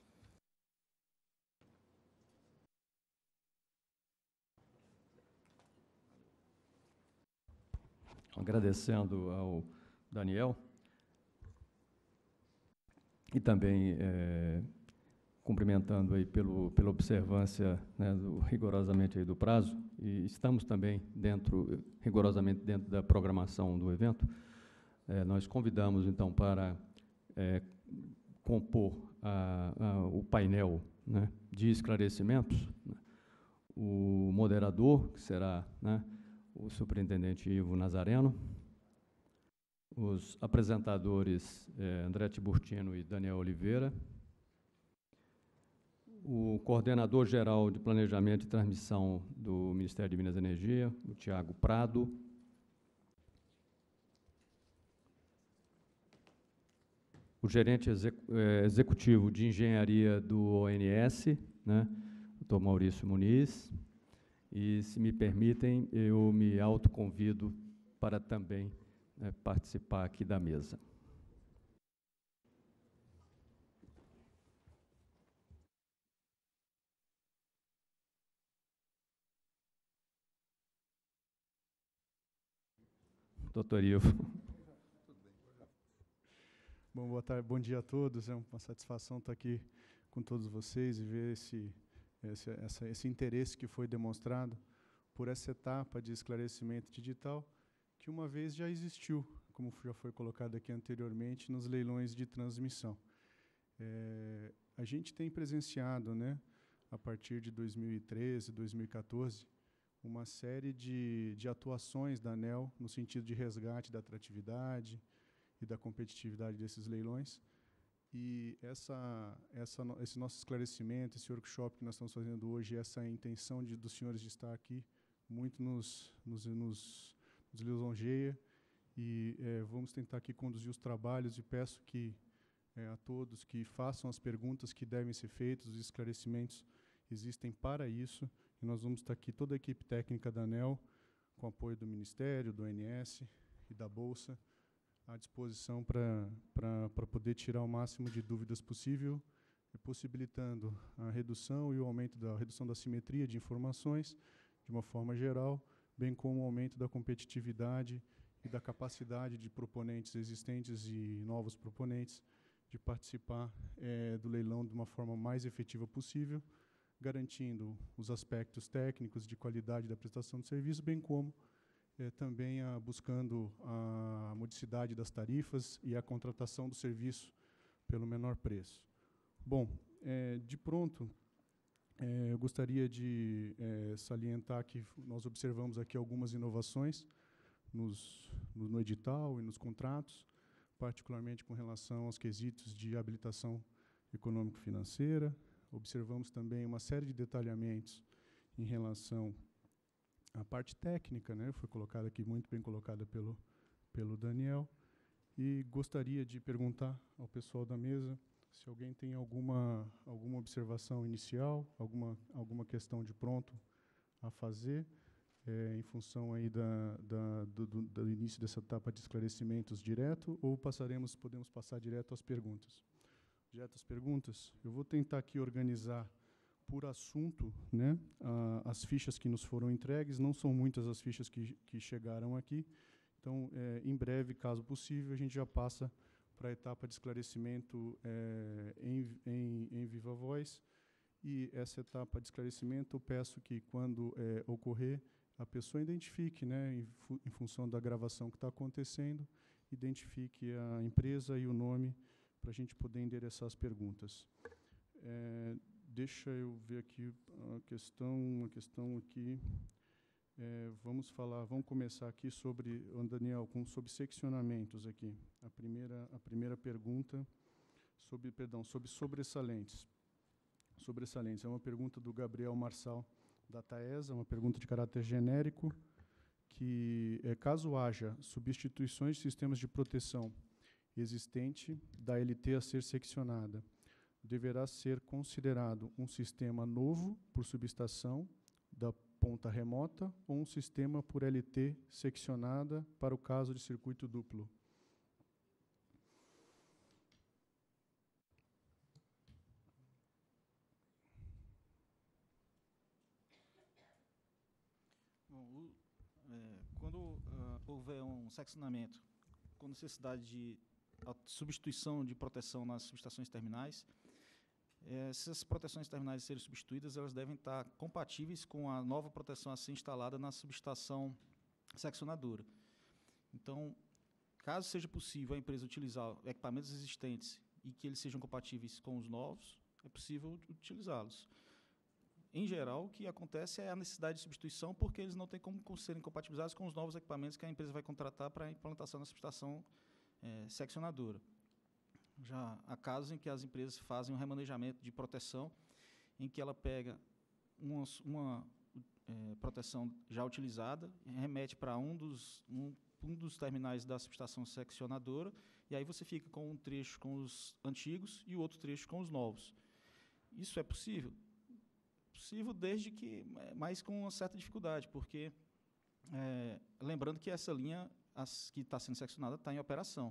Agradecendo ao Daniel e também é, cumprimentando aí pelo, pela observância, né, do, rigorosamente aí do prazo, e estamos também dentro, rigorosamente dentro da programação do evento. É, nós convidamos, então, para é, compor a, a, o painel, né, de esclarecimentos, né, o moderador, que será, né, o superintendente Ivo Nazareno, os apresentadores eh, André Tiburtino e Daniel Oliveira, o coordenador-geral de Planejamento e Transmissão do Ministério de Minas e Energia, o Tiago Prado, o gerente exec, eh, executivo de Engenharia do O N S, né, doutor Maurício Muniz. E, se me permitem, eu me autoconvido para também, né, participar aqui da mesa. Doutor Ivo. Bom, boa tarde, bom dia a todos. É uma satisfação estar aqui com todos vocês e ver esse... Esse, essa, esse interesse que foi demonstrado por essa etapa de esclarecimento digital, que uma vez já existiu, como já foi colocado aqui anteriormente, nos leilões de transmissão. É, a gente tem presenciado, né, a partir de dois mil e treze, dois mil e quatorze, uma série de, de atuações da ANEEL no sentido de resgate da atratividade e da competitividade desses leilões. E essa, essa, esse nosso esclarecimento, esse workshop que nós estamos fazendo hoje, essa intenção de, dos senhores de estar aqui, muito nos, nos, nos, nos lisonjeia. E é, vamos tentar aqui conduzir os trabalhos e peço que é, a todos que façam as perguntas que devem ser feitas, os esclarecimentos existem para isso. E nós vamos estar aqui, toda a equipe técnica da ANEEL, com apoio do Ministério, do O N S e da Bolsa, à disposição para poder tirar o máximo de dúvidas possível, possibilitando a redução e o aumento da a redução da simetria de informações, de uma forma geral, bem como o aumento da competitividade e da capacidade de proponentes existentes e novos proponentes de participar é, do leilão de uma forma mais efetiva possível, garantindo os aspectos técnicos de qualidade da prestação de serviço, bem como É, também a, buscando a modicidade das tarifas e a contratação do serviço pelo menor preço. Bom, é, de pronto, É, eu gostaria de é, salientar que nós observamos aqui algumas inovações nos, no, no edital e nos contratos, particularmente com relação aos quesitos de habilitação econômico-financeira. Observamos também uma série de detalhamentos em relação à parte técnica, né, foi colocada aqui, muito bem colocada pelo, pelo Daniel. E gostaria de perguntar ao pessoal da mesa se alguém tem alguma, alguma observação inicial, alguma, alguma questão de pronto a fazer, é, em função aí da, da, do, do, do início dessa etapa de esclarecimentos direto, ou passaremos, podemos passar direto às perguntas. Direto às perguntas, eu vou tentar aqui organizar por assunto, né, a, as fichas que nos foram entregues. Não são muitas as fichas que, que chegaram aqui, então, é, em breve, caso possível, a gente já passa para a etapa de esclarecimento é, em, em, em viva voz. E essa etapa de esclarecimento, eu peço que, quando é, ocorrer, a pessoa identifique, né, em, fu em função da gravação que está acontecendo, identifique a empresa e o nome para a gente poder endereçar as perguntas. É, deixa eu ver aqui a questão, uma questão aqui. É, vamos falar, vamos começar aqui sobre, Daniel, com sobre seccionamentos aqui. A primeira, a primeira pergunta sobre, perdão, sobre sobressalentes. Sobressalentes é uma pergunta do Gabriel Marçal da Taesa, uma pergunta de caráter genérico, que é, caso haja substituições de sistemas de proteção existente da L T a ser seccionada, deverá ser considerado um sistema novo por subestação da ponta remota ou um sistema por L T seccionada para o caso de circuito duplo? Bom, o, é, quando uh, houver um seccionamento com necessidade de substituição de proteção nas subestações terminais, essas proteções terminais serem substituídas, elas devem estar compatíveis com a nova proteção a ser instalada na subestação seccionadora. Então, caso seja possível a empresa utilizar equipamentos existentes e que eles sejam compatíveis com os novos, é possível utilizá-los. Em geral, o que acontece é a necessidade de substituição, porque eles não têm como serem compatibilizados com os novos equipamentos que a empresa vai contratar para a implantação na subestação é, seccionadora. Já há casos em que as empresas fazem um remanejamento de proteção, em que ela pega uma, uma é, proteção já utilizada, remete para um dos, um, um dos terminais da subestação seccionadora, e aí você fica com um trecho com os antigos e o outro trecho com os novos. Isso é possível? Possível desde que, mas com uma certa dificuldade, porque, é, lembrando que essa linha as, que está sendo seccionada está em operação.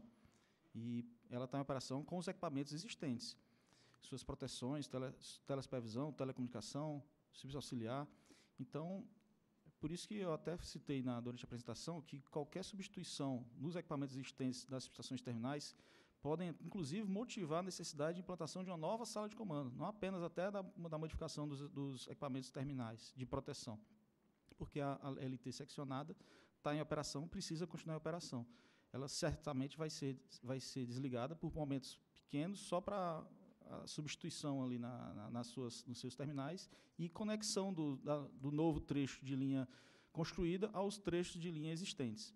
E ela está em operação com os equipamentos existentes. Suas proteções, tele, telesupervisão, telecomunicação, serviço auxiliar. Então, por isso que eu até citei na, durante a apresentação que qualquer substituição nos equipamentos existentes das subestações terminais podem, inclusive, motivar a necessidade de implantação de uma nova sala de comando, não apenas até da, da modificação dos, dos equipamentos terminais de proteção, porque a, a L T seccionada está em operação, precisa continuar em operação. Ela certamente vai ser, vai ser desligada por momentos pequenos, só para a substituição ali na, na, nas suas, nos seus terminais e conexão do, da, do novo trecho de linha construída aos trechos de linha existentes.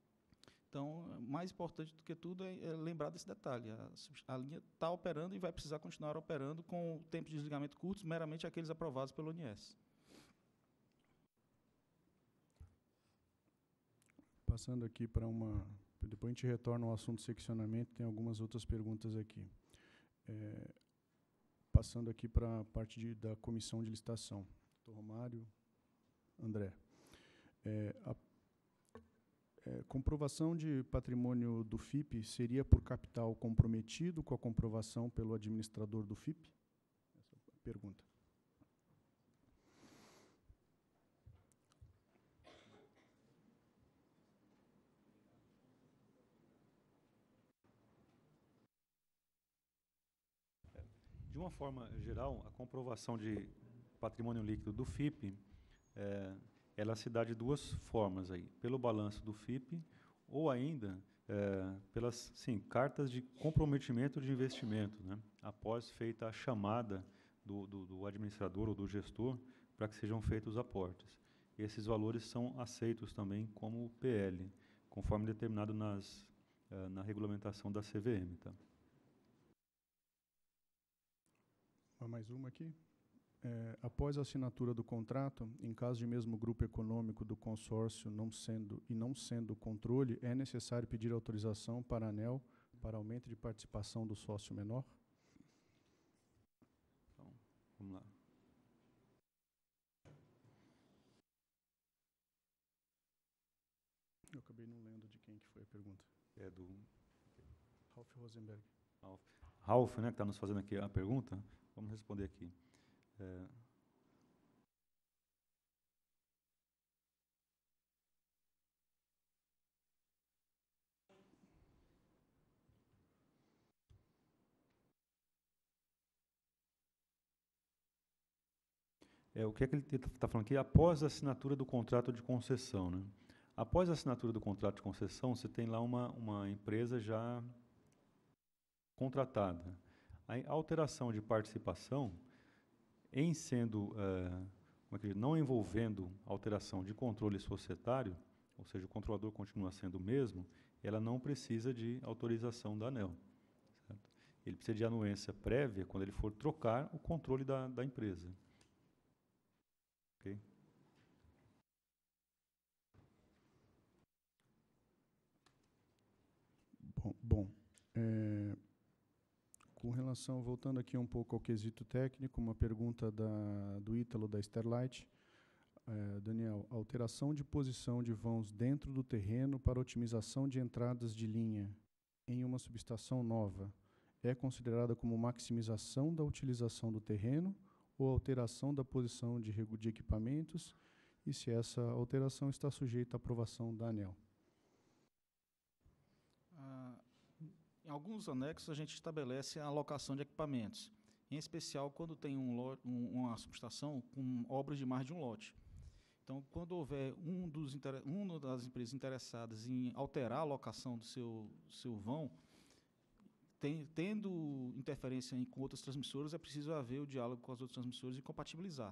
Então, mais importante do que tudo é, é lembrar desse detalhe. A, a linha está operando e vai precisar continuar operando com o tempo de desligamento curtos, meramente aqueles aprovados pelo O N S. Passando aqui para uma... Depois a gente retorna ao assunto seccionamento, tem algumas outras perguntas aqui. É, passando aqui para a parte de, da comissão de licitação. doutor Romário, André. É, a é, comprovação de patrimônio do F I P seria por capital comprometido com a comprovação pelo administrador do F I P? Essa é a pergunta. De uma forma geral, a comprovação de patrimônio líquido do F I P, é, ela se dá de duas formas aí, pelo balanço do F I P ou ainda é, pelas sim, cartas de comprometimento de investimento, né, após feita a chamada do, do, do administrador ou do gestor para que sejam feitos os aportes. E esses valores são aceitos também como P L, conforme determinado nas, uh, na regulamentação da C V M. Tá? Mais uma aqui. É, após a assinatura do contrato, em caso de mesmo grupo econômico do consórcio não sendo e não sendo controle, é necessário pedir autorização para a ANEEL para aumento de participação do sócio menor? Então, vamos lá. Eu acabei não lendo de quem que foi a pergunta. É do Ralph Rosenberg. Ralph, Ralph, né, que está nos fazendo aqui a pergunta. Vamos responder aqui. É, É, o que é que ele está falando aqui? Após a assinatura do contrato de concessão. Né? Após a assinatura do contrato de concessão, você tem lá uma, uma empresa já contratada. A alteração de participação, em sendo, é, como é que diz, não envolvendo alteração de controle societário, ou seja, o controlador continua sendo o mesmo, ela não precisa de autorização da ANEEL. Certo? Ele precisa de anuência prévia quando ele for trocar o controle da, da empresa. Okay. Bom, bom é, com relação, voltando aqui um pouco ao quesito técnico, uma pergunta da, do Ítalo, da Sterlite. É, Daniel, alteração de posição de vãos dentro do terreno para otimização de entradas de linha em uma subestação nova é considerada como maximização da utilização do terreno ou alteração da posição de, de equipamentos, e se essa alteração está sujeita à aprovação da ANEEL? Ah, em alguns anexos, a gente estabelece a alocação de equipamentos, em especial quando tem um lote, um, uma subestação com obras de mais de um lote. Então, quando houver um dos, uma das empresas interessadas em alterar a alocação do seu, seu vão, Tem, tendo interferência em, com outras transmissoras, é preciso haver o diálogo com as outras transmissoras e compatibilizar.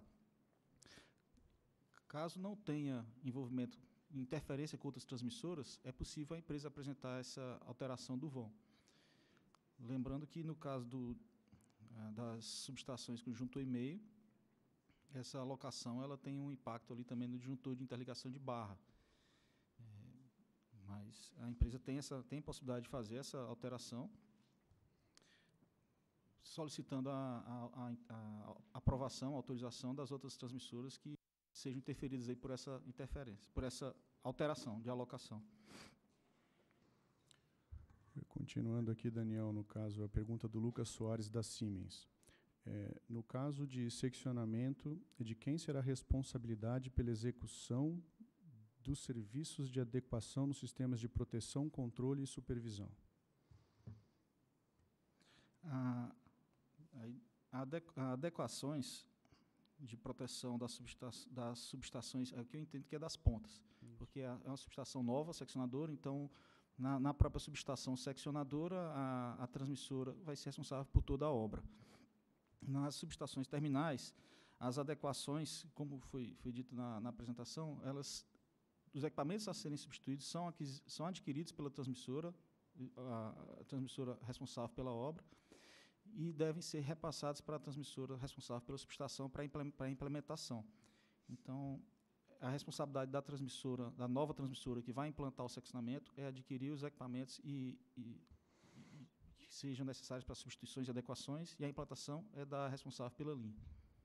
Caso não tenha envolvimento, interferência com outras transmissoras, é possível a empresa apresentar essa alteração do vão. Lembrando que, no caso do, das subestações com disjuntor e meio, essa alocação ela tem um impacto ali também no disjuntor de interligação de barra. É, mas a empresa tem, essa, tem possibilidade de fazer essa alteração, solicitando a, a, a, a aprovação, a autorização das outras transmissoras que sejam interferidas aí por essa interferência, por essa alteração de alocação. Continuando aqui, Daniel, no caso, a pergunta do Lucas Soares, da Siemens. É, no caso de seccionamento, de quem será a responsabilidade pela execução dos serviços de adequação nos sistemas de proteção, controle e supervisão? A adequações de proteção das, subesta das subestações, é o que eu entendo que é das pontas, Isso. porque é uma subestação nova, seccionadora, então, na, na própria subestação seccionadora, a, a transmissora vai ser responsável por toda a obra. Nas subestações terminais, as adequações, como foi, foi dito na, na apresentação, elas, os equipamentos a serem substituídos são, são adquiridos pela transmissora, a, a transmissora responsável pela obra, e devem ser repassados para a transmissora responsável pela subestação para a implementação. Então, a responsabilidade da transmissora, da nova transmissora que vai implantar o seccionamento, é adquirir os equipamentos e, e, e que sejam necessários para substituições e adequações, e a implantação é da responsável pela linha.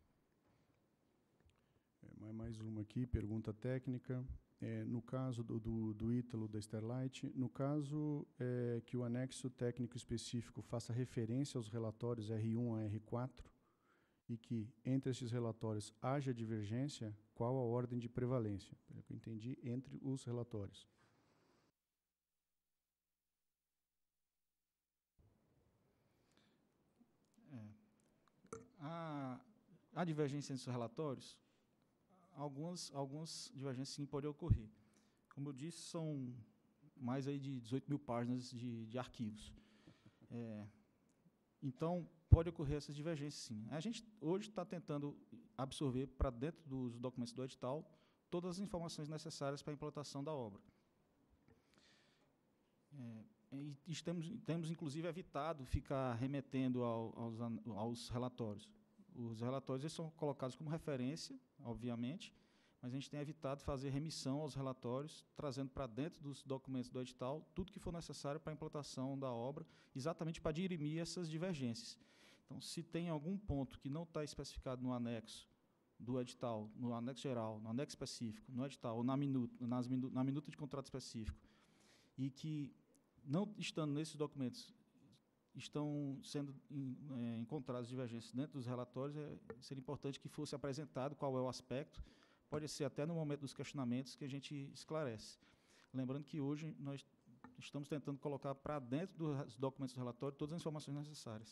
É, mais uma aqui, pergunta técnica. É, no caso do, do, do Ítalo, da Sterlite, no caso é, que o anexo técnico específico faça referência aos relatórios R um a R quatro e que, entre esses relatórios, haja divergência, qual a ordem de prevalência? Pelo que eu entendi, entre os relatórios. É. A, a divergência entre os relatórios, Algumas, algumas divergências sim podem ocorrer. Como eu disse, são mais aí de dezoito mil páginas de, de arquivos. É, então, pode ocorrer essas divergências, sim. A gente hoje está tentando absorver para dentro dos documentos do edital todas as informações necessárias para a implantação da obra. É, e estamos, temos, inclusive, evitado ficar remetendo ao, aos, aos relatórios. Os relatórios eles são colocados como referência, obviamente, mas a gente tem evitado fazer remissão aos relatórios, trazendo para dentro dos documentos do edital tudo que for necessário para a implantação da obra, exatamente para dirimir essas divergências. Então, se tem algum ponto que não está especificado no anexo do edital, no anexo geral, no anexo específico, no edital, ou na minuta, nas minu, na minuta de contrato específico, e que, não estando nesses documentos, estão sendo em, é, encontradas divergências dentro dos relatórios, é, seria importante que fosse apresentado qual é o aspecto, pode ser até no momento dos questionamentos que a gente esclarece. Lembrando que hoje nós estamos tentando colocar para dentro dos documentos do relatório todas as informações necessárias.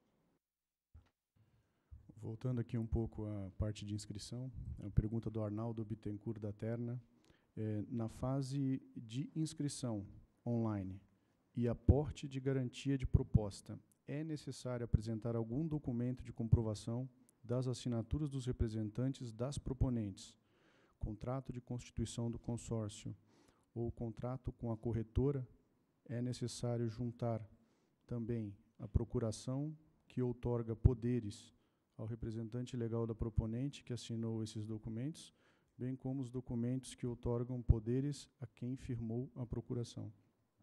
Voltando aqui um pouco à parte de inscrição, é uma pergunta do Arnaldo Bittencourt da Terna. É, na fase de inscrição online e aporte de garantia de proposta, é necessário apresentar algum documento de comprovação das assinaturas dos representantes das proponentes, contrato de constituição do consórcio ou contrato com a corretora? É necessário juntar também a procuração que outorga poderes ao representante legal da proponente que assinou esses documentos, bem como os documentos que outorgam poderes a quem firmou a procuração.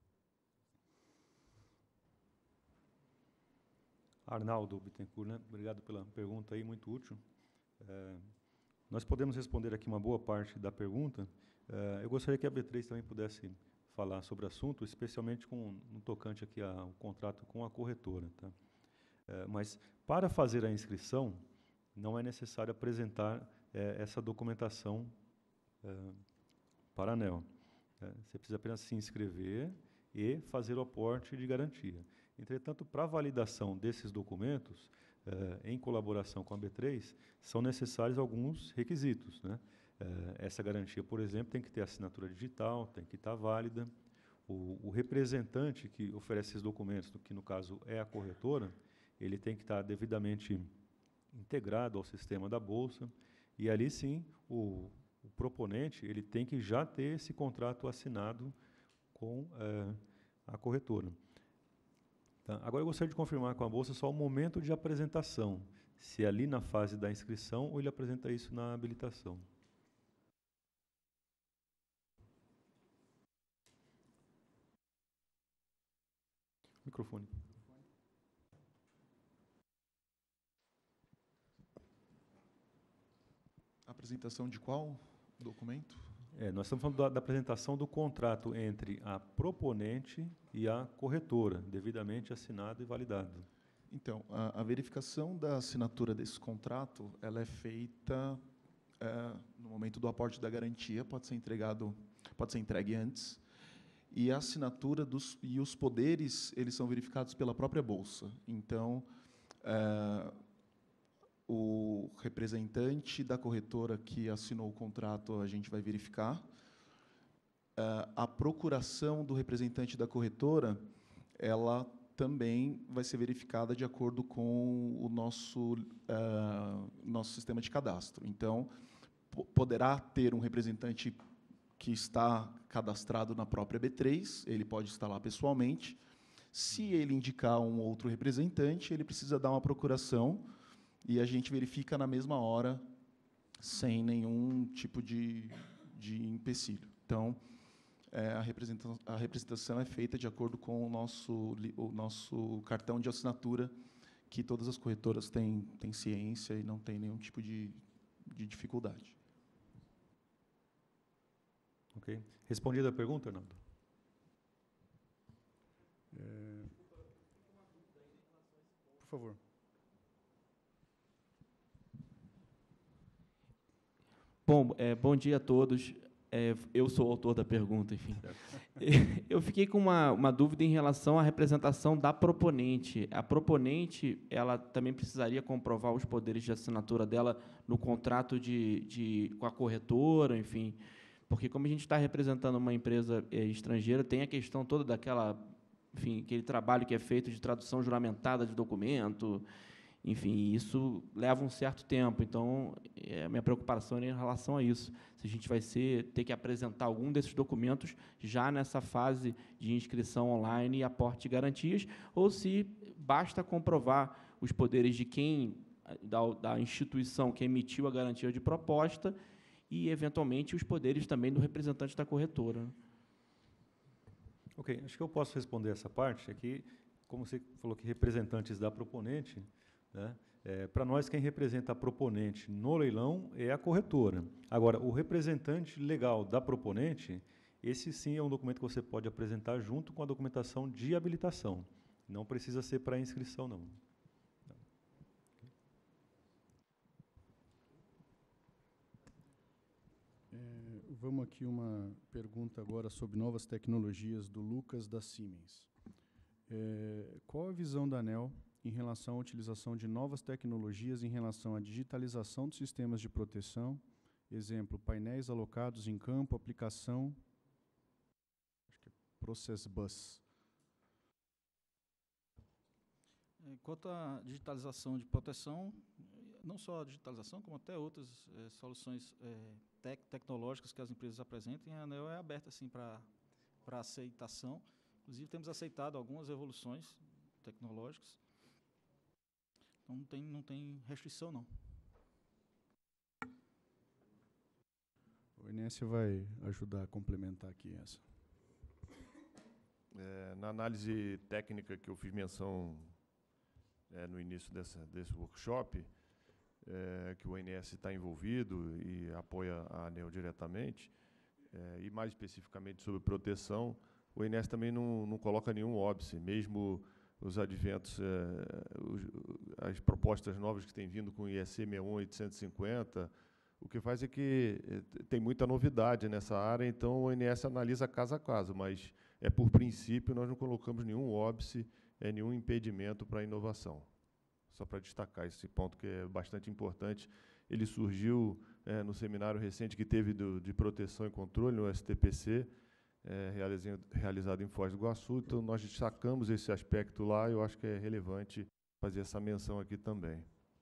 Arnaldo Bittencourt, né? Obrigado pela pergunta aí, muito útil. É, nós podemos responder aqui uma boa parte da pergunta. É, eu gostaria que a B três também pudesse falar sobre o assunto, especialmente com no tocante aqui ao contrato com a corretora, tá? É, mas, para fazer a inscrição, não é necessário apresentar é, essa documentação é, para a ANEEL. É, você precisa apenas se inscrever e fazer o aporte de garantia. Entretanto, para a validação desses documentos, é, em colaboração com a B três, são necessários alguns requisitos, né? É, essa garantia, por exemplo, tem que ter assinatura digital, tem que estar válida. O, o representante que oferece esses documentos, que no caso é a corretora, ele tem que estar devidamente integrado ao sistema da Bolsa, e ali sim o, o proponente ele tem que já ter esse contrato assinado com é, a corretora. Tá? Agora eu gostaria de confirmar com a Bolsa só o momento de apresentação, se é ali na fase da inscrição ou ele apresenta isso na habilitação. Microfone. Apresentação de qual documento? É, nós estamos falando da, da apresentação do contrato entre a proponente e a corretora, devidamente assinado e validado. Então, a, a verificação da assinatura desse contrato, ela é feita é, no momento do aporte da garantia, pode ser entregado, pode ser entregue antes, e a assinatura dos, e os poderes, eles são verificados pela própria Bolsa. Então, é, o representante da corretora que assinou o contrato, a gente vai verificar. Uh, a procuração do representante da corretora, ela também vai ser verificada de acordo com o nosso, uh, nosso sistema de cadastro. Então, poderá ter um representante que está cadastrado na própria B três, ele pode estar lá pessoalmente. Se ele indicar um outro representante, ele precisa dar uma procuração, e a gente verifica na mesma hora, sem nenhum tipo de, de empecilho. Então, é, a, representação, a representação é feita de acordo com o nosso, o nosso cartão de assinatura, que todas as corretoras têm, têm ciência e não tem nenhum tipo de, de dificuldade. Ok. Respondida a pergunta, Arnaldo? É, por favor. Bom, é, bom dia a todos. É, eu sou o autor da pergunta, enfim. Eu fiquei com uma, uma dúvida em relação à representação da proponente. A proponente, ela também precisaria comprovar os poderes de assinatura dela no contrato de, de, com a corretora, enfim, porque como a gente está representando uma empresa é, estrangeira, tem a questão toda daquela enfim, aquele trabalho que é feito de tradução juramentada de documento, enfim, isso leva um certo tempo. Então, é, a minha preocupação é em relação a isso. Se a gente vai ser, ter que apresentar algum desses documentos já nessa fase de inscrição online e aporte de garantias, ou se basta comprovar os poderes de quem, da, da instituição que emitiu a garantia de proposta e, eventualmente, os poderes também do representante da corretora. Ok, acho que eu posso responder essa parte aqui. Como você falou que representantes da proponente, né, é, para nós, quem representa a proponente no leilão é a corretora. Agora, o representante legal da proponente, esse sim é um documento que você pode apresentar junto com a documentação de habilitação. Não precisa ser para inscrição, não. É, vamos aqui uma pergunta agora sobre novas tecnologias do Lucas da Siemens. É, qual a visão da ANEEL em relação à utilização de novas tecnologias em relação à digitalização dos sistemas de proteção, exemplo, painéis alocados em campo, aplicação, acho que é Process Bus. Quanto à digitalização de proteção, não só a digitalização, como até outras é, soluções é, tec tecnológicas que as empresas apresentem, a ANEEL é aberta assim, para aceitação. Inclusive, temos aceitado algumas evoluções tecnológicas. Então, não tem, não tem restrição, não. O Enécio vai ajudar a complementar aqui essa. É, na análise técnica que eu fiz menção é, no início dessa, desse workshop, é, que o O N S está envolvido e apoia a ANEEL diretamente, é, e mais especificamente sobre proteção, o O N S também não, não coloca nenhum óbice, mesmo os adventos, é, os, as propostas novas que têm vindo com o I E C sessenta e um, oitocentos e cinquenta, o que faz é que é, tem muita novidade nessa área, então o O N S analisa caso a caso, mas, é, por princípio, nós não colocamos nenhum óbice, é, nenhum impedimento para a inovação. Só para destacar esse ponto que é bastante importante. Ele surgiu é, no seminário recente que teve do, de proteção e controle, no S T P C, é, realizado em Foz do Iguaçu, então nós destacamos esse aspecto lá, e eu acho que é relevante fazer essa menção aqui também.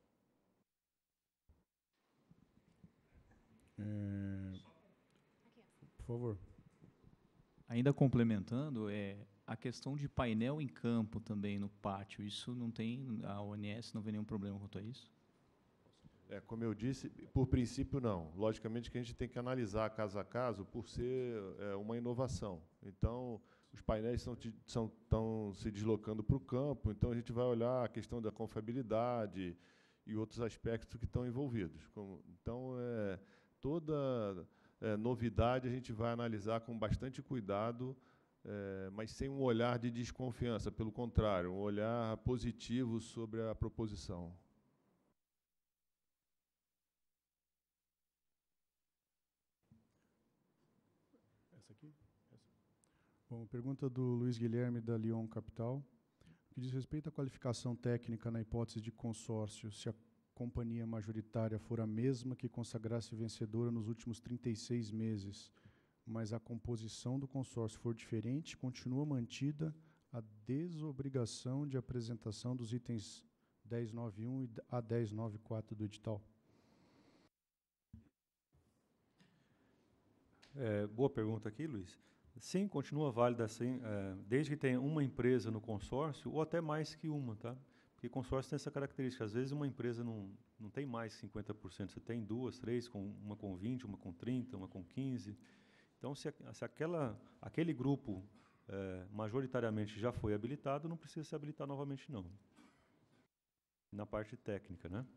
É, por favor. Ainda complementando, é, a questão de painel em campo também no pátio, isso não tem, a O N S não vê nenhum problema quanto a isso? É, como eu disse, por princípio, não. Logicamente que a gente tem que analisar caso a caso por ser é, uma inovação. Então, os painéis são, são, estão se deslocando para o campo, então a gente vai olhar a questão da confiabilidade e outros aspectos que estão envolvidos. Como, então, é, toda é, novidade a gente vai analisar com bastante cuidado, é, mas sem um olhar de desconfiança, pelo contrário, um olhar positivo sobre a proposição. Essa aqui? Essa. Bom, pergunta do Luiz Guilherme, da Lyon Capital, que diz respeito à qualificação técnica na hipótese de consórcio, se a companhia majoritária for a mesma que consagrasse vencedora nos últimos trinta e seis meses, mas a composição do consórcio for diferente, continua mantida a desobrigação de apresentação dos itens dez nove um a dez nove quatro do edital? É, boa pergunta aqui, Luiz. Sim, continua válida, sim, é, desde que tenha uma empresa no consórcio, ou até mais que uma, tá? Porque consórcio tem essa característica. Às vezes, uma empresa não, não tem mais cinquenta por cento. Você tem duas, três, com, uma com vinte, uma com trinta, uma com quinze. Então, se, se aquela, aquele grupo é, majoritariamente já foi habilitado, não precisa se habilitar novamente, não. Na parte técnica, né?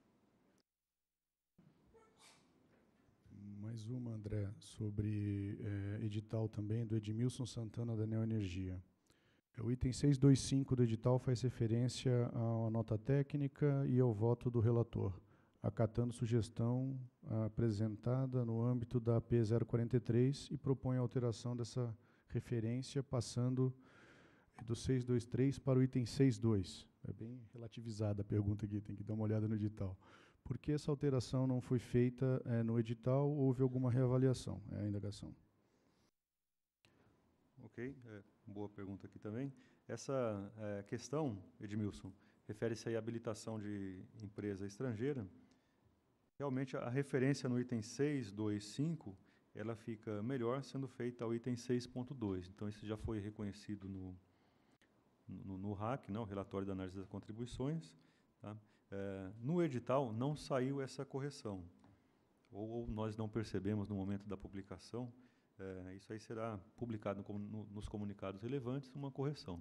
Mais uma, André, sobre eh, edital também, do Edmilson Santana, da Neoenergia. O item seiscentos e vinte e cinco do edital faz referência à nota técnica e ao voto do relator, acatando sugestão apresentada no âmbito da A P zero quarenta e três e propõe a alteração dessa referência, passando do seiscentos e vinte e três para o item seiscentos e vinte e dois. É bem relativizada a pergunta aqui, tem que dar uma olhada no edital. Por que essa alteração não foi feita é, no edital? Houve alguma reavaliação? É a indagação. Ok, é, boa pergunta aqui também. Essa é, questão, Edmilson, refere-se à habilitação de empresa estrangeira. Realmente, a referência no item seis ponto dois ponto cinco, ela fica melhor sendo feita ao item seis ponto dois. Então, isso já foi reconhecido no, no, no R A C, né, o Relatório da Análise das Contribuições. Tá? É, no edital, não saiu essa correção. Ou, ou nós não percebemos no momento da publicação. É, isso aí será publicado no, no, nos comunicados relevantes, uma correção.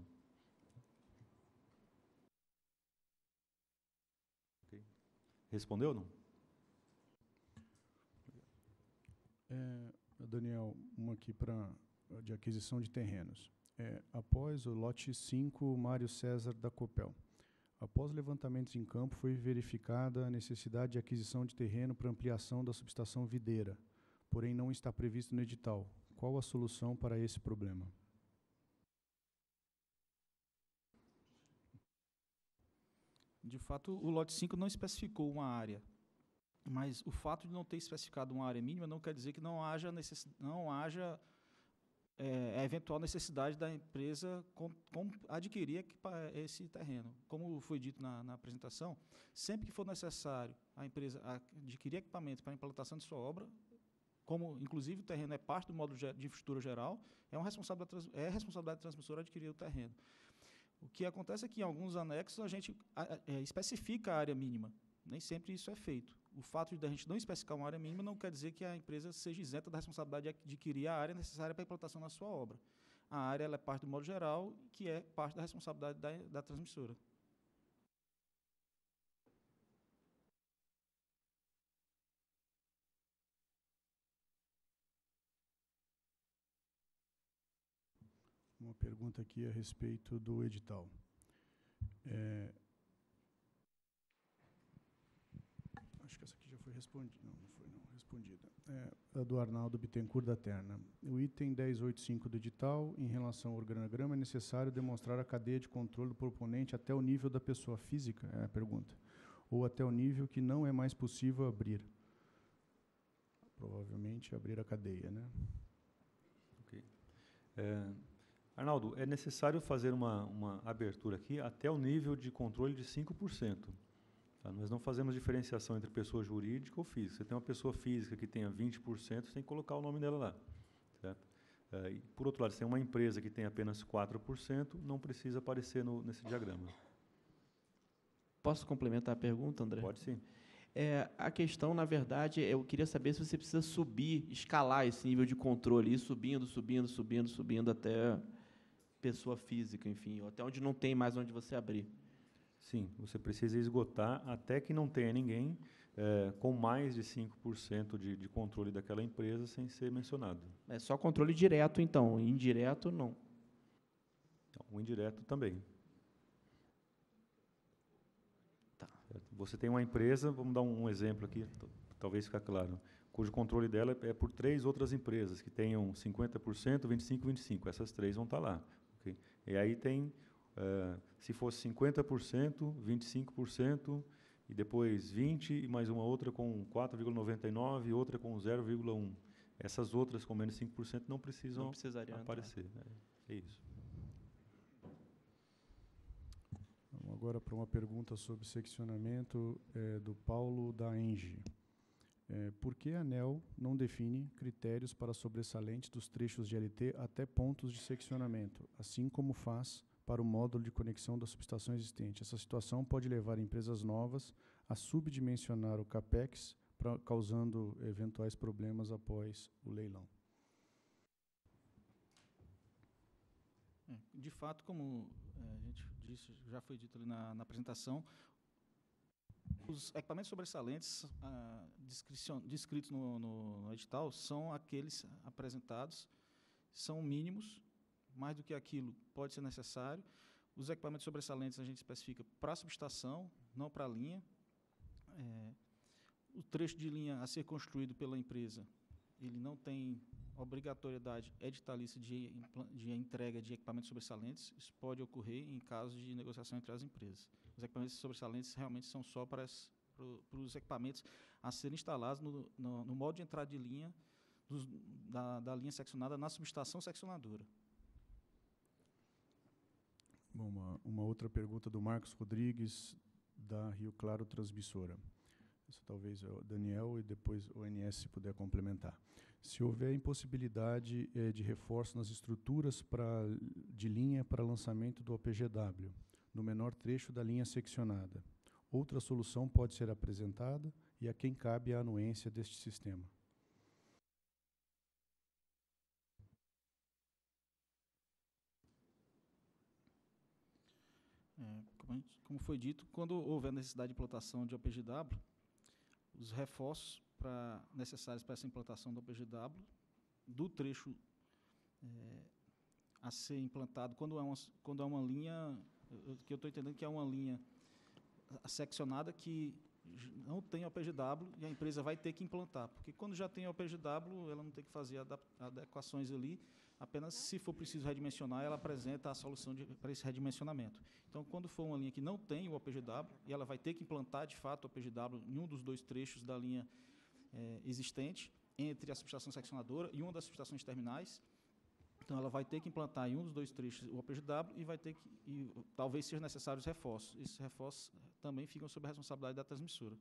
Okay. Respondeu ou não? É, Daniel, uma aqui para de aquisição de terrenos. É, após o lote cinco, Mário César da Copel. Após levantamentos em campo, foi verificada a necessidade de aquisição de terreno para ampliação da subestação videira, porém não está previsto no edital. Qual a solução para esse problema? De fato, o lote cinco não especificou uma área, mas o fato de não ter especificado uma área mínima não quer dizer que não haja, necess... não haja é, a eventual necessidade da empresa com, com adquirir esse terreno. Como foi dito na, na apresentação, sempre que for necessário a empresa adquirir equipamento para a implantação de sua obra, como, inclusive, o terreno é parte do módulo de infraestrutura geral, é, uma responsabilidade, é responsabilidade da transmissora adquirir o terreno. O que acontece é que, em alguns anexos, a gente a, é, especifica a área mínima. Nem sempre isso é feito. O fato de a gente não especificar uma área mínima não quer dizer que a empresa seja isenta da responsabilidade de adquirir a área necessária para a implantação da sua obra. A área ela é parte do módulo geral, que é parte da responsabilidade da, da transmissora. Uma pergunta aqui a respeito do edital. É, acho que essa aqui já foi respondida. Não, não foi não, respondida. É, a do Arnaldo Bittencourt da Terna. O item dez ponto oitenta e cinco do edital, em relação ao organograma, é necessário demonstrar a cadeia de controle do proponente até o nível da pessoa física? É a pergunta. Ou até o nível que não é mais possível abrir? Provavelmente abrir a cadeia, né? Ok. É, Arnaldo, é necessário fazer uma, uma abertura aqui até o nível de controle de cinco por cento. Tá? Nós não fazemos diferenciação entre pessoa jurídica ou física. Você tem uma pessoa física que tenha vinte por cento, você tem que colocar o nome dela lá. Certo? É, e, por outro lado, se tem uma empresa que tem apenas quatro por cento, não precisa aparecer no, nesse diagrama. Posso complementar a pergunta, André? Pode sim. É, a questão, na verdade, eu queria saber se você precisa subir, escalar esse nível de controle, ir subindo, subindo, subindo, subindo até pessoa física, enfim, ou até onde não tem mais onde você abrir. Sim, você precisa esgotar até que não tenha ninguém é, com mais de cinco por cento de, de controle daquela empresa sem ser mencionado. É só controle direto, então, indireto, não. Então, o indireto também. Tá. Você tem uma empresa, vamos dar um, um exemplo aqui, talvez fique claro, cujo controle dela é por três outras empresas, que tenham cinquenta por cento, vinte e cinco por cento, vinte e cinco por cento. Essas três vão estar lá. Okay? E aí tem, uh, se fosse cinquenta por cento, vinte e cinco por cento, e depois vinte por cento, e mais uma outra com quatro vírgula noventa e nove por cento, e outra com zero vírgula um por cento. Essas outras com menos de cinco por cento não precisam não aparecer. Né? É isso. Vamos agora para uma pergunta sobre seccionamento é, do Paulo da Engie. É, por que a ANEEL não define critérios para sobressalente dos trechos de L T até pontos de seccionamento, assim como faz para o módulo de conexão da subestação existente? Essa situação pode levar empresas novas a subdimensionar o CAPEX, pra, causando eventuais problemas após o leilão. De fato, como a gente disse, já foi dito ali na, na apresentação, os equipamentos sobressalentes ah, descritos no, no, no edital são aqueles apresentados, são mínimos, mais do que aquilo pode ser necessário. Os equipamentos sobressalentes a gente especifica para a subestação, não para a linha. É, o trecho de linha a ser construído pela empresa, ele não tem obrigatoriedade editalícia de, de entrega de equipamentos sobressalentes. Isso pode ocorrer em caso de negociação entre as empresas. Os equipamentos sobressalentes realmente são só para, as, para, para os equipamentos a serem instalados no, no, no modo de entrada de linha dos, da, da linha seccionada na subestação seccionadora. Bom, uma, uma outra pergunta do Marcos Rodrigues, da Rio Claro Transmissora. Isso talvez é o Daniel e depois o O N S, se puder complementar. Se houver impossibilidade eh, de reforço nas estruturas pra, de linha para lançamento do O P G W, no menor trecho da linha seccionada, outra solução pode ser apresentada e a quem cabe a anuência deste sistema? É, como, a gente, como foi dito, quando houver necessidade de implantação de O P G W, os reforços pra, necessários para essa implantação do O P G W, do trecho é, a ser implantado, quando é uma, quando é uma linha, eu, que eu estou entendendo que é uma linha seccionada que não tem O P G W e a empresa vai ter que implantar, porque quando já tem O P G W, ela não tem que fazer adequações ali, apenas se for preciso redimensionar, ela apresenta a solução para esse redimensionamento. Então, quando for uma linha que não tem o O P G W, e ela vai ter que implantar, de fato, o O P G W em um dos dois trechos da linha é, existente, entre a subestação seccionadora e uma das subestações terminais, então ela vai ter que implantar em um dos dois trechos o O P G W e vai ter que, e, talvez sejam necessários reforços. Esses reforços também ficam sob a responsabilidade da transmissora.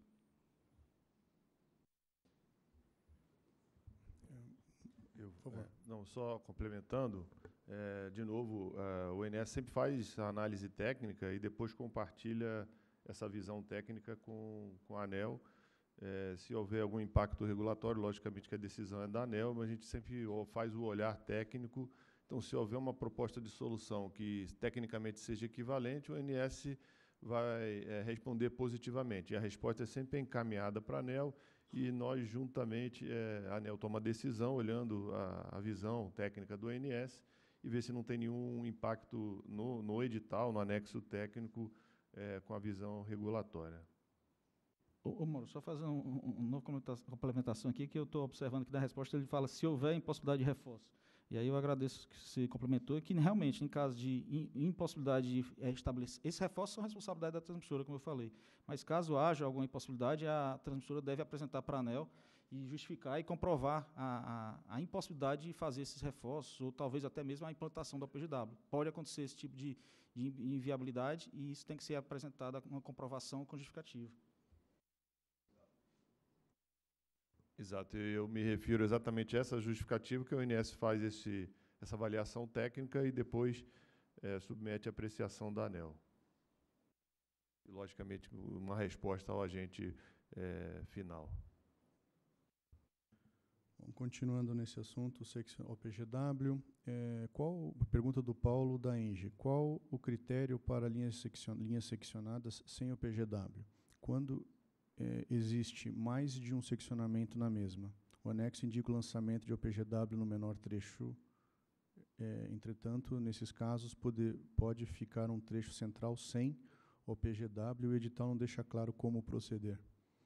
Eu, é, não, só complementando, é, de novo, é, o O N S sempre faz a análise técnica e depois compartilha essa visão técnica com, com a ANEEL. É, se houver algum impacto regulatório, logicamente que a decisão é da ANEEL, mas a gente sempre faz o olhar técnico. Então, se houver uma proposta de solução que tecnicamente seja equivalente, o O N S vai é, responder positivamente. E a resposta é sempre encaminhada para a ANEEL e nós, juntamente, é, a ANEEL toma a decisão, olhando a, a visão técnica do O N S, e vê se não tem nenhum impacto no, no edital, no anexo técnico, é, com a visão regulatória. Ô, ô Mauro, só fazer um, um, uma complementação aqui, que eu estou observando que da resposta ele fala se houver impossibilidade de reforço. E aí eu agradeço que você complementou, que realmente, em caso de impossibilidade de estabelecer, esses reforços são responsabilidade da transmissora, como eu falei, mas caso haja alguma impossibilidade, a transmissora deve apresentar para a ANEEL e justificar e comprovar a, a, a impossibilidade de fazer esses reforços, ou talvez até mesmo a implantação do O P G W. Pode acontecer esse tipo de, de inviabilidade e isso tem que ser apresentado uma comprovação com justificativa. Exato, eu me refiro exatamente a essa justificativa que o O N S faz esse, essa avaliação técnica e depois é, submete à apreciação da ANEEL. E, logicamente, uma resposta ao agente é, final. Bom, continuando nesse assunto, O P G W, é, qual, pergunta do Paulo da Enge, qual o critério para linhas, seccion, linhas seccionadas sem O P G W? Quando É, existe mais de um seccionamento na mesma. O anexo indica o lançamento de O P G W no menor trecho. É, entretanto, nesses casos, pode, pode ficar um trecho central sem O P G W e o edital não deixa claro como proceder.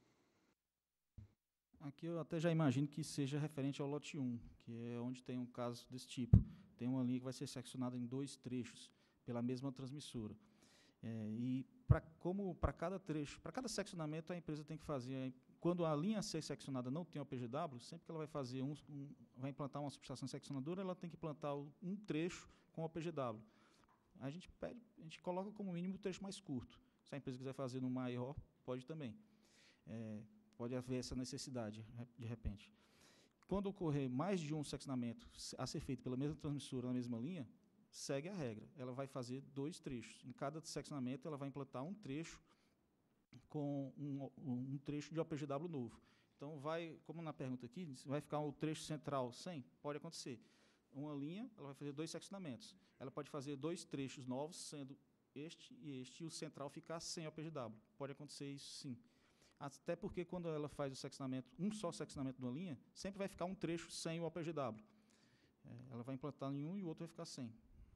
Aqui eu até já imagino que seja referente ao lote um, que é onde tem um caso desse tipo. Tem uma linha que vai ser seccionada em dois trechos pela mesma transmissora. É, e pra, como para cada trecho, para cada seccionamento, a empresa tem que fazer, quando a linha a ser seccionada não tem O P G W, sempre que ela vai fazer um, um, vai implantar uma subestação seccionadora, ela tem que implantar um trecho com O P G W. A gente pede, a gente coloca como mínimo o trecho mais curto. Se a empresa quiser fazer no maior, pode também. É, pode haver essa necessidade, de repente. Quando ocorrer mais de um seccionamento a ser feito pela mesma transmissora na mesma linha, segue a regra. Ela vai fazer dois trechos. Em cada seccionamento, ela vai implantar um trecho com um, um trecho de O P G W novo. Então, vai, como na pergunta aqui, vai ficar o trecho central sem? Pode acontecer. Uma linha, ela vai fazer dois seccionamentos. Ela pode fazer dois trechos novos, sendo este e este, e o central ficar sem O P G W. Pode acontecer isso, sim. Até porque, quando ela faz o seccionamento, um só seccionamento de uma linha, sempre vai ficar um trecho sem o O P G W. É, ela vai implantar em um e o outro vai ficar sem.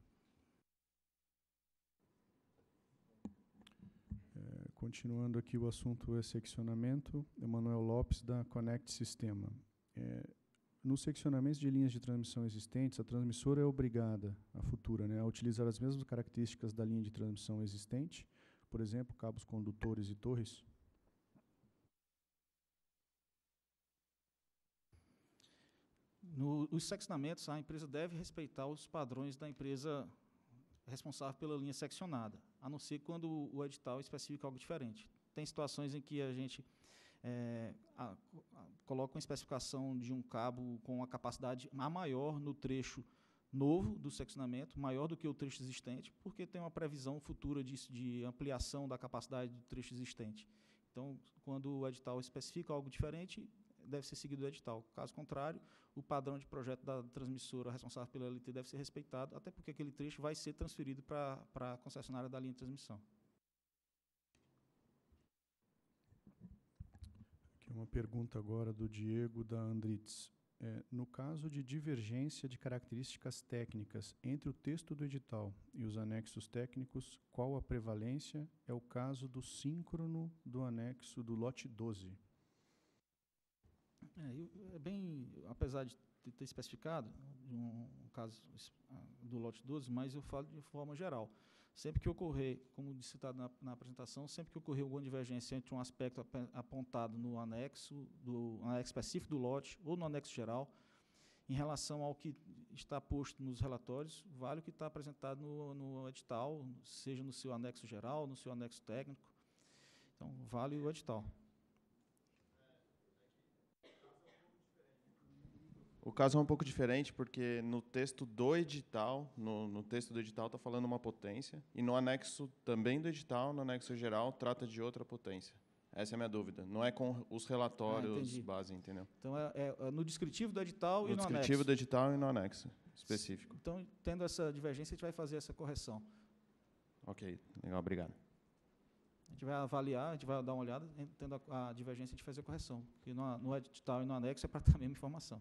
Continuando aqui, o assunto é seccionamento. Emanuel Lopes, da Connect Sistema. É, nos seccionamentos de linhas de transmissão existentes, a transmissora é obrigada, a futura, né, a utilizar as mesmas características da linha de transmissão existente, por exemplo, cabos condutores e torres? No, os seccionamentos, a empresa deve respeitar os padrões da empresa responsável pela linha seccionada, a não ser quando o edital especifica algo diferente. Tem situações em que a gente é, a, a, coloca uma especificação de um cabo com a capacidade a maior no trecho novo do seccionamento, maior do que o trecho existente, porque tem uma previsão futura de, de ampliação da capacidade do trecho existente. Então, quando o edital especifica algo diferente, deve ser seguido o edital. Caso contrário, o padrão de projeto da transmissora responsável pela L T deve ser respeitado, até porque aquele trecho vai ser transferido para a concessionária da linha de transmissão. Aqui uma pergunta agora do Diego da Andritz. É, no caso de divergência de características técnicas entre o texto do edital e os anexos técnicos, qual a prevalência? É o caso do síncrono do anexo do lote doze. É, eu, é bem, apesar de ter especificado um, um caso do lote doze, mas eu falo de forma geral. Sempre que ocorrer, como citado na, na apresentação, sempre que ocorrer alguma divergência entre um aspecto ap apontado no anexo, do anexo específico do lote ou no anexo geral, em relação ao que está posto nos relatórios, vale o que está apresentado no, no edital, seja no seu anexo geral, no seu anexo técnico. Então, vale o edital. O caso é um pouco diferente, porque no texto do edital, no, no texto do edital está falando uma potência, e no anexo também do edital, no anexo geral, trata de outra potência. Essa é a minha dúvida. Não é com os relatórios ah, base, entendeu? Então, é, é no descritivo do edital no e no anexo. No descritivo do edital e no anexo específico. Então, tendo essa divergência, a gente vai fazer essa correção. Ok, legal, obrigado. A gente vai avaliar, a gente vai dar uma olhada, tendo a, a divergência, a gente faz a correção. Porque no, no edital e no anexo é para ter a mesma informação.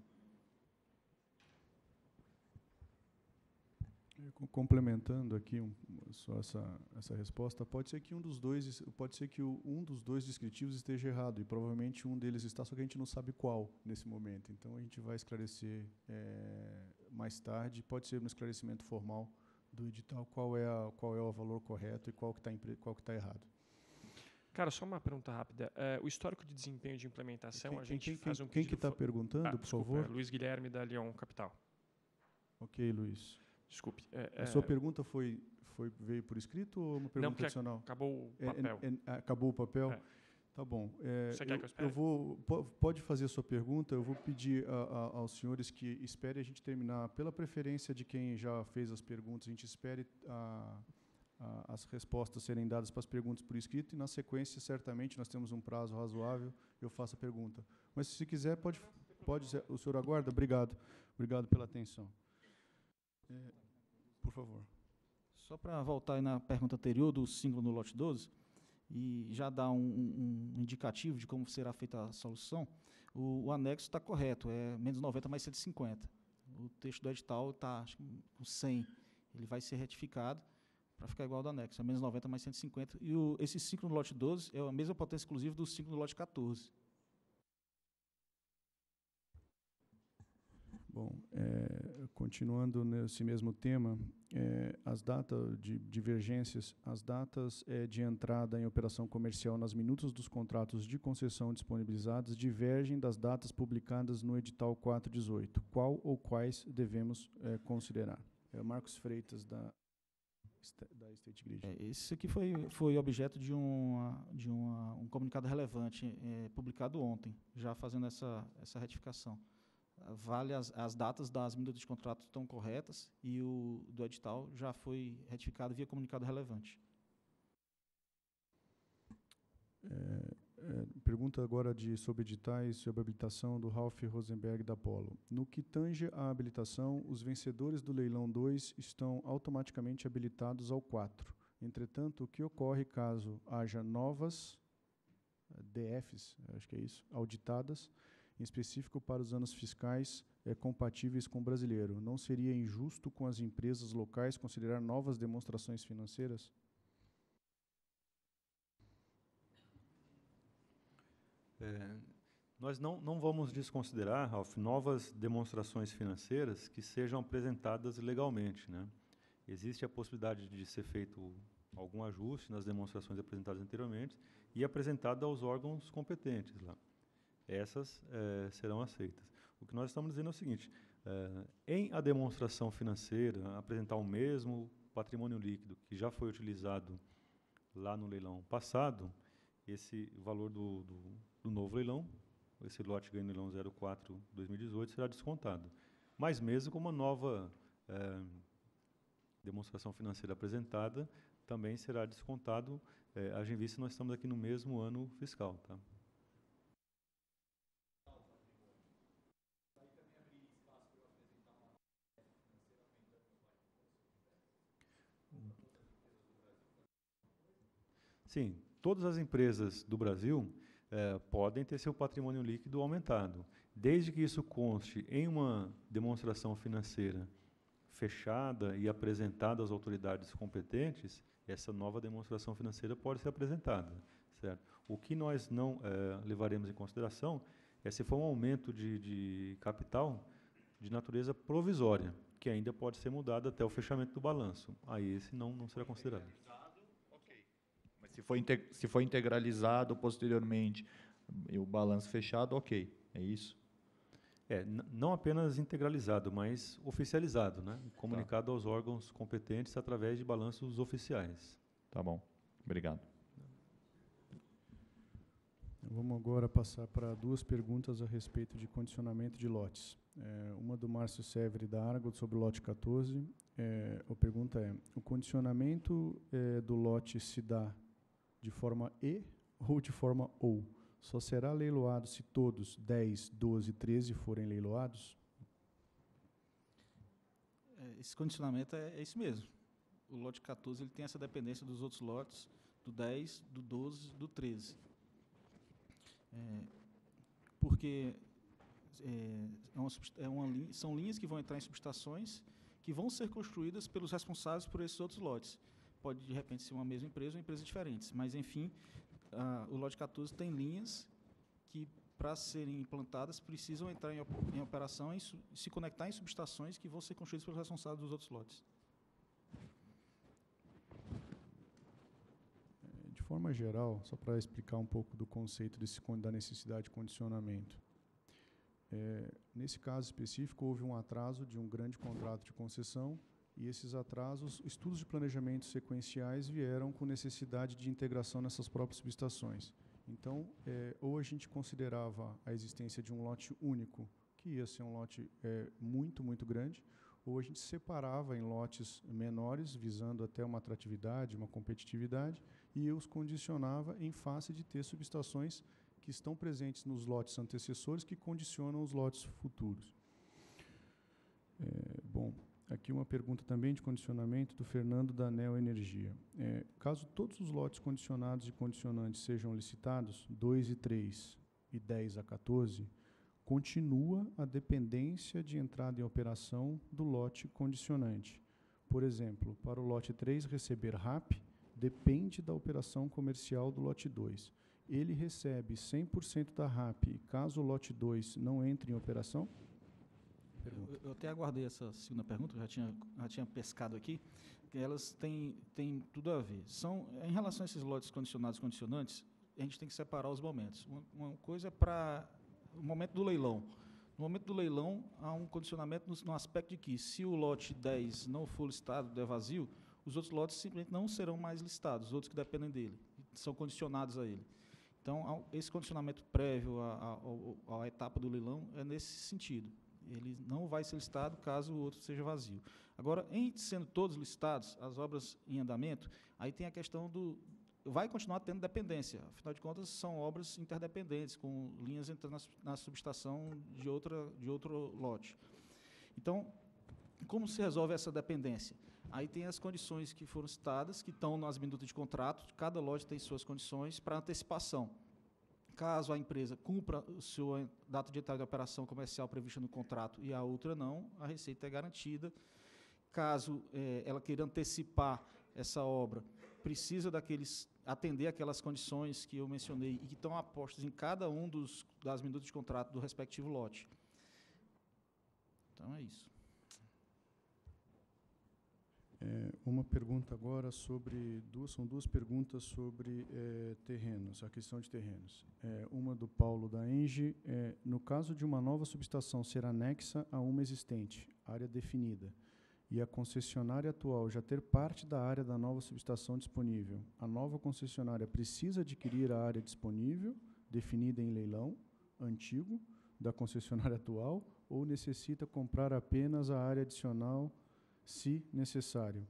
Complementando aqui um, só essa, essa resposta, pode ser que um dos dois, pode ser que o, um dos dois descritivos esteja errado, e provavelmente um deles está, só que a gente não sabe qual nesse momento. Então a gente vai esclarecer é, mais tarde, pode ser no esclarecimento formal do edital qual é, a, qual é o valor correto e qual que está qual que está errado. Cara, só uma pergunta rápida. É, o histórico de desempenho de implementação, quem, a gente quem, faz quem, um Quem que está perguntando, ah, por desculpa, favor? É Luiz Guilherme, da Lyon Capital. Ok, Luiz. Desculpe. É, a sua é... pergunta foi, foi, veio por escrito ou uma pergunta Não, adicional? Acabou o papel. É, é, é, acabou o papel? É. Tá bom. É, Você quer eu, que eu espere? Eu vou, pode fazer a sua pergunta, eu vou pedir a, a, aos senhores que espere a gente terminar, pela preferência de quem já fez as perguntas, a gente espere a, a, as respostas serem dadas para as perguntas por escrito, e na sequência, certamente, nós temos um prazo razoável, eu faço a pergunta. Mas, se quiser, pode, pode ser. O senhor aguarda? Obrigado. Obrigado pela atenção. É, por favor. Só para voltar aí na pergunta anterior do símbolo no lote doze, e já dar um, um, um indicativo de como será feita a solução, o, o anexo está correto, é menos noventa mais cento e cinquenta. O texto do edital está com cem. Ele vai ser retificado para ficar igual ao do anexo, é menos noventa mais cento e cinquenta. E o, esse ciclo no lote doze é a mesma potência exclusiva do ciclo no lote quatorze. Bom, é, continuando nesse mesmo tema, é, as datas de divergências, as datas é, de entrada em operação comercial nas minutas dos contratos de concessão disponibilizados divergem das datas publicadas no edital quatrocentos e dezoito. Qual ou quais devemos é, considerar? É o Marcos Freitas, da, da State Grid. É, esse aqui foi, foi objeto de, uma, de uma, um comunicado relevante é, publicado ontem, já fazendo essa, essa retificação. Vale as, as datas das minutas de contrato estão corretas e o do edital já foi retificado via comunicado relevante. É, é, pergunta agora de, sobre editais, sobre habilitação do Ralph Rosenberg da Polo. No que tange à habilitação, os vencedores do leilão dois estão automaticamente habilitados ao quatro. Entretanto, o que ocorre caso haja novas D Fs, acho que é isso, auditadas, em específico para os anos fiscais é, compatíveis com o brasileiro? Não seria injusto com as empresas locais considerar novas demonstrações financeiras? É, nós não, não vamos desconsiderar, Ralf, novas demonstrações financeiras que sejam apresentadas legalmente, né? Existe a possibilidade de ser feito algum ajuste nas demonstrações apresentadas anteriormente e apresentada aos órgãos competentes lá. Essas eh, serão aceitas. O que nós estamos dizendo é o seguinte, eh, em a demonstração financeira, apresentar o mesmo patrimônio líquido que já foi utilizado lá no leilão passado, esse valor do, do, do novo leilão, esse lote ganho no leilão zero quatro barra dois mil e dezoito, será descontado. Mas mesmo com uma nova é, demonstração financeira apresentada, também será descontado, é, haja em vista que nós estamos aqui no mesmo ano fiscal. Tá? Sim, todas as empresas do Brasil eh, podem ter seu patrimônio líquido aumentado, desde que isso conste em uma demonstração financeira fechada e apresentada às autoridades competentes. Essa nova demonstração financeira pode ser apresentada, certo? O que nós não eh, levaremos em consideração é se for um aumento de, de capital de natureza provisória, que ainda pode ser mudado até o fechamento do balanço. Aí esse não, não será considerado. Se for, se for integralizado posteriormente e o balanço fechado, ok, é isso? É, não apenas integralizado, mas oficializado, né? Comunicado tá. aos órgãos competentes através de balanços oficiais. Tá bom, obrigado. Vamos agora passar para duas perguntas a respeito de condicionamento de lotes. É, uma do Márcio Severi da Argo sobre o lote quatorze. É, a pergunta é, o condicionamento é, do lote se dá de forma E ou de forma OU? Só será leiloado se todos dez, doze, treze forem leiloados? Esse condicionamento é, é isso mesmo. O lote quatorze ele tem essa dependência dos outros lotes, do dez, do doze, do treze. É, porque é, é uma, é uma linha, são linhas que vão entrar em subestações que vão ser construídas pelos responsáveis por esses outros lotes. Pode, de repente, ser uma mesma empresa ou empresas diferentes. Mas, enfim, a, o lote quatorze tem linhas que, para serem implantadas, precisam entrar em, op em operação e su se conectar em subestações que vão ser construídas pelos responsáveis dos outros lotes. De forma geral, só para explicar um pouco do conceito desse, da necessidade de condicionamento. É, nesse caso específico, houve um atraso de um grande contrato de concessão. E esses atrasos, estudos de planejamento sequenciais vieram com necessidade de integração nessas próprias subestações. Então, é, ou a gente considerava a existência de um lote único, que ia ser um lote é, muito, muito grande, ou a gente separava em lotes menores, visando até uma atratividade, uma competitividade, e os condicionava em face de ter subestações que estão presentes nos lotes antecessores que condicionam os lotes futuros. É, bom... Aqui uma pergunta também de condicionamento do Fernando da Neo Energia. É, caso todos os lotes condicionados e condicionantes sejam licitados, dois e três e dez a quatorze, continua a dependência de entrada em operação do lote condicionante. Por exemplo, para o lote três receber R A P, depende da operação comercial do lote dois. Ele recebe cem por cento da R A P, caso o lote dois não entre em operação? Eu, eu até aguardei essa segunda pergunta, eu já tinha, já tinha pescado aqui, que elas têm, têm tudo a ver. São, em relação a esses lotes condicionados e condicionantes, a gente tem que separar os momentos. Uma, uma coisa é para o momento do leilão. No momento do leilão, há um condicionamento no, no aspecto de que, se o lote dez não for listado, der vazio, os outros lotes simplesmente não serão mais listados, os outros que dependem dele, são condicionados a ele. Então, esse condicionamento prévio à, à, à etapa do leilão é nesse sentido. Ele não vai ser listado caso o outro seja vazio. Agora, em sendo todos listados, as obras em andamento, aí tem a questão do... vai continuar tendo dependência. Afinal de contas, são obras interdependentes, com linhas entrando na, na subestação de, outra, de outro lote. Então, como se resolve essa dependência? Aí tem as condições que foram citadas, que estão nas minutas de contrato, cada lote tem suas condições para antecipação. Caso a empresa cumpra a sua data de entrada de operação comercial prevista no contrato e a outra não, a receita é garantida. Caso eh, ela queira antecipar essa obra, precisa daqueles, atender aquelas condições que eu mencionei e que estão apostas em cada um dos, das minutas de contrato do respectivo lote. Então, é isso. É, uma pergunta agora sobre, duas, são duas perguntas sobre é, terrenos, a questão de terrenos. É, uma do Paulo da Engie, é, no caso de uma nova subestação ser anexa a uma existente, área definida, e a concessionária atual já ter parte da área da nova subestação disponível, a nova concessionária precisa adquirir a área disponível, definida em leilão antigo, da concessionária atual, ou necessita comprar apenas a área adicional, se necessário?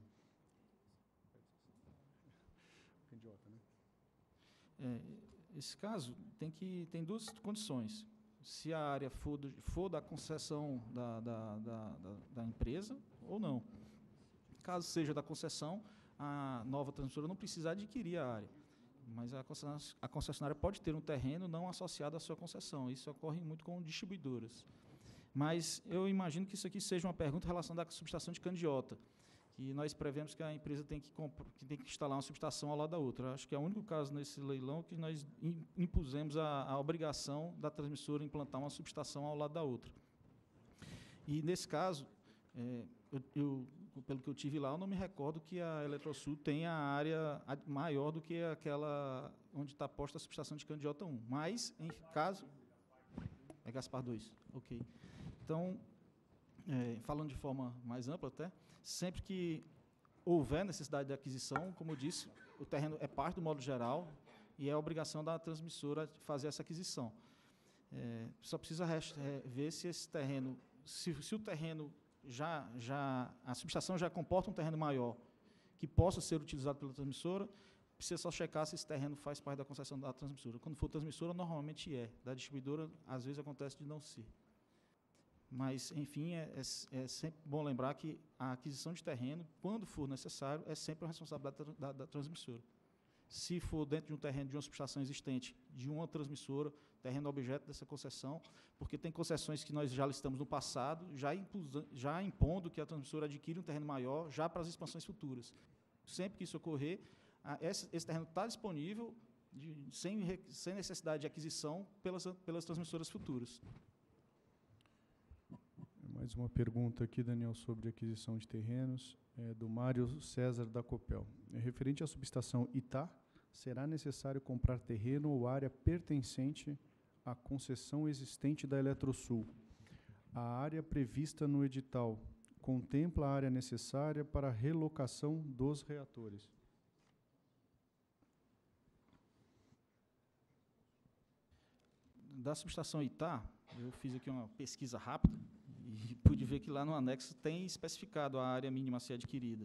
É, esse caso tem, que, tem duas condições. Se a área for, do, for da concessão da, da, da, da, da empresa ou não. Caso seja da concessão, a nova transmissora não precisa adquirir a área, mas a concessionária, a concessionária pode ter um terreno não associado à sua concessão. Isso ocorre muito com distribuidoras. Mas eu imagino que isso aqui seja uma pergunta relacionada à subestação de Candiota, que nós prevemos que a empresa tem que, que, tem que instalar uma subestação ao lado da outra. Acho que é o único caso nesse leilão que nós impusemos a, a obrigação da transmissora implantar uma subestação ao lado da outra. E, nesse caso, é, eu, eu, pelo que eu tive lá, eu não me recordo que a Eletrosul tenha a área maior do que aquela onde está posta a subestação de Candiota um. Mas, em caso... É Gaspar dois, ok. Então, é, falando de forma mais ampla até, sempre que houver necessidade de aquisição, como eu disse, o terreno é parte do modo geral e é obrigação da transmissora fazer essa aquisição. É, só precisa é, ver se esse terreno, se, se o terreno já, já, a subestação já comporta um terreno maior que possa ser utilizado pela transmissora, precisa só checar se esse terreno faz parte da concessão da transmissora. Quando for transmissora, normalmente é. Da distribuidora, às vezes acontece de não ser. Mas, enfim, é, é, é sempre bom lembrar que a aquisição de terreno, quando for necessário, é sempre a responsabilidade da, da, da transmissora. Se for dentro de um terreno de uma subestação existente, de uma transmissora, terreno objeto dessa concessão, porque tem concessões que nós já listamos no passado, já, impusa, já impondo que a transmissora adquire um terreno maior, já para as expansões futuras. Sempre que isso ocorrer, a, esse, esse terreno está disponível, de, sem, sem necessidade de aquisição, pelas, pelas transmissoras futuras. Mais uma pergunta aqui, Daniel, sobre aquisição de terrenos, é do Mário César da Copel. É referente à subestação Itá, será necessário comprar terreno ou área pertencente à concessão existente da Eletrosul? A área prevista no edital contempla a área necessária para a relocação dos reatores? Da subestação Itá, eu fiz aqui uma pesquisa rápida, e pude ver que lá no anexo tem especificado a área mínima a ser adquirida.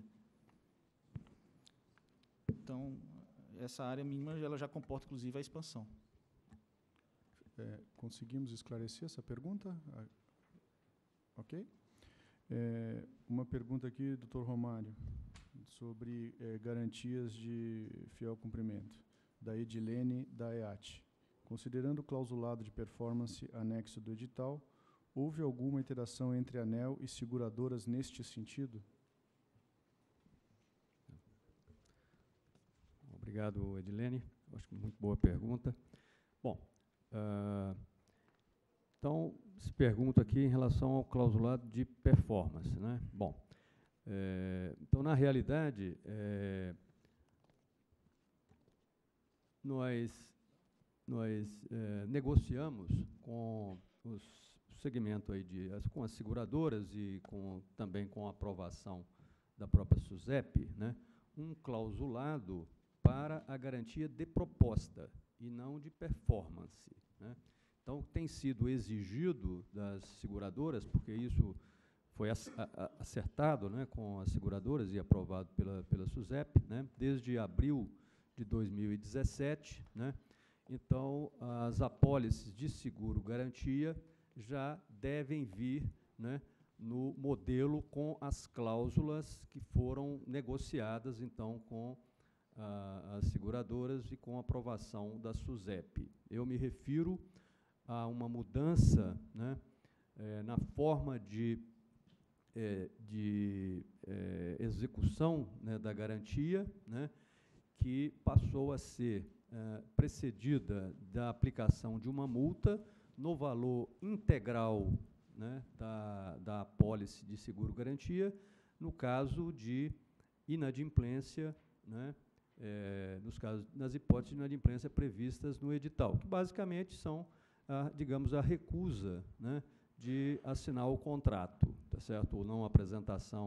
Então, essa área mínima ela já comporta, inclusive, a expansão. É, conseguimos esclarecer essa pergunta? Ah, ok? É, uma pergunta aqui, doutor Romário, sobre é, garantias de fiel cumprimento, da Edilene, da E A T. Considerando o clausulado de performance anexo do edital, houve alguma interação entre a ANEEL e seguradoras neste sentido? Obrigado, Edilene. Acho que muito boa pergunta. Bom, uh, então, se pergunta aqui em relação ao clausulado de performance, né? Bom, é, então, na realidade, é, nós, nós é, negociamos com os segmento aí de, as, com as seguradoras e com, também com a aprovação da própria SUSEP, né, um clausulado para a garantia de proposta e não de performance, né. Então, tem sido exigido das seguradoras, porque isso foi acertado, né, com as seguradoras e aprovado pela, pela SUSEP, né, desde abril de dois mil e dezessete, né. Então, as apólices de seguro-garantia já devem vir, né, no modelo com as cláusulas que foram negociadas, então, com ah, as seguradoras e com a aprovação da SUSEP. Eu me refiro a uma mudança, né, eh, na forma de, eh, de eh, execução, né, da garantia, né, que passou a ser eh, precedida da aplicação de uma multa no valor integral, né, da, da apólice de seguro-garantia, no caso de inadimplência, né, é, nos casos, nas hipóteses de inadimplência previstas no edital, que basicamente são, a, digamos, a recusa, né, de assinar o contrato, tá certo? Ou não apresentação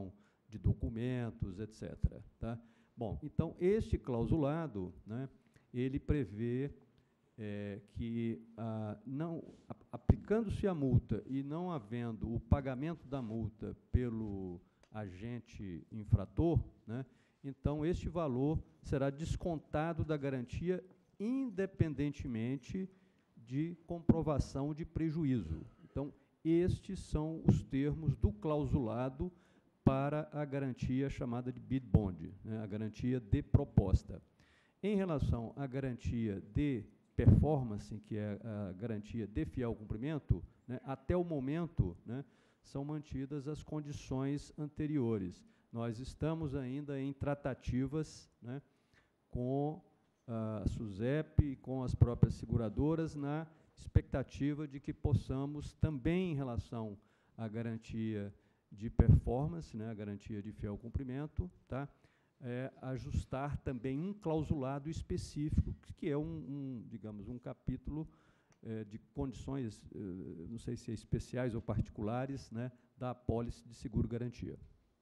de documentos, etcétera, tá? Bom, então, este clausulado, né, ele prevê é, que, ah, não, a, aplicando-se a multa e não havendo o pagamento da multa pelo agente infrator, né, então, este valor será descontado da garantia independentemente de comprovação de prejuízo. Então, estes são os termos do clausulado para a garantia chamada de bid bond, né, a garantia de proposta. Em relação à garantia de performance, que é a garantia de fiel cumprimento, né, até o momento, né, são mantidas as condições anteriores. Nós estamos ainda em tratativas, né, com a SUSEP e com as próprias seguradoras, na expectativa de que possamos também, em relação à garantia de performance, né, a garantia de fiel cumprimento, tá, é, ajustar também um clausulado específico, que é um, um digamos, um capítulo é, de condições, eh, não sei se é especiais ou particulares, né, da apólice de seguro-garantia.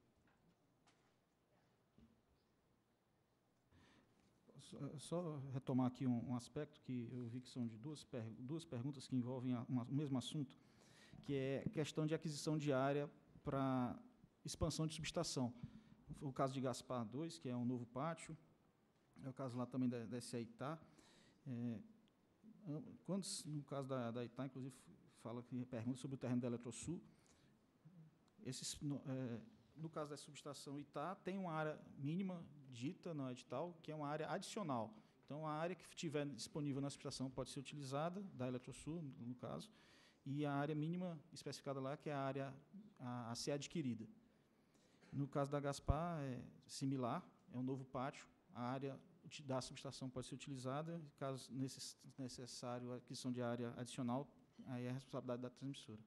Só retomar aqui um, um aspecto que eu vi que são de duas, per, duas perguntas que envolvem a, uma, o mesmo assunto, que é questão de aquisição de área para expansão de subestação. O caso de Gaspar dois, que é um novo pátio, é o caso lá também da, da S A Itá. É, quando, no caso da, da Itá, inclusive, fala que pergunta sobre o terreno da Eletrosul. Esses, no, é, no caso da subestação Itá, tem uma área mínima dita no edital, que é uma área adicional. Então, a área que estiver disponível na subestação pode ser utilizada, da Eletrosul, no caso, e a área mínima especificada lá, que é a área a, a ser adquirida. No caso da Gaspar, é similar, é um novo pátio, a área da subestação pode ser utilizada, caso necess, necessário a aquisição de área adicional, aí é a responsabilidade da transmissora.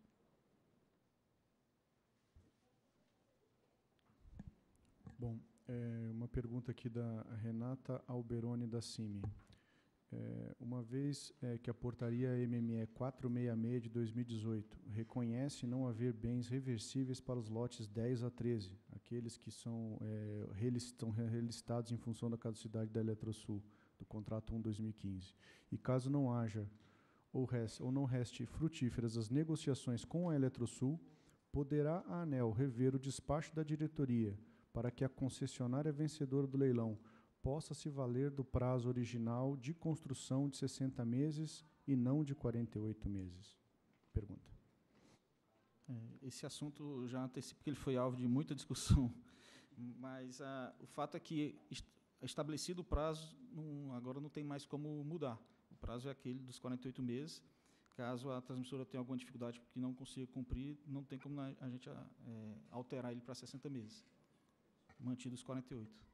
Bom, é, uma pergunta aqui da Renata Alberoni da CIMI. É, uma vez é, que a portaria M M E quatrocentos e sessenta e seis de dois mil e dezoito reconhece não haver bens reversíveis para os lotes dez a treze, aqueles que são, é, estão relistados em função da caducidade da Eletrosul, do contrato um de dois mil e quinze. E caso não haja ou, reste, ou não reste frutíferas as negociações com a Eletrosul, poderá a ANEEL rever o despacho da diretoria para que a concessionária vencedora do leilão possa se valer do prazo original de construção de sessenta meses e não de quarenta e oito meses? Pergunta. É, esse assunto já antecipo porque ele foi alvo de muita discussão, mas ah, o fato é que est estabelecido o prazo, não, agora não tem mais como mudar. O prazo é aquele dos quarenta e oito meses. Caso a transmissora tenha alguma dificuldade que não consiga cumprir, não tem como a gente é, alterar ele para sessenta meses. Mantido os quarenta e oito.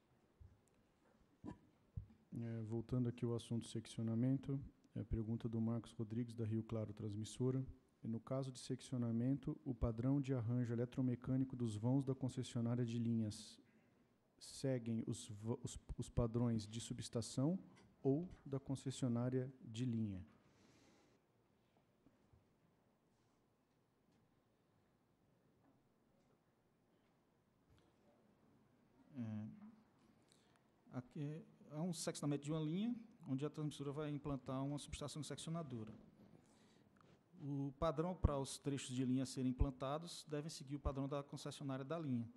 É, voltando aqui ao assunto seccionamento, é a pergunta do Marcos Rodrigues, da Rio Claro Transmissora. E no caso de seccionamento, o padrão de arranjo eletromecânico dos vãos da concessionária de linhas seguem os, os, os padrões de subestação ou da concessionária de linha? É, aqui é um seccionamento de uma linha, onde a transmissora vai implantar uma subestação seccionadora. O padrão para os trechos de linha serem implantados devem seguir o padrão da concessionária da linha.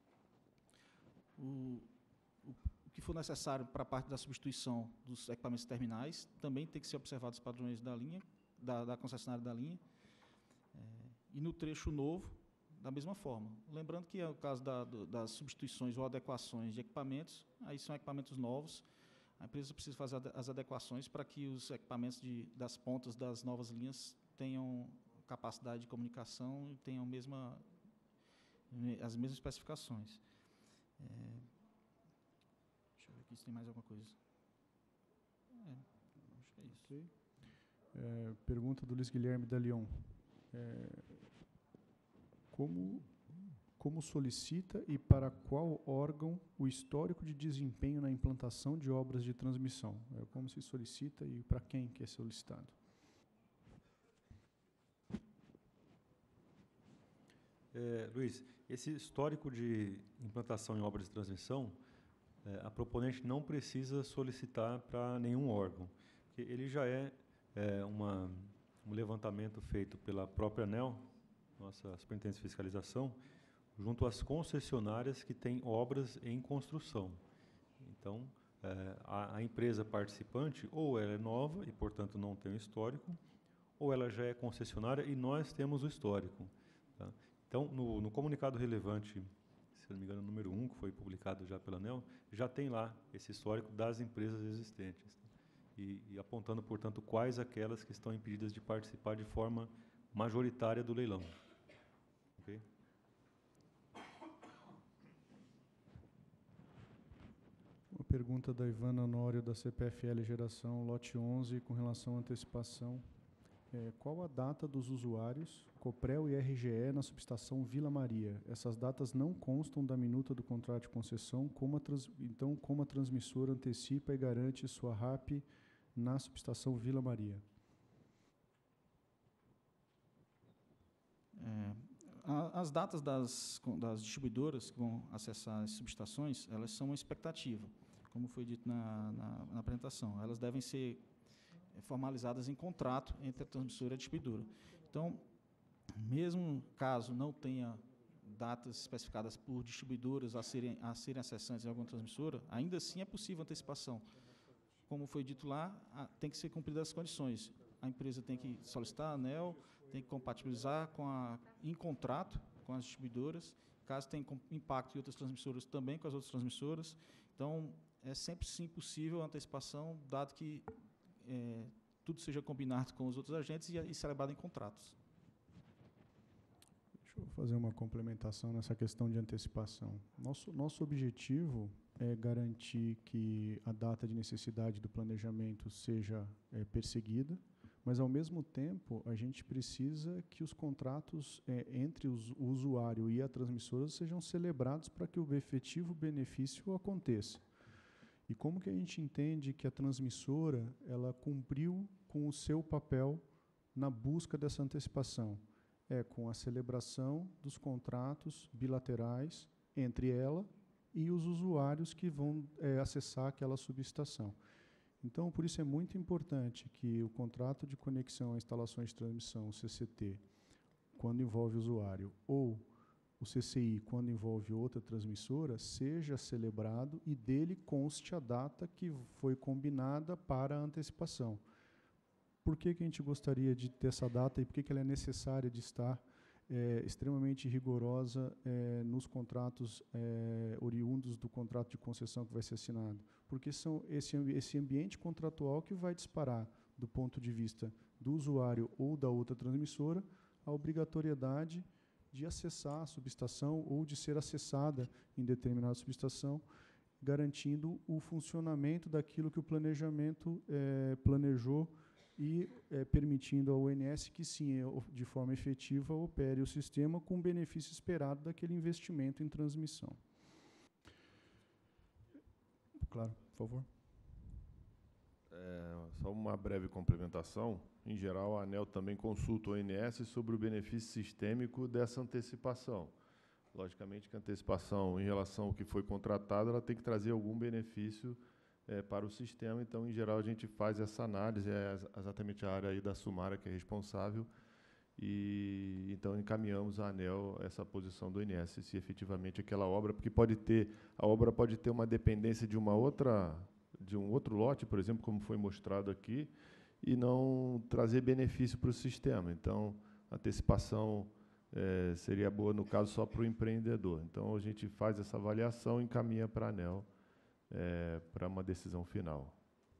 O, o, o que for necessário para a parte da substituição dos equipamentos terminais também tem que ser observados os padrões da linha, da, da concessionária da linha. É, e no trecho novo, da mesma forma. Lembrando que, no caso da, do, das substituições ou adequações de equipamentos, aí são equipamentos novos, a empresa precisa fazer as adequações para que os equipamentos de, das pontas das novas linhas tenham capacidade de comunicação e tenham mesma, as mesmas especificações. É, deixa eu ver aqui se tem mais alguma coisa. É, acho que é isso. Okay. É, pergunta do Luiz Guilherme da Lyon. É, Como, como solicita e para qual órgão o histórico de desempenho na implantação de obras de transmissão? É, como se solicita e para quem que é solicitado? É, Luiz, esse histórico de implantação em obras de transmissão, é, a proponente não precisa solicitar para nenhum órgão, porque ele já é, é uma, um levantamento feito pela própria ANEEL, nossa Superintendência de Fiscalização, junto às concessionárias que têm obras em construção. Então, é, a, a empresa participante, ou ela é nova e, portanto, não tem o histórico, ou ela já é concessionária e nós temos o histórico. Tá? Então, no, no comunicado relevante, se não me engano, número um, que foi publicado já pela ANEEL, já tem lá esse histórico das empresas existentes. Tá? E, e apontando, portanto, quais aquelas que estão impedidas de participar de forma majoritária do leilão. Okay? Uma pergunta da Ivana Honório, da C P F L Geração, lote onze, com relação à antecipação. É, qual a data dos usuários, Coprel e R G E, na subestação Vila Maria? Essas datas não constam da minuta do contrato de concessão, como a trans, então como a transmissora antecipa e garante sua R A P na subestação Vila Maria? É, a, as datas das, das distribuidoras que vão acessar as subestações, elas são uma expectativa, como foi dito na, na, na apresentação. Elas devem ser formalizadas em contrato entre a transmissora e a distribuidora. Então, mesmo caso não tenha datas especificadas por distribuidoras a serem, a serem acessantes em alguma transmissora, ainda assim é possível antecipação. Como foi dito lá, a, tem que ser cumpridas as condições. A empresa tem que solicitar a ANEEL, tem que compatibilizar com a, em contrato com as distribuidoras, caso tenha impacto em outras transmissoras, também com as outras transmissoras. Então, é sempre sim possível a antecipação, dado que É, tudo seja combinado com os outros agentes e, e celebrado em contratos. Deixa eu fazer uma complementação nessa questão de antecipação. Nosso, nosso objetivo é garantir que a data de necessidade do planejamento seja é, perseguida, mas, ao mesmo tempo, a gente precisa que os contratos é, entre os, o usuário e a transmissora sejam celebrados para que o efetivo benefício aconteça. E como que a gente entende que a transmissora ela cumpriu com o seu papel na busca dessa antecipação? É com a celebração dos contratos bilaterais entre ela e os usuários que vão é, acessar aquela subestação. Então, por isso é muito importante que o contrato de conexão a instalações de transmissão, o C C T, quando envolve o usuário, ou o C C I, quando envolve outra transmissora, seja celebrado e dele conste a data que foi combinada para a antecipação. Por que que a gente gostaria de ter essa data e por que que ela é necessária de estar é, extremamente rigorosa é, nos contratos é, oriundos do contrato de concessão que vai ser assinado? Porque são esse, esse ambiente contratual que vai disparar, do ponto de vista do usuário ou da outra transmissora, a obrigatoriedade de acessar a subestação ou de ser acessada em determinada subestação, garantindo o funcionamento daquilo que o planejamento é, planejou e é, permitindo ao O N S que, sim, de forma efetiva, opere o sistema com o benefício esperado daquele investimento em transmissão. Claro, por favor. É, só uma breve complementação. Em geral, a ANEEL também consulta o O N S sobre o benefício sistêmico dessa antecipação. Logicamente que a antecipação, em relação ao que foi contratado, ela tem que trazer algum benefício é, para o sistema. Então, em geral, a gente faz essa análise, é exatamente a área aí da Sumara que é responsável, e então encaminhamos à ANEEL essa posição do O N S, se efetivamente aquela obra, porque pode ter, a obra pode ter uma dependência de uma outra, de um outro lote, por exemplo, como foi mostrado aqui, e não trazer benefício para o sistema. Então, a antecipação é, seria boa, no caso, só para o empreendedor. Então, a gente faz essa avaliação e encaminha para a ANEEL é, para uma decisão final.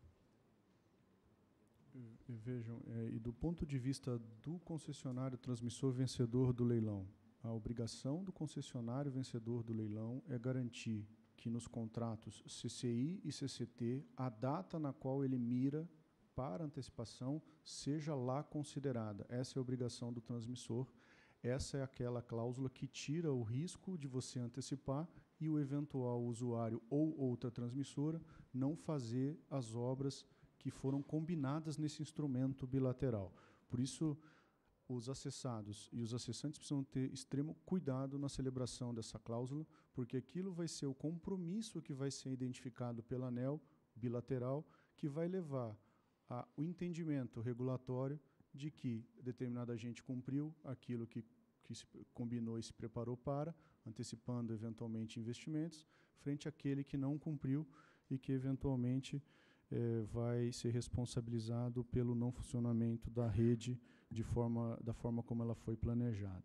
E, vejam, é, e do ponto de vista do concessionário transmissor vencedor do leilão, a obrigação do concessionário vencedor do leilão é garantir que nos contratos C C I e C C T, a data na qual ele mira para antecipação seja lá considerada. Essa é a obrigação do transmissor. Essa é aquela cláusula que tira o risco de você antecipar e o eventual usuário ou outra transmissora não fazer as obras que foram combinadas nesse instrumento bilateral. Por isso, os acessados e os acessantes precisam ter extremo cuidado na celebração dessa cláusula, porque aquilo vai ser o compromisso que vai ser identificado pela ANEEL bilateral, que vai levar ao entendimento regulatório de que determinado agente cumpriu aquilo que, que se combinou e se preparou para, antecipando eventualmente investimentos, frente àquele que não cumpriu e que eventualmente eh, vai ser responsabilizado pelo não funcionamento da rede de forma, da forma como ela foi planejada.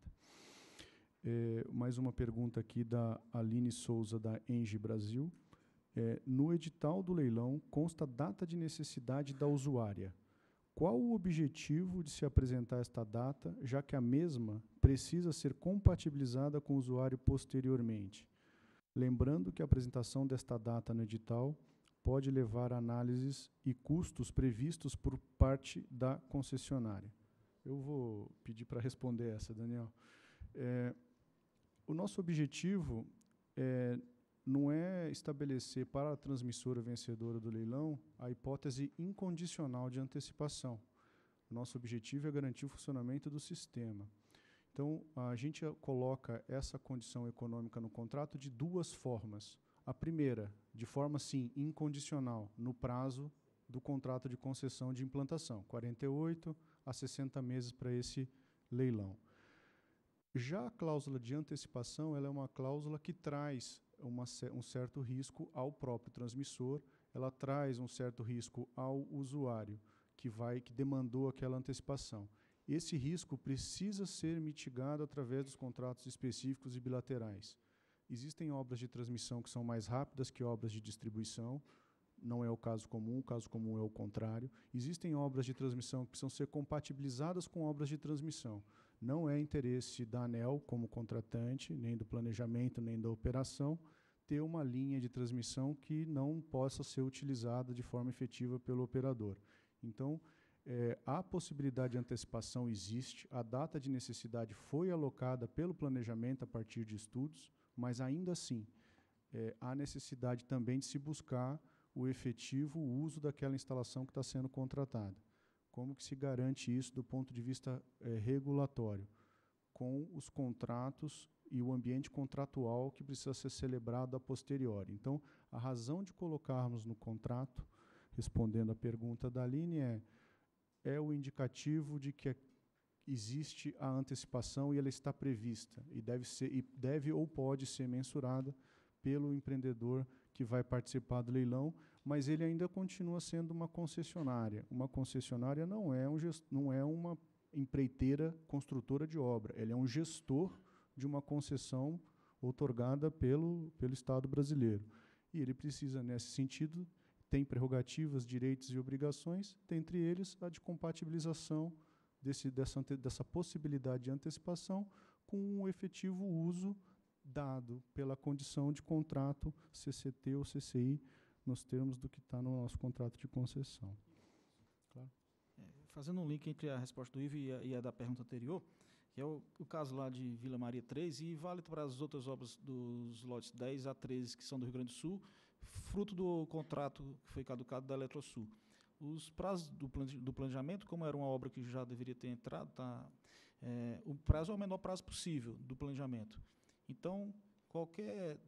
Eh, mais uma pergunta aqui da Aline Souza, da Engie Brasil. Eh, no edital do leilão consta a data de necessidade da usuária. Qual o objetivo de se apresentar esta data, já que a mesma precisa ser compatibilizada com o usuário posteriormente? Lembrando que a apresentação desta data no edital pode levar a análises e custos previstos por parte da concessionária. Eu vou pedir para responder essa, Daniel. É, o nosso objetivo é, não é estabelecer para a transmissora vencedora do leilão a hipótese incondicional de antecipação. Nosso objetivo é garantir o funcionamento do sistema. Então, a gente coloca essa condição econômica no contrato de duas formas. A primeira, de forma, sim, incondicional, no prazo do contrato de concessão de implantação, quarenta e oito a sessenta meses para esse leilão. Já a cláusula de antecipação, ela é uma cláusula que traz uma, um certo risco ao próprio transmissor, ela traz um certo risco ao usuário que, vai, que demandou aquela antecipação. Esse risco precisa ser mitigado através dos contratos específicos e bilaterais. Existem obras de transmissão que são mais rápidas que obras de distribuição, não é o caso comum, o caso comum é o contrário. Existem obras de transmissão que precisam ser compatibilizadas com obras de transmissão. Não é interesse da ANEEL, como contratante, nem do planejamento, nem da operação, ter uma linha de transmissão que não possa ser utilizada de forma efetiva pelo operador. Então, É, a possibilidade de antecipação existe, a data de necessidade foi alocada pelo planejamento a partir de estudos, mas ainda assim, é, há necessidade também de se buscar o efetivo uso daquela instalação que está sendo contratada. Como que se garante isso do ponto de vista é, regulatório? Com os contratos e o ambiente contratual que precisa ser celebrado a posteriori. Então, a razão de colocarmos no contrato, respondendo a pergunta da Aline, é é o indicativo de que existe a antecipação e ela está prevista e deve ser e deve ou pode ser mensurada pelo empreendedor que vai participar do leilão, mas ele ainda continua sendo uma concessionária. Uma concessionária não é um gest, não é uma empreiteira construtora de obra, ele é um gestor de uma concessão outorgada pelo pelo Estado brasileiro. E ele precisa, nesse sentido, tem prerrogativas, direitos e obrigações, dentre eles a de compatibilização desse, dessa, dessa possibilidade de antecipação com o efetivo uso dado pela condição de contrato C C T ou C C I, nos termos do que está no nosso contrato de concessão. Claro. É, fazendo um link entre a resposta do Ivo e a, e a da pergunta anterior, que é o, o caso lá de Vila Maria três, e vale para as outras obras dos lotes dez a treze, que são do Rio Grande do Sul, fruto do contrato que foi caducado da Eletrosul. Os prazos do, do planejamento, como era uma obra que já deveria ter entrado, tá, é, o prazo é o menor prazo possível do planejamento. Então, qualquer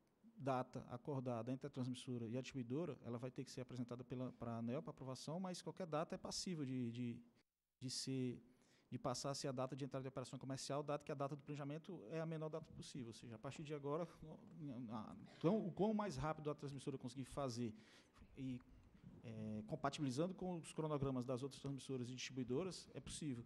data acordada entre a transmissora e a distribuidora, ela vai ter que ser apresentada para a ANEEL para aprovação, mas qualquer data é passível de, de, de, ser, de passar a ser a data de entrada de operação comercial, dado que a data do planejamento é a menor data possível. Ou seja, a partir de agora, então, o quão mais rápido a transmissora conseguir fazer e é, compatibilizando com os cronogramas das outras transmissoras e distribuidoras, é possível.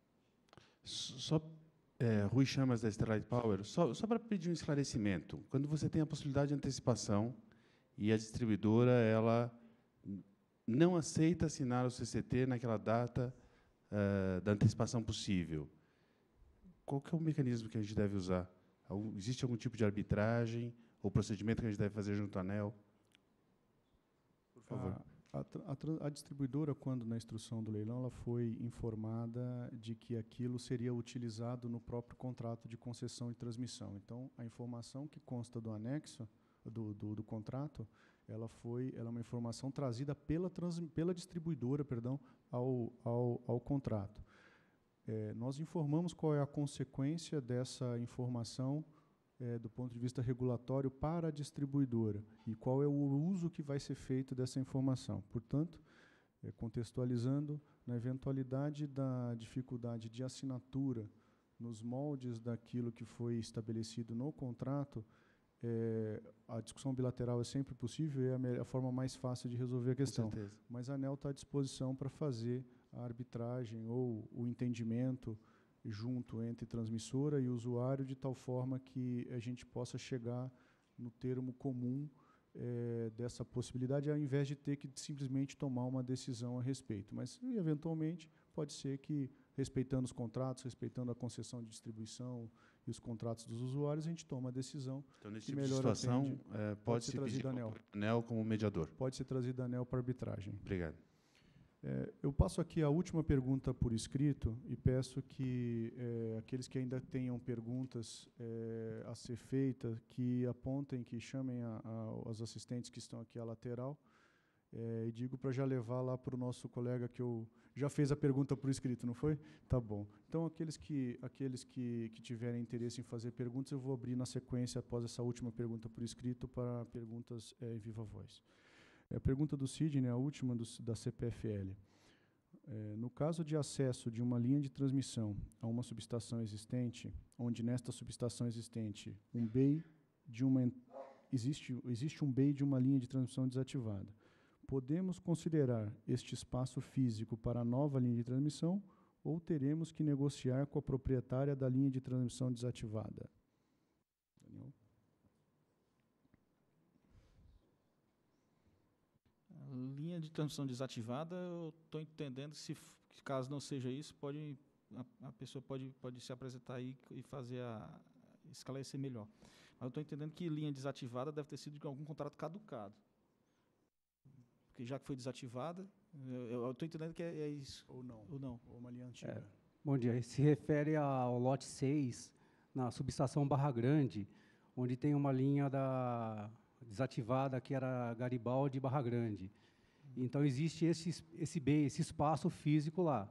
Só, é, Rui Chamas, da Starlight Power, só, só para pedir um esclarecimento. Quando você tem a possibilidade de antecipação e a distribuidora ela não aceita assinar o C C T naquela data uh, da antecipação possível, qual que é o mecanismo que a gente deve usar? Algum, existe algum tipo de arbitragem ou procedimento que a gente deve fazer junto à ANEEL? Por favor. A, a, a distribuidora, quando na instrução do leilão, ela foi informada de que aquilo seria utilizado no próprio contrato de concessão e transmissão. Então, a informação que consta do anexo do, do, do contrato, ela foi, ela é uma informação trazida pela, trans, pela distribuidora, perdão, ao, ao, ao contrato. É, nós informamos qual é a consequência dessa informação é, do ponto de vista regulatório para a distribuidora e qual é o uso que vai ser feito dessa informação. Portanto, é, contextualizando, na eventualidade da dificuldade de assinatura nos moldes daquilo que foi estabelecido no contrato, é, a discussão bilateral é sempre possível e é a, melhor, a forma mais fácil de resolver a questão. Com certeza. Mas a ANEEL está à disposição para fazer a arbitragem ou o entendimento junto entre transmissora e usuário, de tal forma que a gente possa chegar no termo comum é, dessa possibilidade, ao invés de ter que simplesmente tomar uma decisão a respeito. Mas, eventualmente, pode ser que, respeitando os contratos, respeitando a concessão de distribuição e os contratos dos usuários, a gente toma a decisão. Então, nesse que tipo de melhor situação, atende, é, pode, pode se ser pedir trazido a ANEEL. ANEEL como mediador. Pode ser trazido a ANEEL para arbitragem. Obrigado. É, eu passo aqui a última pergunta por escrito e peço que é, aqueles que ainda tenham perguntas é, a ser feitas, que apontem, que chamem a, a, os assistentes que estão aqui à lateral, é, e digo para já levar lá para o nosso colega que eu já fez a pergunta por escrito, não foi? Tá bom. Então, aqueles que, aqueles que, que tiverem interesse em fazer perguntas, eu vou abrir na sequência, após essa última pergunta por escrito, para perguntas é, em viva voz. A pergunta do Sidney, a última do, da C P F L. É, no caso de acesso de uma linha de transmissão a uma subestação existente, onde nesta subestação existente um B I de uma, existe, existe um B I de uma linha de transmissão desativada, podemos considerar este espaço físico para a nova linha de transmissão ou teremos que negociar com a proprietária da linha de transmissão desativada? Daniel? Linha de transmissão desativada, eu estou entendendo que, se f- que caso não seja isso, pode, a, a pessoa pode, pode se apresentar aí e fazer a, esclarecer melhor. Mas eu estou entendendo que linha desativada deve ter sido de algum contrato caducado. Porque já que foi desativada, eu estou entendendo que é, é isso. Ou não. Ou não. Ou uma linha antiga. É, bom dia. Se refere ao lote seis, na subestação Barra Grande, onde tem uma linha da desativada, que era Garibaldi e Barra Grande. Então, existe esse, esse B, esse espaço físico lá.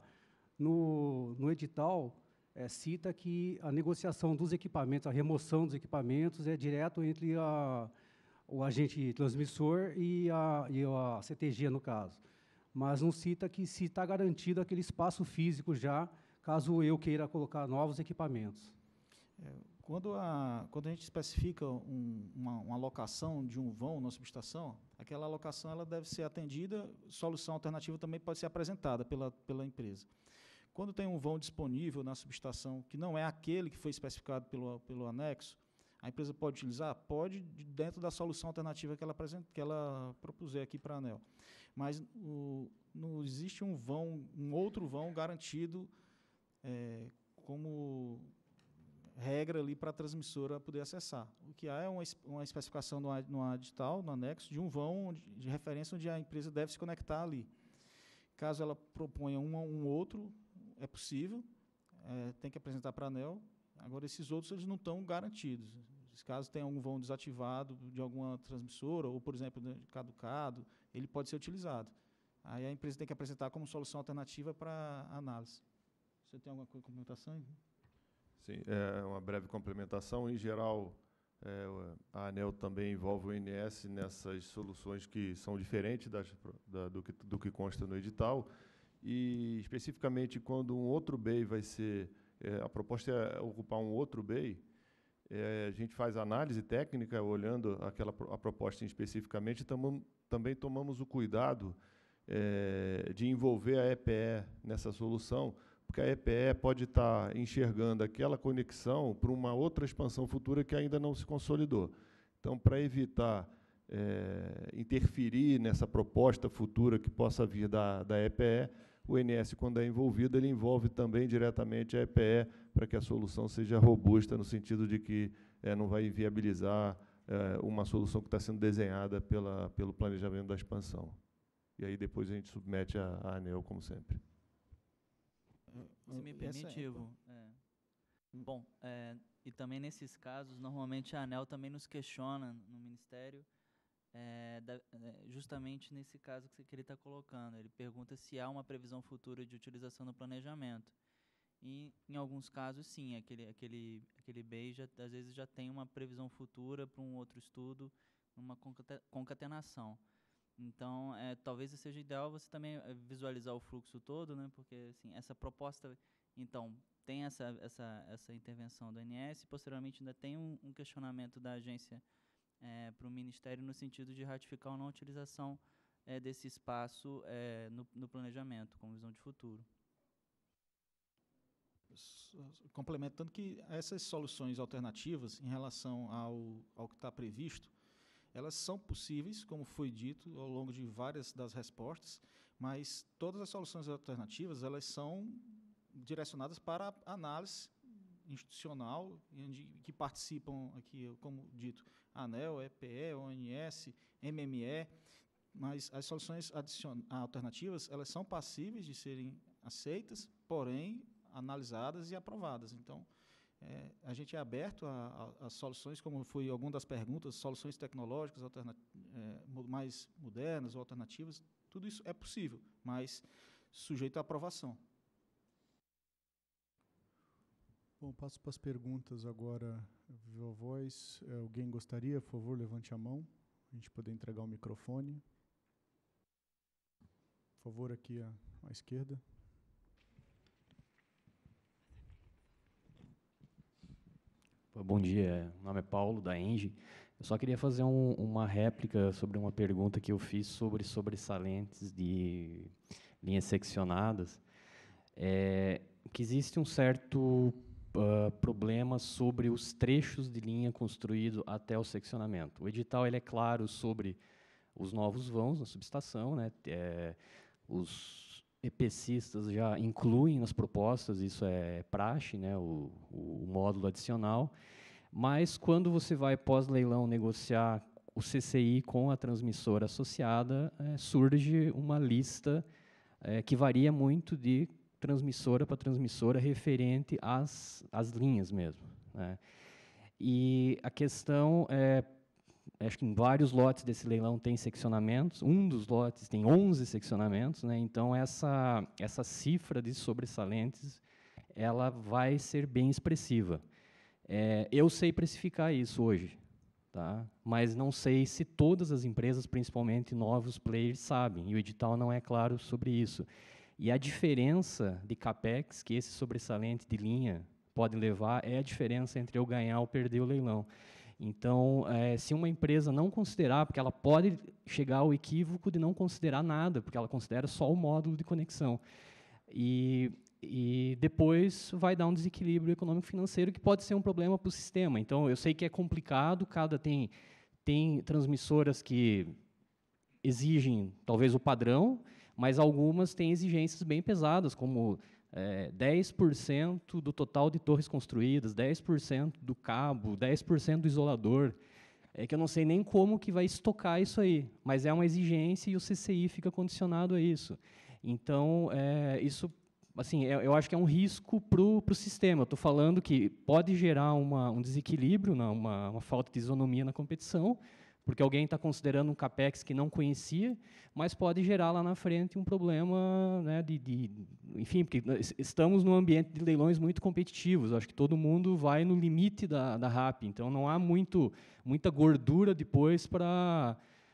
No, no edital, é, cita que a negociação dos equipamentos, a remoção dos equipamentos é direto entre a, o agente transmissor e a, e a C T G, no caso. Mas não cita que se está garantido aquele espaço físico já, caso eu queira colocar novos equipamentos. É, quando, a, quando a gente especifica um, uma, uma alocação de um vão na subestação, aquela alocação ela deve ser atendida, solução alternativa também pode ser apresentada pela, pela empresa. Quando tem um vão disponível na subestação, que não é aquele que foi especificado pelo, pelo anexo, a empresa pode utilizar? Pode, dentro da solução alternativa que ela, apresenta, que ela propuser aqui para a ANEEL. Mas o, não existe um vão, um outro vão garantido é, como regra ali para a transmissora poder acessar. O que há é uma, uma especificação no, no edital, no anexo, de um vão de, de referência onde a empresa deve se conectar ali. Caso ela proponha um, um outro, é possível, é, tem que apresentar para a ANEEL. Agora, esses outros eles não estão garantidos. Caso tenha algum vão desativado de alguma transmissora, ou, por exemplo, caducado, ele pode ser utilizado. Aí a empresa tem que apresentar como solução alternativa para análise. Você tem alguma complementação? Sim, é uma breve complementação. Em geral, é, a ANEEL também envolve o I N S nessas soluções que são diferentes das, da, do, que, do que consta no edital, e, especificamente, quando um outro B E I vai ser... É, a proposta é ocupar um outro B E I, é, a gente faz análise técnica, olhando aquela, a proposta especificamente, e tamo, também tomamos o cuidado é, de envolver a E P E nessa solução, porque a E P E pode estar enxergando aquela conexão para uma outra expansão futura que ainda não se consolidou. Então, para evitar é, interferir nessa proposta futura que possa vir da, da E P E, o I N S, quando é envolvido, ele envolve também diretamente a E P E para que a solução seja robusta, no sentido de que é, não vai inviabilizar é, uma solução que está sendo desenhada pela, pelo planejamento da expansão. E aí depois a gente submete a, a ANEEL, como sempre. Se me permite, Ivo. É. Bom, é, e também nesses casos, normalmente a ANEEL também nos questiona no Ministério, é, da, é, justamente nesse caso que ele está colocando. Ele pergunta se há uma previsão futura de utilização no planejamento. E, em alguns casos, sim, aquele, aquele, aquele B E I, já, às vezes, já tem uma previsão futura para um outro estudo, uma concate- concatenação. Então, é, talvez seja ideal você também é, visualizar o fluxo todo, né, porque assim, essa proposta, então, tem essa, essa, essa intervenção do O N S, e, posteriormente, ainda tem um, um questionamento da agência é, para o Ministério no sentido de ratificar ou não utilização é, desse espaço é, no, no planejamento, com visão de futuro. Complementando que essas soluções alternativas em relação ao, ao que está previsto, elas são possíveis, como foi dito ao longo de várias das respostas, mas todas as soluções alternativas elas são direcionadas para a análise institucional, onde, que participam aqui, como dito, ANEEL, E P E, O N S, M M E, mas as soluções alternativas elas são passíveis de serem aceitas, porém analisadas e aprovadas. Então, é, a gente é aberto a, a, a soluções, como foi alguma das perguntas, soluções tecnológicas é, mais modernas ou alternativas, tudo isso é possível, mas sujeito à aprovação. Bom, passo para as perguntas agora, viva voz. Alguém gostaria, por favor, levante a mão, a gente poder entregar o microfone. Por favor, aqui à, à esquerda. Bom dia, meu nome é Paulo, da Engie. Eu só queria fazer um, uma réplica sobre uma pergunta que eu fiz sobre sobressalentes de linhas seccionadas. É, que existe um certo uh, problema sobre os trechos de linha construído até o seccionamento. O edital ele é claro sobre os novos vãos na subestação, né? É, os EPCistas já incluem nas propostas, isso é praxe, né, o, o módulo adicional, mas quando você vai pós-leilão negociar o C C I com a transmissora associada, é, surge uma lista é, que varia muito de transmissora para transmissora referente às, às linhas mesmo, né. E a questão é, acho que em vários lotes desse leilão tem seccionamentos, um dos lotes tem onze seccionamentos, né? Então essa, essa cifra de sobressalentes ela vai ser bem expressiva. É, eu sei precificar isso hoje, tá? Mas não sei se todas as empresas, principalmente novos players, sabem, e o edital não é claro sobre isso. E a diferença de capex que esse sobressalente de linha pode levar é a diferença entre eu ganhar ou perder o leilão. Então, é, se uma empresa não considerar, porque ela pode chegar ao equívoco de não considerar nada, porque ela considera só o módulo de conexão. E, e depois vai dar um desequilíbrio econômico-financeiro que pode ser um problema para o sistema. Então, eu sei que é complicado, cada tem, tem transmissoras que exigem, talvez, o padrão, mas algumas têm exigências bem pesadas, como É, dez por cento do total de torres construídas, dez por cento do cabo, dez por cento do isolador. É que eu não sei nem como que vai estocar isso aí, mas é uma exigência e o C C I fica condicionado a isso. Então, é, isso, assim, é, eu acho que é um risco para o sistema. Eu estou falando que pode gerar uma, um desequilíbrio, não, uma, uma falta de isonomia na competição, porque alguém está considerando um capex que não conhecia, mas pode gerar lá na frente um problema, né, de, de, enfim, porque estamos num ambiente de leilões muito competitivos. Acho que todo mundo vai no limite da, da R A P, então não há muito, muita gordura depois para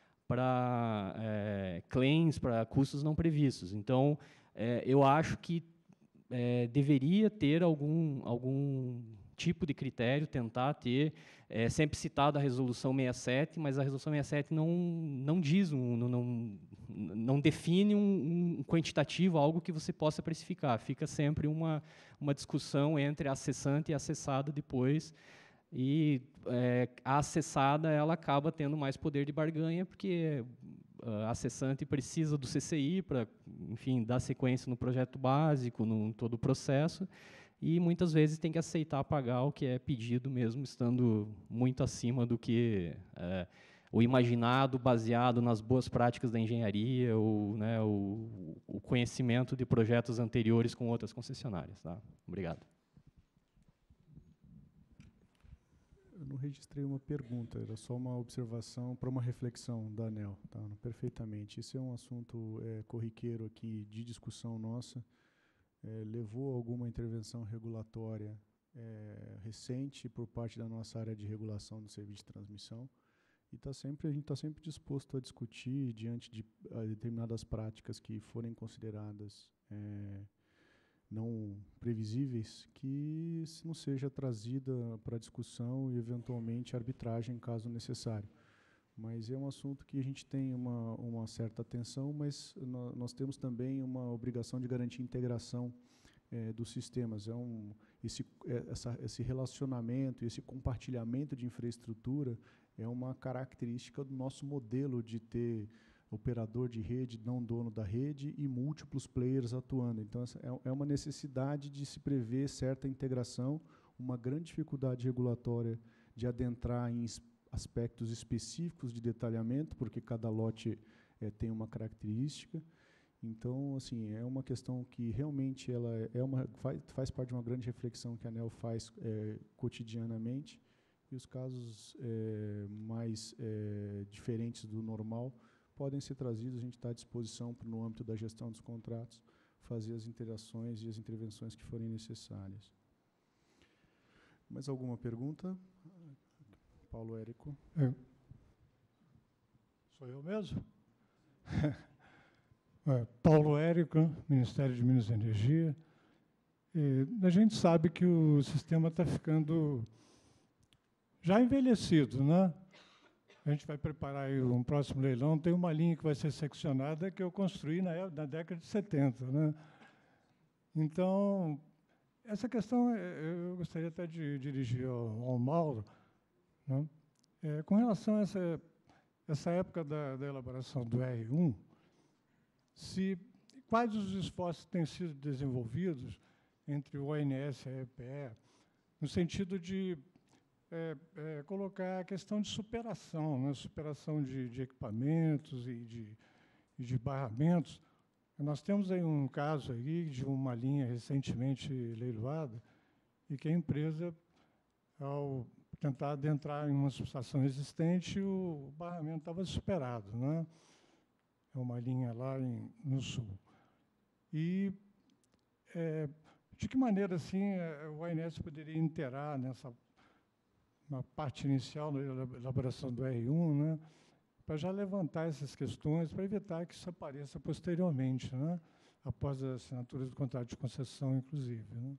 para é, claims, para custos não previstos. Então, é, eu acho que é, deveria ter algum algum tipo de critério, tentar ter, é sempre citada a resolução sessenta e sete, mas a resolução sessenta e sete não, não diz, um, não, não, não define um, um quantitativo, algo que você possa precificar. Fica sempre uma, uma discussão entre a acessante e a acessada depois, e é, a acessada ela acaba tendo mais poder de barganha, porque a acessante precisa do C C I para, enfim, dar sequência no projeto básico, no todo o processo, e muitas vezes tem que aceitar pagar o que é pedido, mesmo estando muito acima do que é, o imaginado, baseado nas boas práticas da engenharia, ou, né, o, o conhecimento de projetos anteriores com outras concessionárias. Tá? Obrigado. Eu não registrei uma pergunta, era só uma observação para uma reflexão da ANEEL. Tá? Perfeitamente. Isso é um assunto é, corriqueiro aqui de discussão nossa. eh, levou alguma intervenção regulatória eh, recente por parte da nossa área de regulação do serviço de transmissão. E tá sempre, a gente está sempre disposto a discutir diante de uh, determinadas práticas que forem consideradas é, não previsíveis, que não seja trazida para discussão e, eventualmente, arbitragem, caso necessário. Mas é um assunto que a gente tem uma, uma certa atenção, mas no, nós temos também uma obrigação de garantir integração é, dos sistemas. É um, esse, é, essa, esse relacionamento, esse compartilhamento de infraestrutura é uma característica do nosso modelo de ter operador de rede, não dono da rede, e múltiplos players atuando. Então, essa é uma necessidade de se prever certa integração, uma grande dificuldade regulatória de adentrar em aspectos específicos de detalhamento, porque cada lote é, tem uma característica. Então, assim, é uma questão que realmente ela é uma, faz, faz parte de uma grande reflexão que a ANEEL faz é, cotidianamente. E os casos é, mais é, diferentes do normal podem ser trazidos. A gente está à disposição, para, no âmbito da gestão dos contratos, fazer as interações e as intervenções que forem necessárias. Mais alguma pergunta? Paulo Érico. É. Sou eu mesmo? é, Paulo Érico, Ministério de Minas e Energia. E a gente sabe que o sistema está ficando já envelhecido, né? A gente vai preparar aí um próximo leilão, tem uma linha que vai ser seccionada que eu construí na, na década de setenta, né? Então, essa questão eu gostaria até de dirigir ao, ao Mauro, né? É, com relação a essa, essa época da, da elaboração do R um, se, quais os esforços têm sido desenvolvidos entre o O N S e a E P E, no sentido de É, é, colocar a questão de superação, né? superação de, de equipamentos e de, e de barramentos. Nós temos aí um caso aí de uma linha recentemente leiloada e que a empresa, ao tentar adentrar em uma subestação existente, o barramento estava superado, né? É uma linha lá em, no sul. E é, de que maneira assim o O N S poderia interar nessa na parte inicial, na elaboração do R um, né, para já levantar essas questões, para evitar que isso apareça posteriormente, né, após a assinatura do contrato de concessão, inclusive. Né.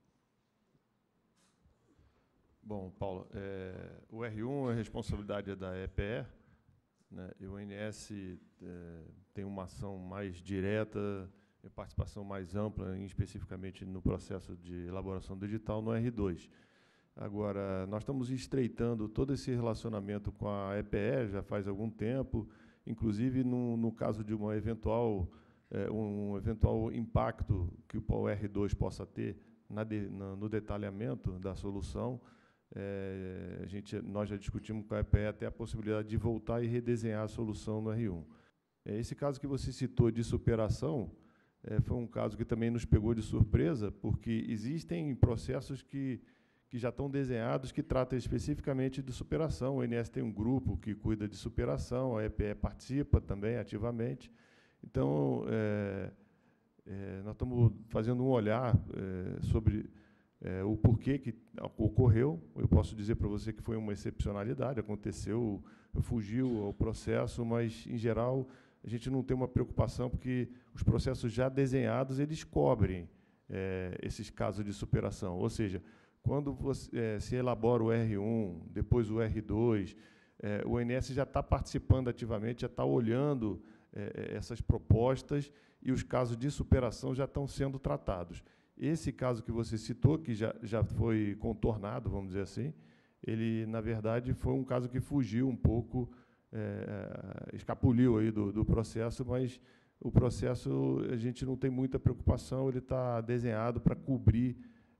Bom, Paulo, é, o R um é responsabilidade da E P E, né, e o O N S é, tem uma ação mais direta, participação mais ampla, especificamente no processo de elaboração do edital, no R dois. Agora, nós estamos estreitando todo esse relacionamento com a E P E já faz algum tempo, inclusive no, no caso de uma eventual, é, um eventual impacto que o R dois possa ter na de, na, no detalhamento da solução. É, a gente, nós já discutimos com a E P E até a possibilidade de voltar e redesenhar a solução no R um. É, esse caso que você citou de superação é, foi um caso que também nos pegou de surpresa, porque existem processos que que já estão desenhados, que tratam especificamente de superação. O O N S tem um grupo que cuida de superação, a E P E participa também ativamente. Então, é, é, nós estamos fazendo um olhar é, sobre é, o porquê que ocorreu. Eu posso dizer para você que foi uma excepcionalidade, aconteceu, fugiu ao processo, mas, em geral, a gente não tem uma preocupação, porque os processos já desenhados, eles cobrem é, esses casos de superação. Ou seja, quando você, é, se elabora o R um, depois o R dois, é, o O N S já está participando ativamente, já está olhando é, essas propostas e os casos de superação já estão sendo tratados. Esse caso que você citou, que já, já foi contornado, vamos dizer assim, ele, na verdade, foi um caso que fugiu um pouco, é, escapuliu aí do, do processo, mas o processo, a gente não tem muita preocupação, ele está desenhado para cobrir.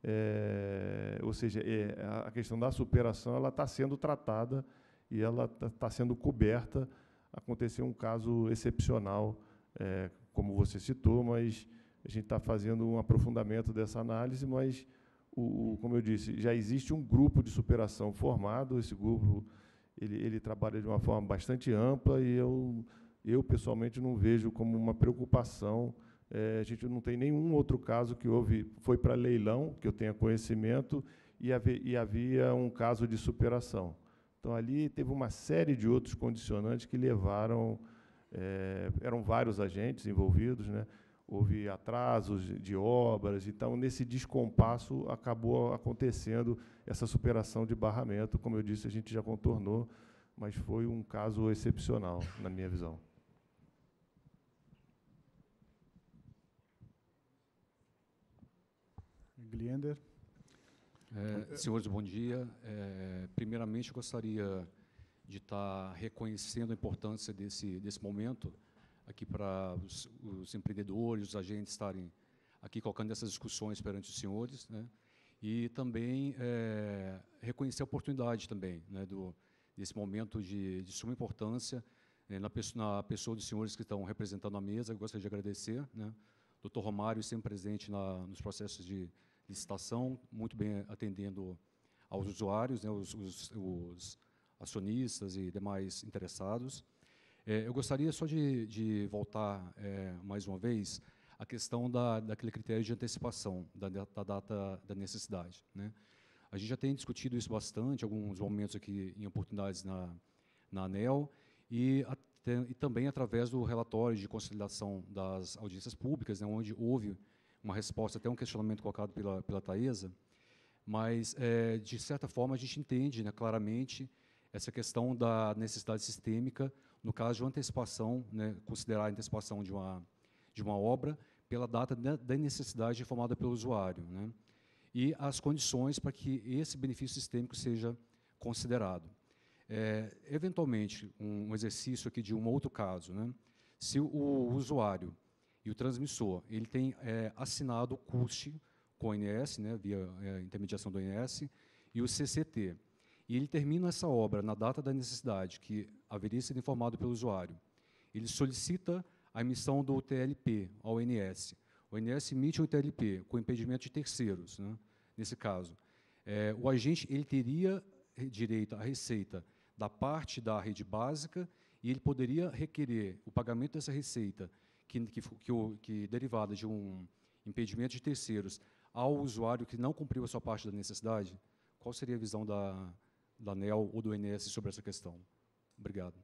É, ou seja, é, a questão da superação ela está sendo tratada e ela está tá sendo coberta. Aconteceu um caso excepcional, é, como você citou, mas a gente está fazendo um aprofundamento dessa análise, mas, o, o, como eu disse, já existe um grupo de superação formado. Esse grupo ele, ele trabalha de uma forma bastante ampla e eu, eu pessoalmente, não vejo como uma preocupação é, a gente não tem nenhum outro caso que houve, foi para leilão, que eu tenha conhecimento, e havia, e havia um caso de superação. Então, ali teve uma série de outros condicionantes que levaram, é, eram vários agentes envolvidos, né? Houve atrasos de, de obras, então, nesse descompasso, acabou acontecendo essa superação de barramento. Como eu disse, a gente já contornou, mas foi um caso excepcional, na minha visão. Gliender. É, senhores, bom dia. É, primeiramente, eu gostaria de estar reconhecendo a importância desse, desse momento aqui para os, os empreendedores, os agentes estarem aqui colocando essas discussões perante os senhores, né? E também é, reconhecer a oportunidade também, né, do, desse momento de, de suma importância, né, na, pessoa, na pessoa dos senhores que estão representando a mesa. Eu gostaria de agradecer, né? doutor Romário, sempre presente na, nos processos de licitação, muito bem atendendo aos usuários, né, os, os, os acionistas e demais interessados. É, eu gostaria só de, de voltar é, mais uma vez à questão da, daquele critério de antecipação da, da data da necessidade, né? A gente já tem discutido isso bastante, alguns momentos aqui em oportunidades na, na ANEEL, e, até, e também através do relatório de conciliação das audiências públicas, né, onde houve uma resposta, até um questionamento colocado pela, pela Taesa, mas, é, de certa forma, a gente entende, né, claramente essa questão da necessidade sistêmica, no caso de uma antecipação, né, considerar a antecipação de uma, de uma obra pela data da necessidade informada pelo usuário, né, e as condições para que esse benefício sistêmico seja considerado. É, eventualmente, um, um exercício aqui de um outro caso, né, se o, o usuário e o transmissor ele tem é, assinado o C U S T com o I N S, né, via é, intermediação do I N S, e o C C T, e ele termina essa obra na data da necessidade, que haveria sido informado pelo usuário, ele solicita a emissão do T L P ao I N S. O I N S emite o T L P com impedimento de terceiros, né, nesse caso. É, o agente ele teria direito à receita da parte da rede básica e ele poderia requerer o pagamento dessa receita que, que, que, o, que derivada de um impedimento de terceiros ao usuário que não cumpriu a sua parte da necessidade. Qual seria a visão da, da ANEEL ou do I N S sobre essa questão? Obrigado.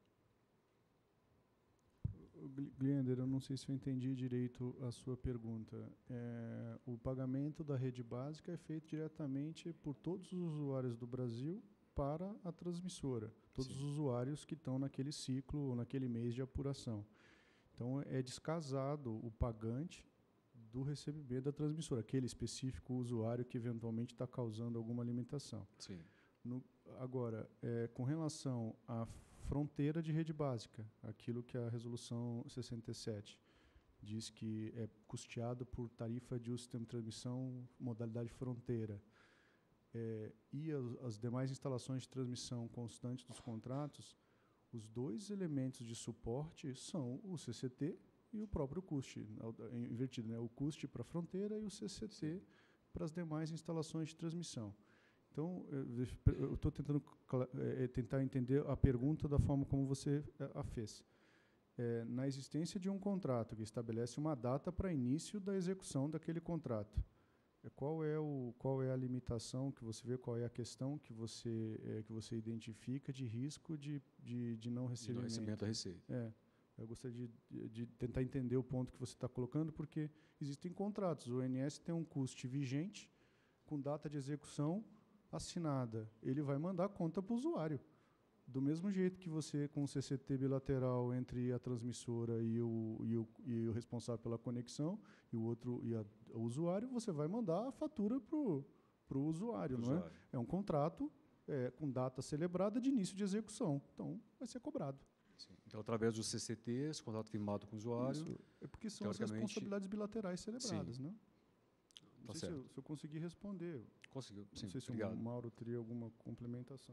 Gliender, eu não sei se eu entendi direito a sua pergunta. É, o pagamento da rede básica é feito diretamente por todos os usuários do Brasil para a transmissora, todos Sim. os usuários que estão naquele ciclo ou naquele mês de apuração. Então, é descasado o pagante do recebimento da transmissora, aquele específico usuário que eventualmente está causando alguma limitação. Sim. No, agora, é, com relação à fronteira de rede básica, aquilo que a resolução sessenta e sete diz que é custeado por tarifa de uso do sistema de transmissão, modalidade fronteira, é, e as, as demais instalações de transmissão constantes dos contratos, os dois elementos de suporte são o C C T e o próprio C U S T, invertido, né? O C U S T para a fronteira e o C C T Sim. para as demais instalações de transmissão. Então, eu estou tentando é, tentar entender a pergunta da forma como você a fez. É, na existência de um contrato que estabelece uma data para início da execução daquele contrato, é, qual, é o, qual é a limitação que você vê, qual é a questão que você, é, que você identifica de risco de, de, de não recebimento? De não recebimento da receita. É, eu gostaria de, de tentar entender o ponto que você está colocando, porque existem contratos. O I N S tem um custo vigente, com data de execução assinada. Ele vai mandar a conta para o usuário. Do mesmo jeito que você, com o C C T bilateral entre a transmissora e o, e o, e o responsável pela conexão, e o outro e a, o usuário, você vai mandar a fatura para o usuário, não é? É um contrato é, com data celebrada de início de execução. Então, vai ser cobrado. Sim. Então, através do C C T, esse contrato firmado com o usuário... Isso. É porque são as responsabilidades bilaterais celebradas, Sim. né? Não Tá sei certo. se eu, se eu consegui responder. Conseguiu, sim. Não sei se Obrigado. o Mauro teria alguma complementação.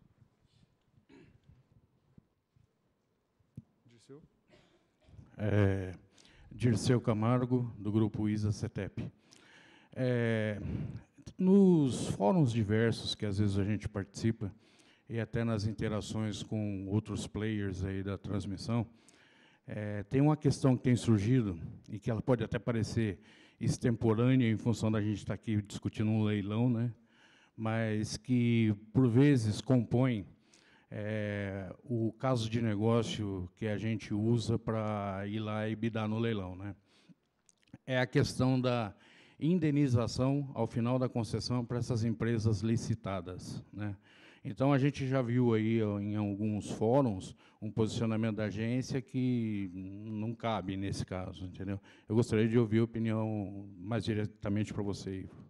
Dirceu? É, Dirceu Camargo, do Grupo ISA-CETEP. É, nos fóruns diversos que às vezes a gente participa, e até nas interações com outros players aí da transmissão, É, tem uma questão que tem surgido, e que ela pode até parecer extemporânea em função da gente estar aqui discutindo um leilão, né? Mas que, por vezes, compõe é, o caso de negócio que a gente usa para ir lá e bidar no leilão, né? É a questão da indenização ao final da concessão para essas empresas licitadas, né? Então, a gente já viu aí em alguns fóruns um posicionamento da agência que não cabe nesse caso, entendeu? Eu gostaria de ouvir a opinião mais diretamente para você, Ivo.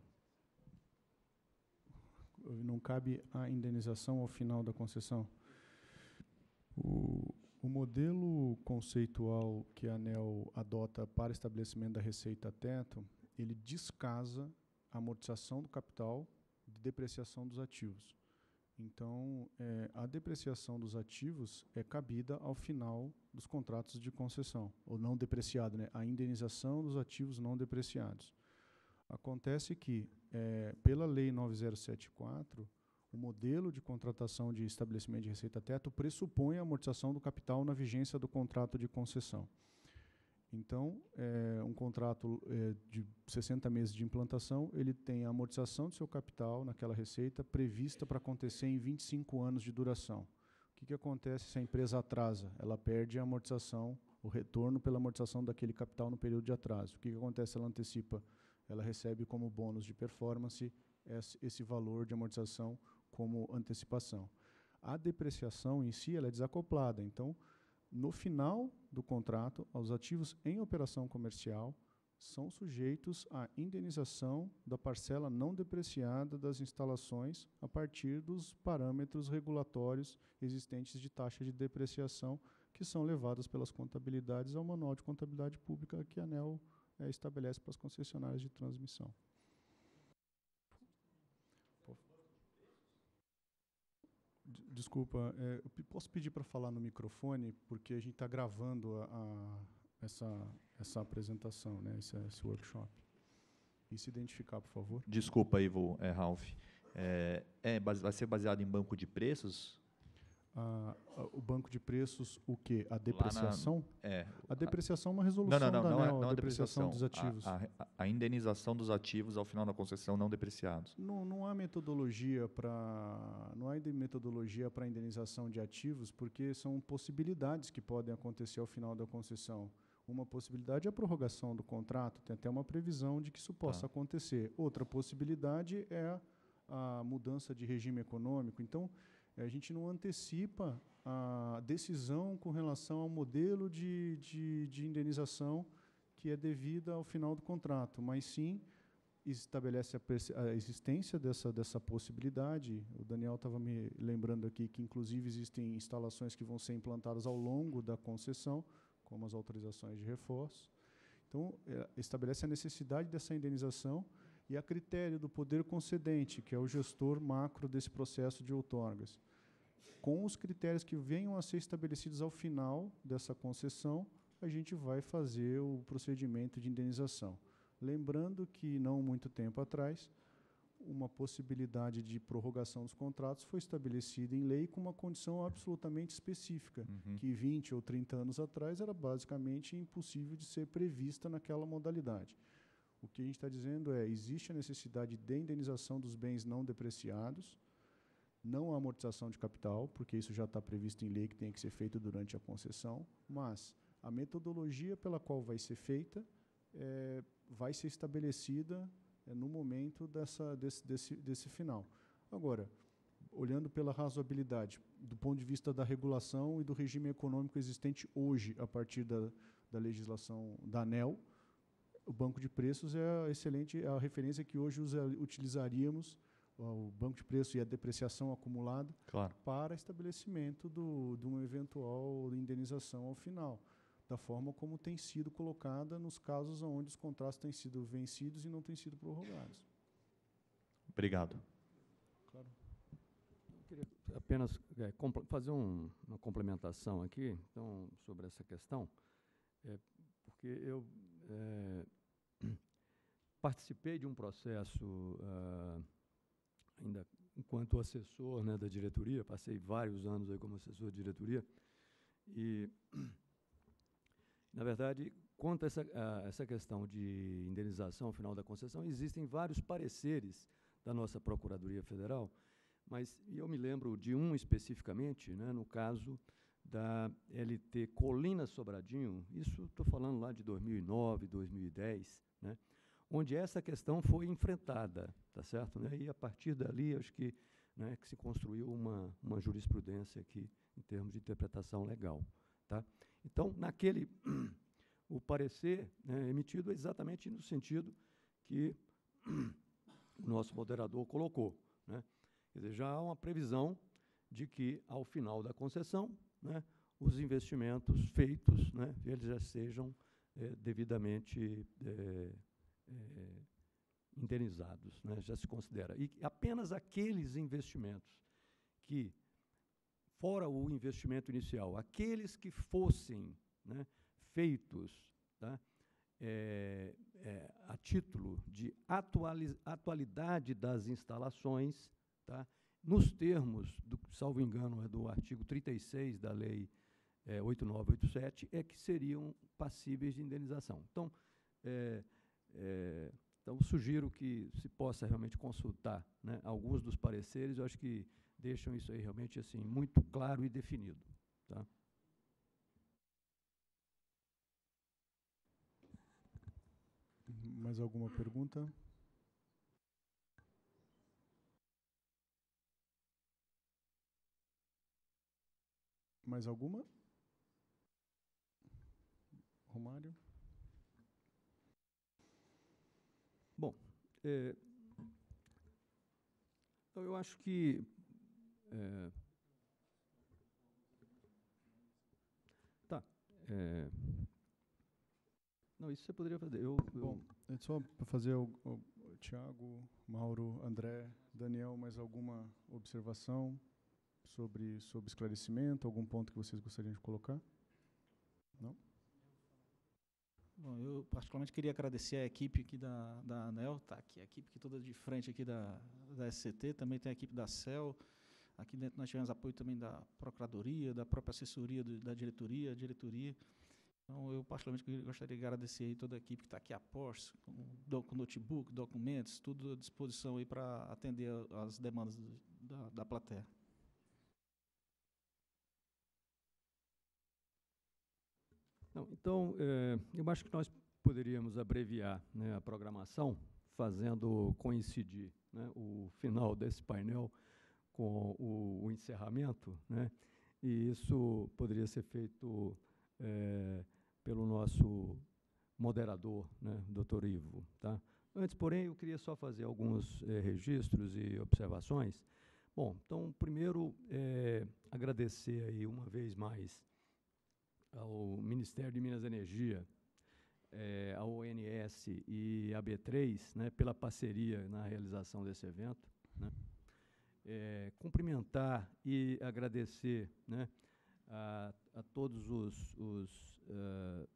Não cabe a indenização ao final da concessão? O, o modelo conceitual que a ANEEL adota para estabelecimento da receita teto, ele descasa a amortização do capital de depreciação dos ativos. Então, é, a depreciação dos ativos é cabida ao final dos contratos de concessão, ou não depreciado, né? A indenização dos ativos não depreciados. Acontece que, é, pela Lei nove mil e setenta e quatro, o modelo de contratação de estabelecimento de receita teto pressupõe a amortização do capital na vigência do contrato de concessão. Então, é, um contrato é, de sessenta meses de implantação, ele tem a amortização do seu capital naquela receita prevista para acontecer em vinte e cinco anos de duração. O que, que acontece se a empresa atrasa? Ela perde a amortização, o retorno pela amortização daquele capital no período de atraso. O que, que acontece se ela antecipa? Ela recebe como bônus de performance esse, esse valor de amortização como antecipação. A depreciação em si ela é desacoplada, então, no final do contrato, os ativos em operação comercial são sujeitos à indenização da parcela não depreciada das instalações a partir dos parâmetros regulatórios existentes de taxa de depreciação que são levadas pelas contabilidades ao Manual de Contabilidade Pública que a ANEEL é, estabelece para as concessionárias de transmissão. Desculpa, é, eu posso pedir para falar no microfone, porque a gente está gravando a, a, essa, essa apresentação, né, esse, esse workshop. E se identificar, por favor. Desculpa, Ivo, é, Ralph. É, é, vai ser baseado em banco de preços? Ah, o banco de preços, o quê? A depreciação? Na, é, a depreciação é uma resolução não, não, não, da não, ANEEL, é, não a a depreciação, depreciação dos ativos. A, a, a indenização dos ativos ao final da concessão não depreciados. Não, não há metodologia para não há metodologia para indenização de ativos, porque são possibilidades que podem acontecer ao final da concessão. Uma possibilidade é a prorrogação do contrato, tem até uma previsão de que isso possa tá. acontecer. Outra possibilidade é a mudança de regime econômico. Então, a gente não antecipa a decisão com relação ao modelo de, de, de indenização que é devida ao final do contrato, mas sim estabelece a, a existência dessa, dessa possibilidade. O Daniel estava me lembrando aqui que, inclusive, existem instalações que vão ser implantadas ao longo da concessão, como as autorizações de reforço. Então, é, estabelece a necessidade dessa indenização e a critério do poder concedente, que é o gestor macro desse processo de outorgas. Com os critérios que venham a ser estabelecidos ao final dessa concessão, a gente vai fazer o procedimento de indenização. Lembrando que, não muito tempo atrás, uma possibilidade de prorrogação dos contratos foi estabelecida em lei com uma condição absolutamente específica, uhum. que vinte ou trinta anos atrás era basicamente impossível de ser prevista naquela modalidade. O que a gente está dizendo é, existe a necessidade de indenização dos bens não depreciados, não a amortização de capital, porque isso já está previsto em lei que tem que ser feito durante a concessão, mas a metodologia pela qual vai ser feita é, vai ser estabelecida é, no momento dessa, desse, desse, desse final. Agora, olhando pela razoabilidade, do ponto de vista da regulação e do regime econômico existente hoje, a partir da, da legislação da ANEEL, o banco de preços é a excelente, é a referência que hoje usa, utilizaríamos, o banco de preço e a depreciação acumulada, claro. para estabelecimento do, de uma eventual indenização ao final, da forma como tem sido colocada nos casos onde os contratos têm sido vencidos e não têm sido prorrogados. Obrigado. Claro. Eu queria apenas é, fazer um, uma complementação aqui, então, sobre essa questão, é, porque eu é, participei de um processo uh, ainda enquanto assessor, né, da diretoria, passei vários anos aí como assessor de diretoria, e na verdade, quanto a essa, a essa questão de indenização ao final da concessão, existem vários pareceres da nossa Procuradoria Federal, mas eu me lembro de um especificamente, né, no caso da L T Colinas Sobradinho, isso estou falando lá de dois mil e nove, dois mil e dez, né, onde essa questão foi enfrentada, tá certo? Né? E a partir dali, acho que, né, que se construiu uma, uma jurisprudência aqui em termos de interpretação legal. Tá? Então, naquele, o parecer, né, emitido exatamente no sentido que o nosso moderador colocou. Né? Quer dizer, já há uma previsão de que, ao final da concessão, né, os investimentos feitos, né, eles já sejam é, devidamente é, é, indenizados, né, já se considera. E apenas aqueles investimentos que, fora o investimento inicial, aqueles que fossem, né, feitos, tá, é, é, a título de atualidade das instalações, tá, nos termos, do, salvo engano, é do artigo trinta e seis da Lei é, oito mil novecentos e oitenta e sete, é que seriam passíveis de indenização. Então, é, é, então, sugiro que se possa realmente consultar, né, alguns dos pareceres, eu acho que deixam isso aí realmente assim, muito claro e definido. Tá? Mais alguma pergunta? Mais alguma? Romário? Bom, é, então eu acho que é, tá. É, não, isso você poderia fazer. Eu, eu Bom, é só para fazer o, o, o Tiago, Mauro, André, Daniel, mais alguma observação sobre, sobre esclarecimento, algum ponto que vocês gostariam de colocar? Não? Bom, eu particularmente queria agradecer a equipe aqui da, da ANEEL, tá aqui, a equipe que toda de frente aqui da, da S C T, também tem a equipe da C E L, aqui dentro nós tivemos apoio também da Procuradoria, da própria assessoria do, da diretoria, a diretoria. Então, eu particularmente gostaria de agradecer aí toda a equipe que está aqui a postos, com, do, com notebook, documentos, tudo à disposição aí para atender as demandas do, da, da plateia. Não, então, é, eu acho que nós poderíamos abreviar, né, a programação, fazendo coincidir, né, o final desse painel com o, o encerramento, né, e isso poderia ser feito é, pelo nosso moderador, né, doutor Ivo. Tá? Antes, porém, eu queria só fazer alguns é, registros e observações. Bom, então, primeiro, é, agradecer aí uma vez mais ao Ministério de Minas e Energia, é, ao O N S e à B três, né, pela parceria na realização desse evento. Né. É, cumprimentar e agradecer, né, a, a todos os, os, uh,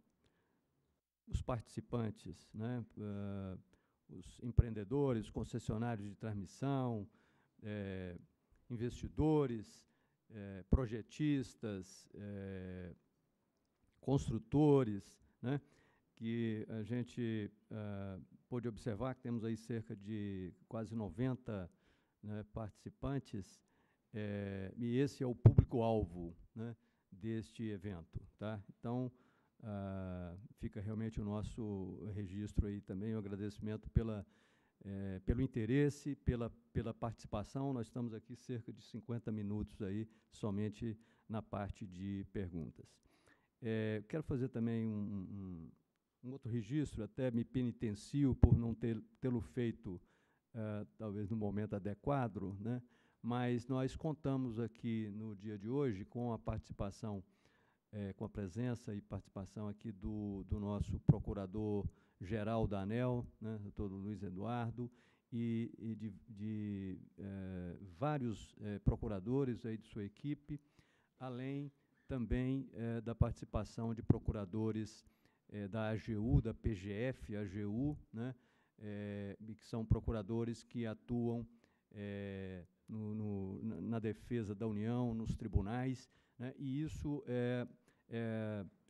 os participantes, né, uh, os empreendedores, concessionários de transmissão, é, investidores, é, projetistas, é, construtores, né, que a gente uh, pôde observar que temos aí cerca de quase noventa, né, participantes, é, e esse é o público-alvo, né, deste evento. Tá? Então, uh, fica realmente o nosso registro aí também, o agradecimento pela, é, pelo interesse, pela, pela participação. Nós estamos aqui cerca de cinquenta minutos aí, somente na parte de perguntas. É, quero fazer também um, um, um outro registro, até me penitencio por não ter, tê-lo feito, uh, talvez no momento adequado, né? Mas nós contamos aqui no dia de hoje com a participação, é, com a presença e participação aqui do, do nosso procurador-geral da ANEEL, né, doutor Luiz Eduardo, e, e de, de é, vários é, procuradores aí de sua equipe, além também é, da participação de procuradores é, da A G U, da P G F, A G U, né, é, que são procuradores que atuam é, no, no, na defesa da União, nos tribunais, né, e isso é, é,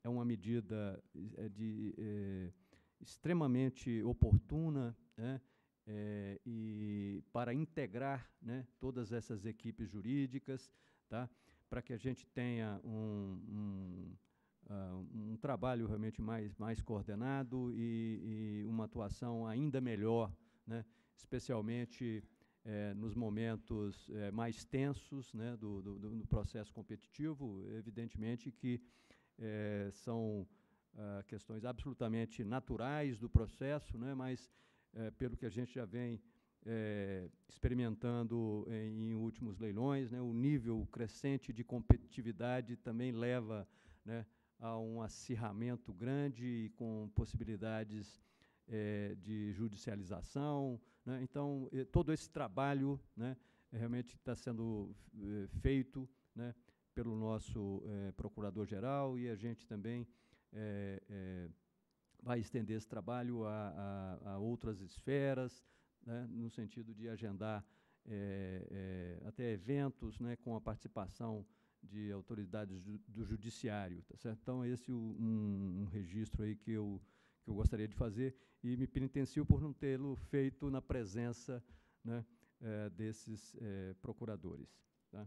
é uma medida é, de, é, extremamente oportuna, né, é, e para integrar, né, todas essas equipes jurídicas, tá, para que a gente tenha um, um, uh, um trabalho realmente mais, mais coordenado e, e uma atuação ainda melhor, né, especialmente é, nos momentos é, mais tensos, né, do, do, do processo competitivo. Evidentemente que é, são uh, questões absolutamente naturais do processo, né, mas é, pelo que a gente já vem É, experimentando em, em últimos leilões, né, o nível crescente de competitividade também leva, né, a um acirramento grande e com possibilidades é, de judicialização, né. Então, eh, todo esse trabalho, né, realmente está sendo eh, feito, né, pelo nosso eh, procurador-geral, e a gente também eh, eh, vai estender esse trabalho a, a, a outras esferas, né, no sentido de agendar é, é, até eventos, né, com a participação de autoridades ju do judiciário, tá certo? Então, esse é um, um registro aí que eu, que eu gostaria de fazer, e me penitencio por não tê-lo feito na presença, né, é, desses é, procuradores. Tá?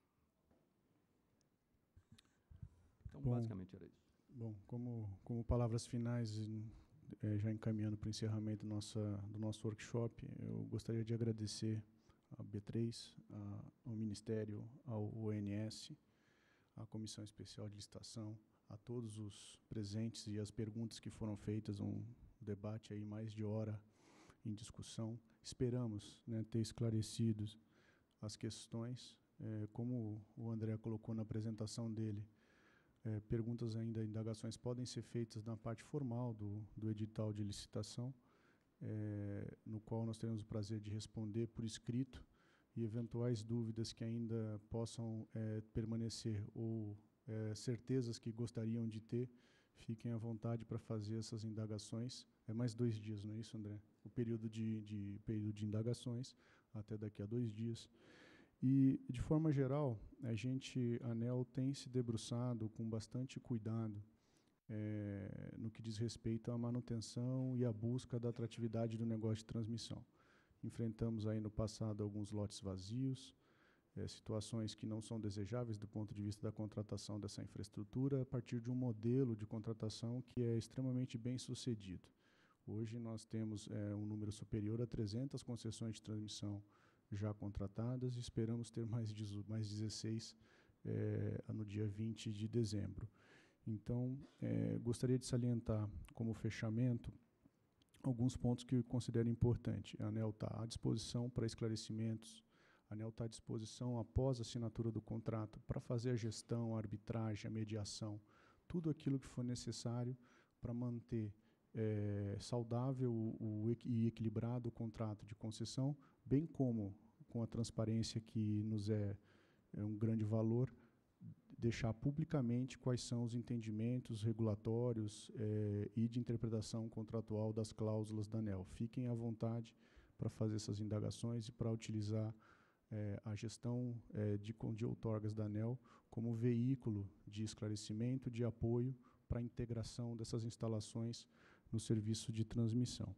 Então, bom, basicamente era isso. Bom, como, como palavras finais, É, já encaminhando para o encerramento do nosso, do nosso workshop, eu gostaria de agradecer à B três, a, ao Ministério, ao O N S, à Comissão Especial de Licitação, a todos os presentes e as perguntas que foram feitas, um debate aí mais de hora em discussão. Esperamos, né, ter esclarecido as questões, é, como o André colocou na apresentação dele. É, perguntas ainda, indagações podem ser feitas na parte formal do, do edital de licitação, é, no qual nós teremos o prazer de responder por escrito, e eventuais dúvidas que ainda possam é, permanecer ou é, certezas que gostariam de ter, fiquem à vontade para fazer essas indagações. É mais dois dias, não é isso, André? O período de, de, período de indagações, até daqui a dois dias. E, de forma geral, a gente, a ANEEL, tem se debruçado com bastante cuidado é, no que diz respeito à manutenção e à busca da atratividade do negócio de transmissão. Enfrentamos aí no passado alguns lotes vazios, é, situações que não são desejáveis do ponto de vista da contratação dessa infraestrutura, a partir de um modelo de contratação que é extremamente bem sucedido. Hoje nós temos é, um número superior a trezentas concessões de transmissão já contratadas, e esperamos ter mais, mais dezesseis é, no dia vinte de dezembro. Então, é, gostaria de salientar, como fechamento, alguns pontos que eu considero importantes. A ANEEL está à disposição para esclarecimentos, a ANEEL está à disposição, após a assinatura do contrato, para fazer a gestão, a arbitragem, a mediação, tudo aquilo que for necessário para manter é, saudável o, o, e equilibrado o contrato de concessão, bem como, com a transparência que nos é, é um grande valor, deixar publicamente quais são os entendimentos regulatórios é, e de interpretação contratual das cláusulas da ANEEL. Fiquem à vontade para fazer essas indagações e para utilizar é, a gestão é, de, de outorgas da ANEEL como veículo de esclarecimento, de apoio para a integração dessas instalações no serviço de transmissão.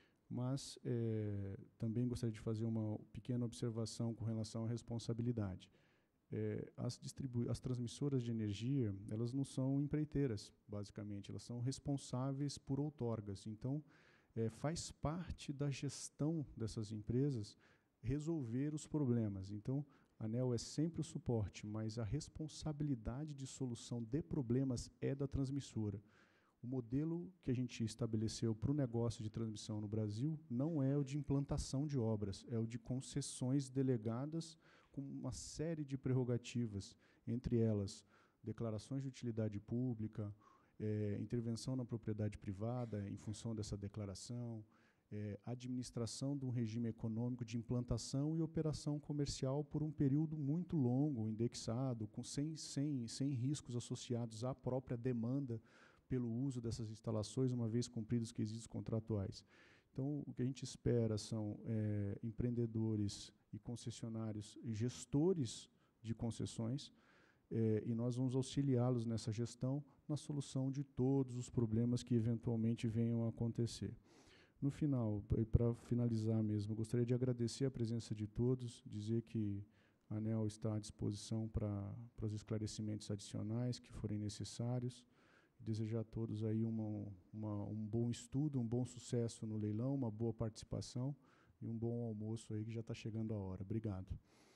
Mas é, também gostaria de fazer uma pequena observação com relação à responsabilidade. É, as, as transmissoras de energia, elas não são empreiteiras, basicamente, elas são responsáveis por outorgas. Então, é, faz parte da gestão dessas empresas resolver os problemas. Então, a ANEEL é sempre o suporte, mas a responsabilidade de solução de problemas é da transmissora. O modelo que a gente estabeleceu para o negócio de transmissão no Brasil não é o de implantação de obras, é o de concessões delegadas com uma série de prerrogativas, entre elas declarações de utilidade pública, é, intervenção na propriedade privada em função dessa declaração, é, administração de um regime econômico de implantação e operação comercial por um período muito longo, indexado, com, sem, sem, sem riscos associados à própria demanda pelo uso dessas instalações, uma vez cumpridos os quesitos contratuais. Então, o que a gente espera são é, empreendedores e concessionários e gestores de concessões é, e nós vamos auxiliá-los nessa gestão, na solução de todos os problemas que eventualmente venham a acontecer. No final, para finalizar mesmo, eu gostaria de agradecer a presença de todos, dizer que a ANEEL está à disposição para, para os esclarecimentos adicionais que forem necessários, desejar a todos aí uma, uma, um bom estudo, um bom sucesso no leilão, uma boa participação e um bom almoço aí que já está chegando a hora. Obrigado.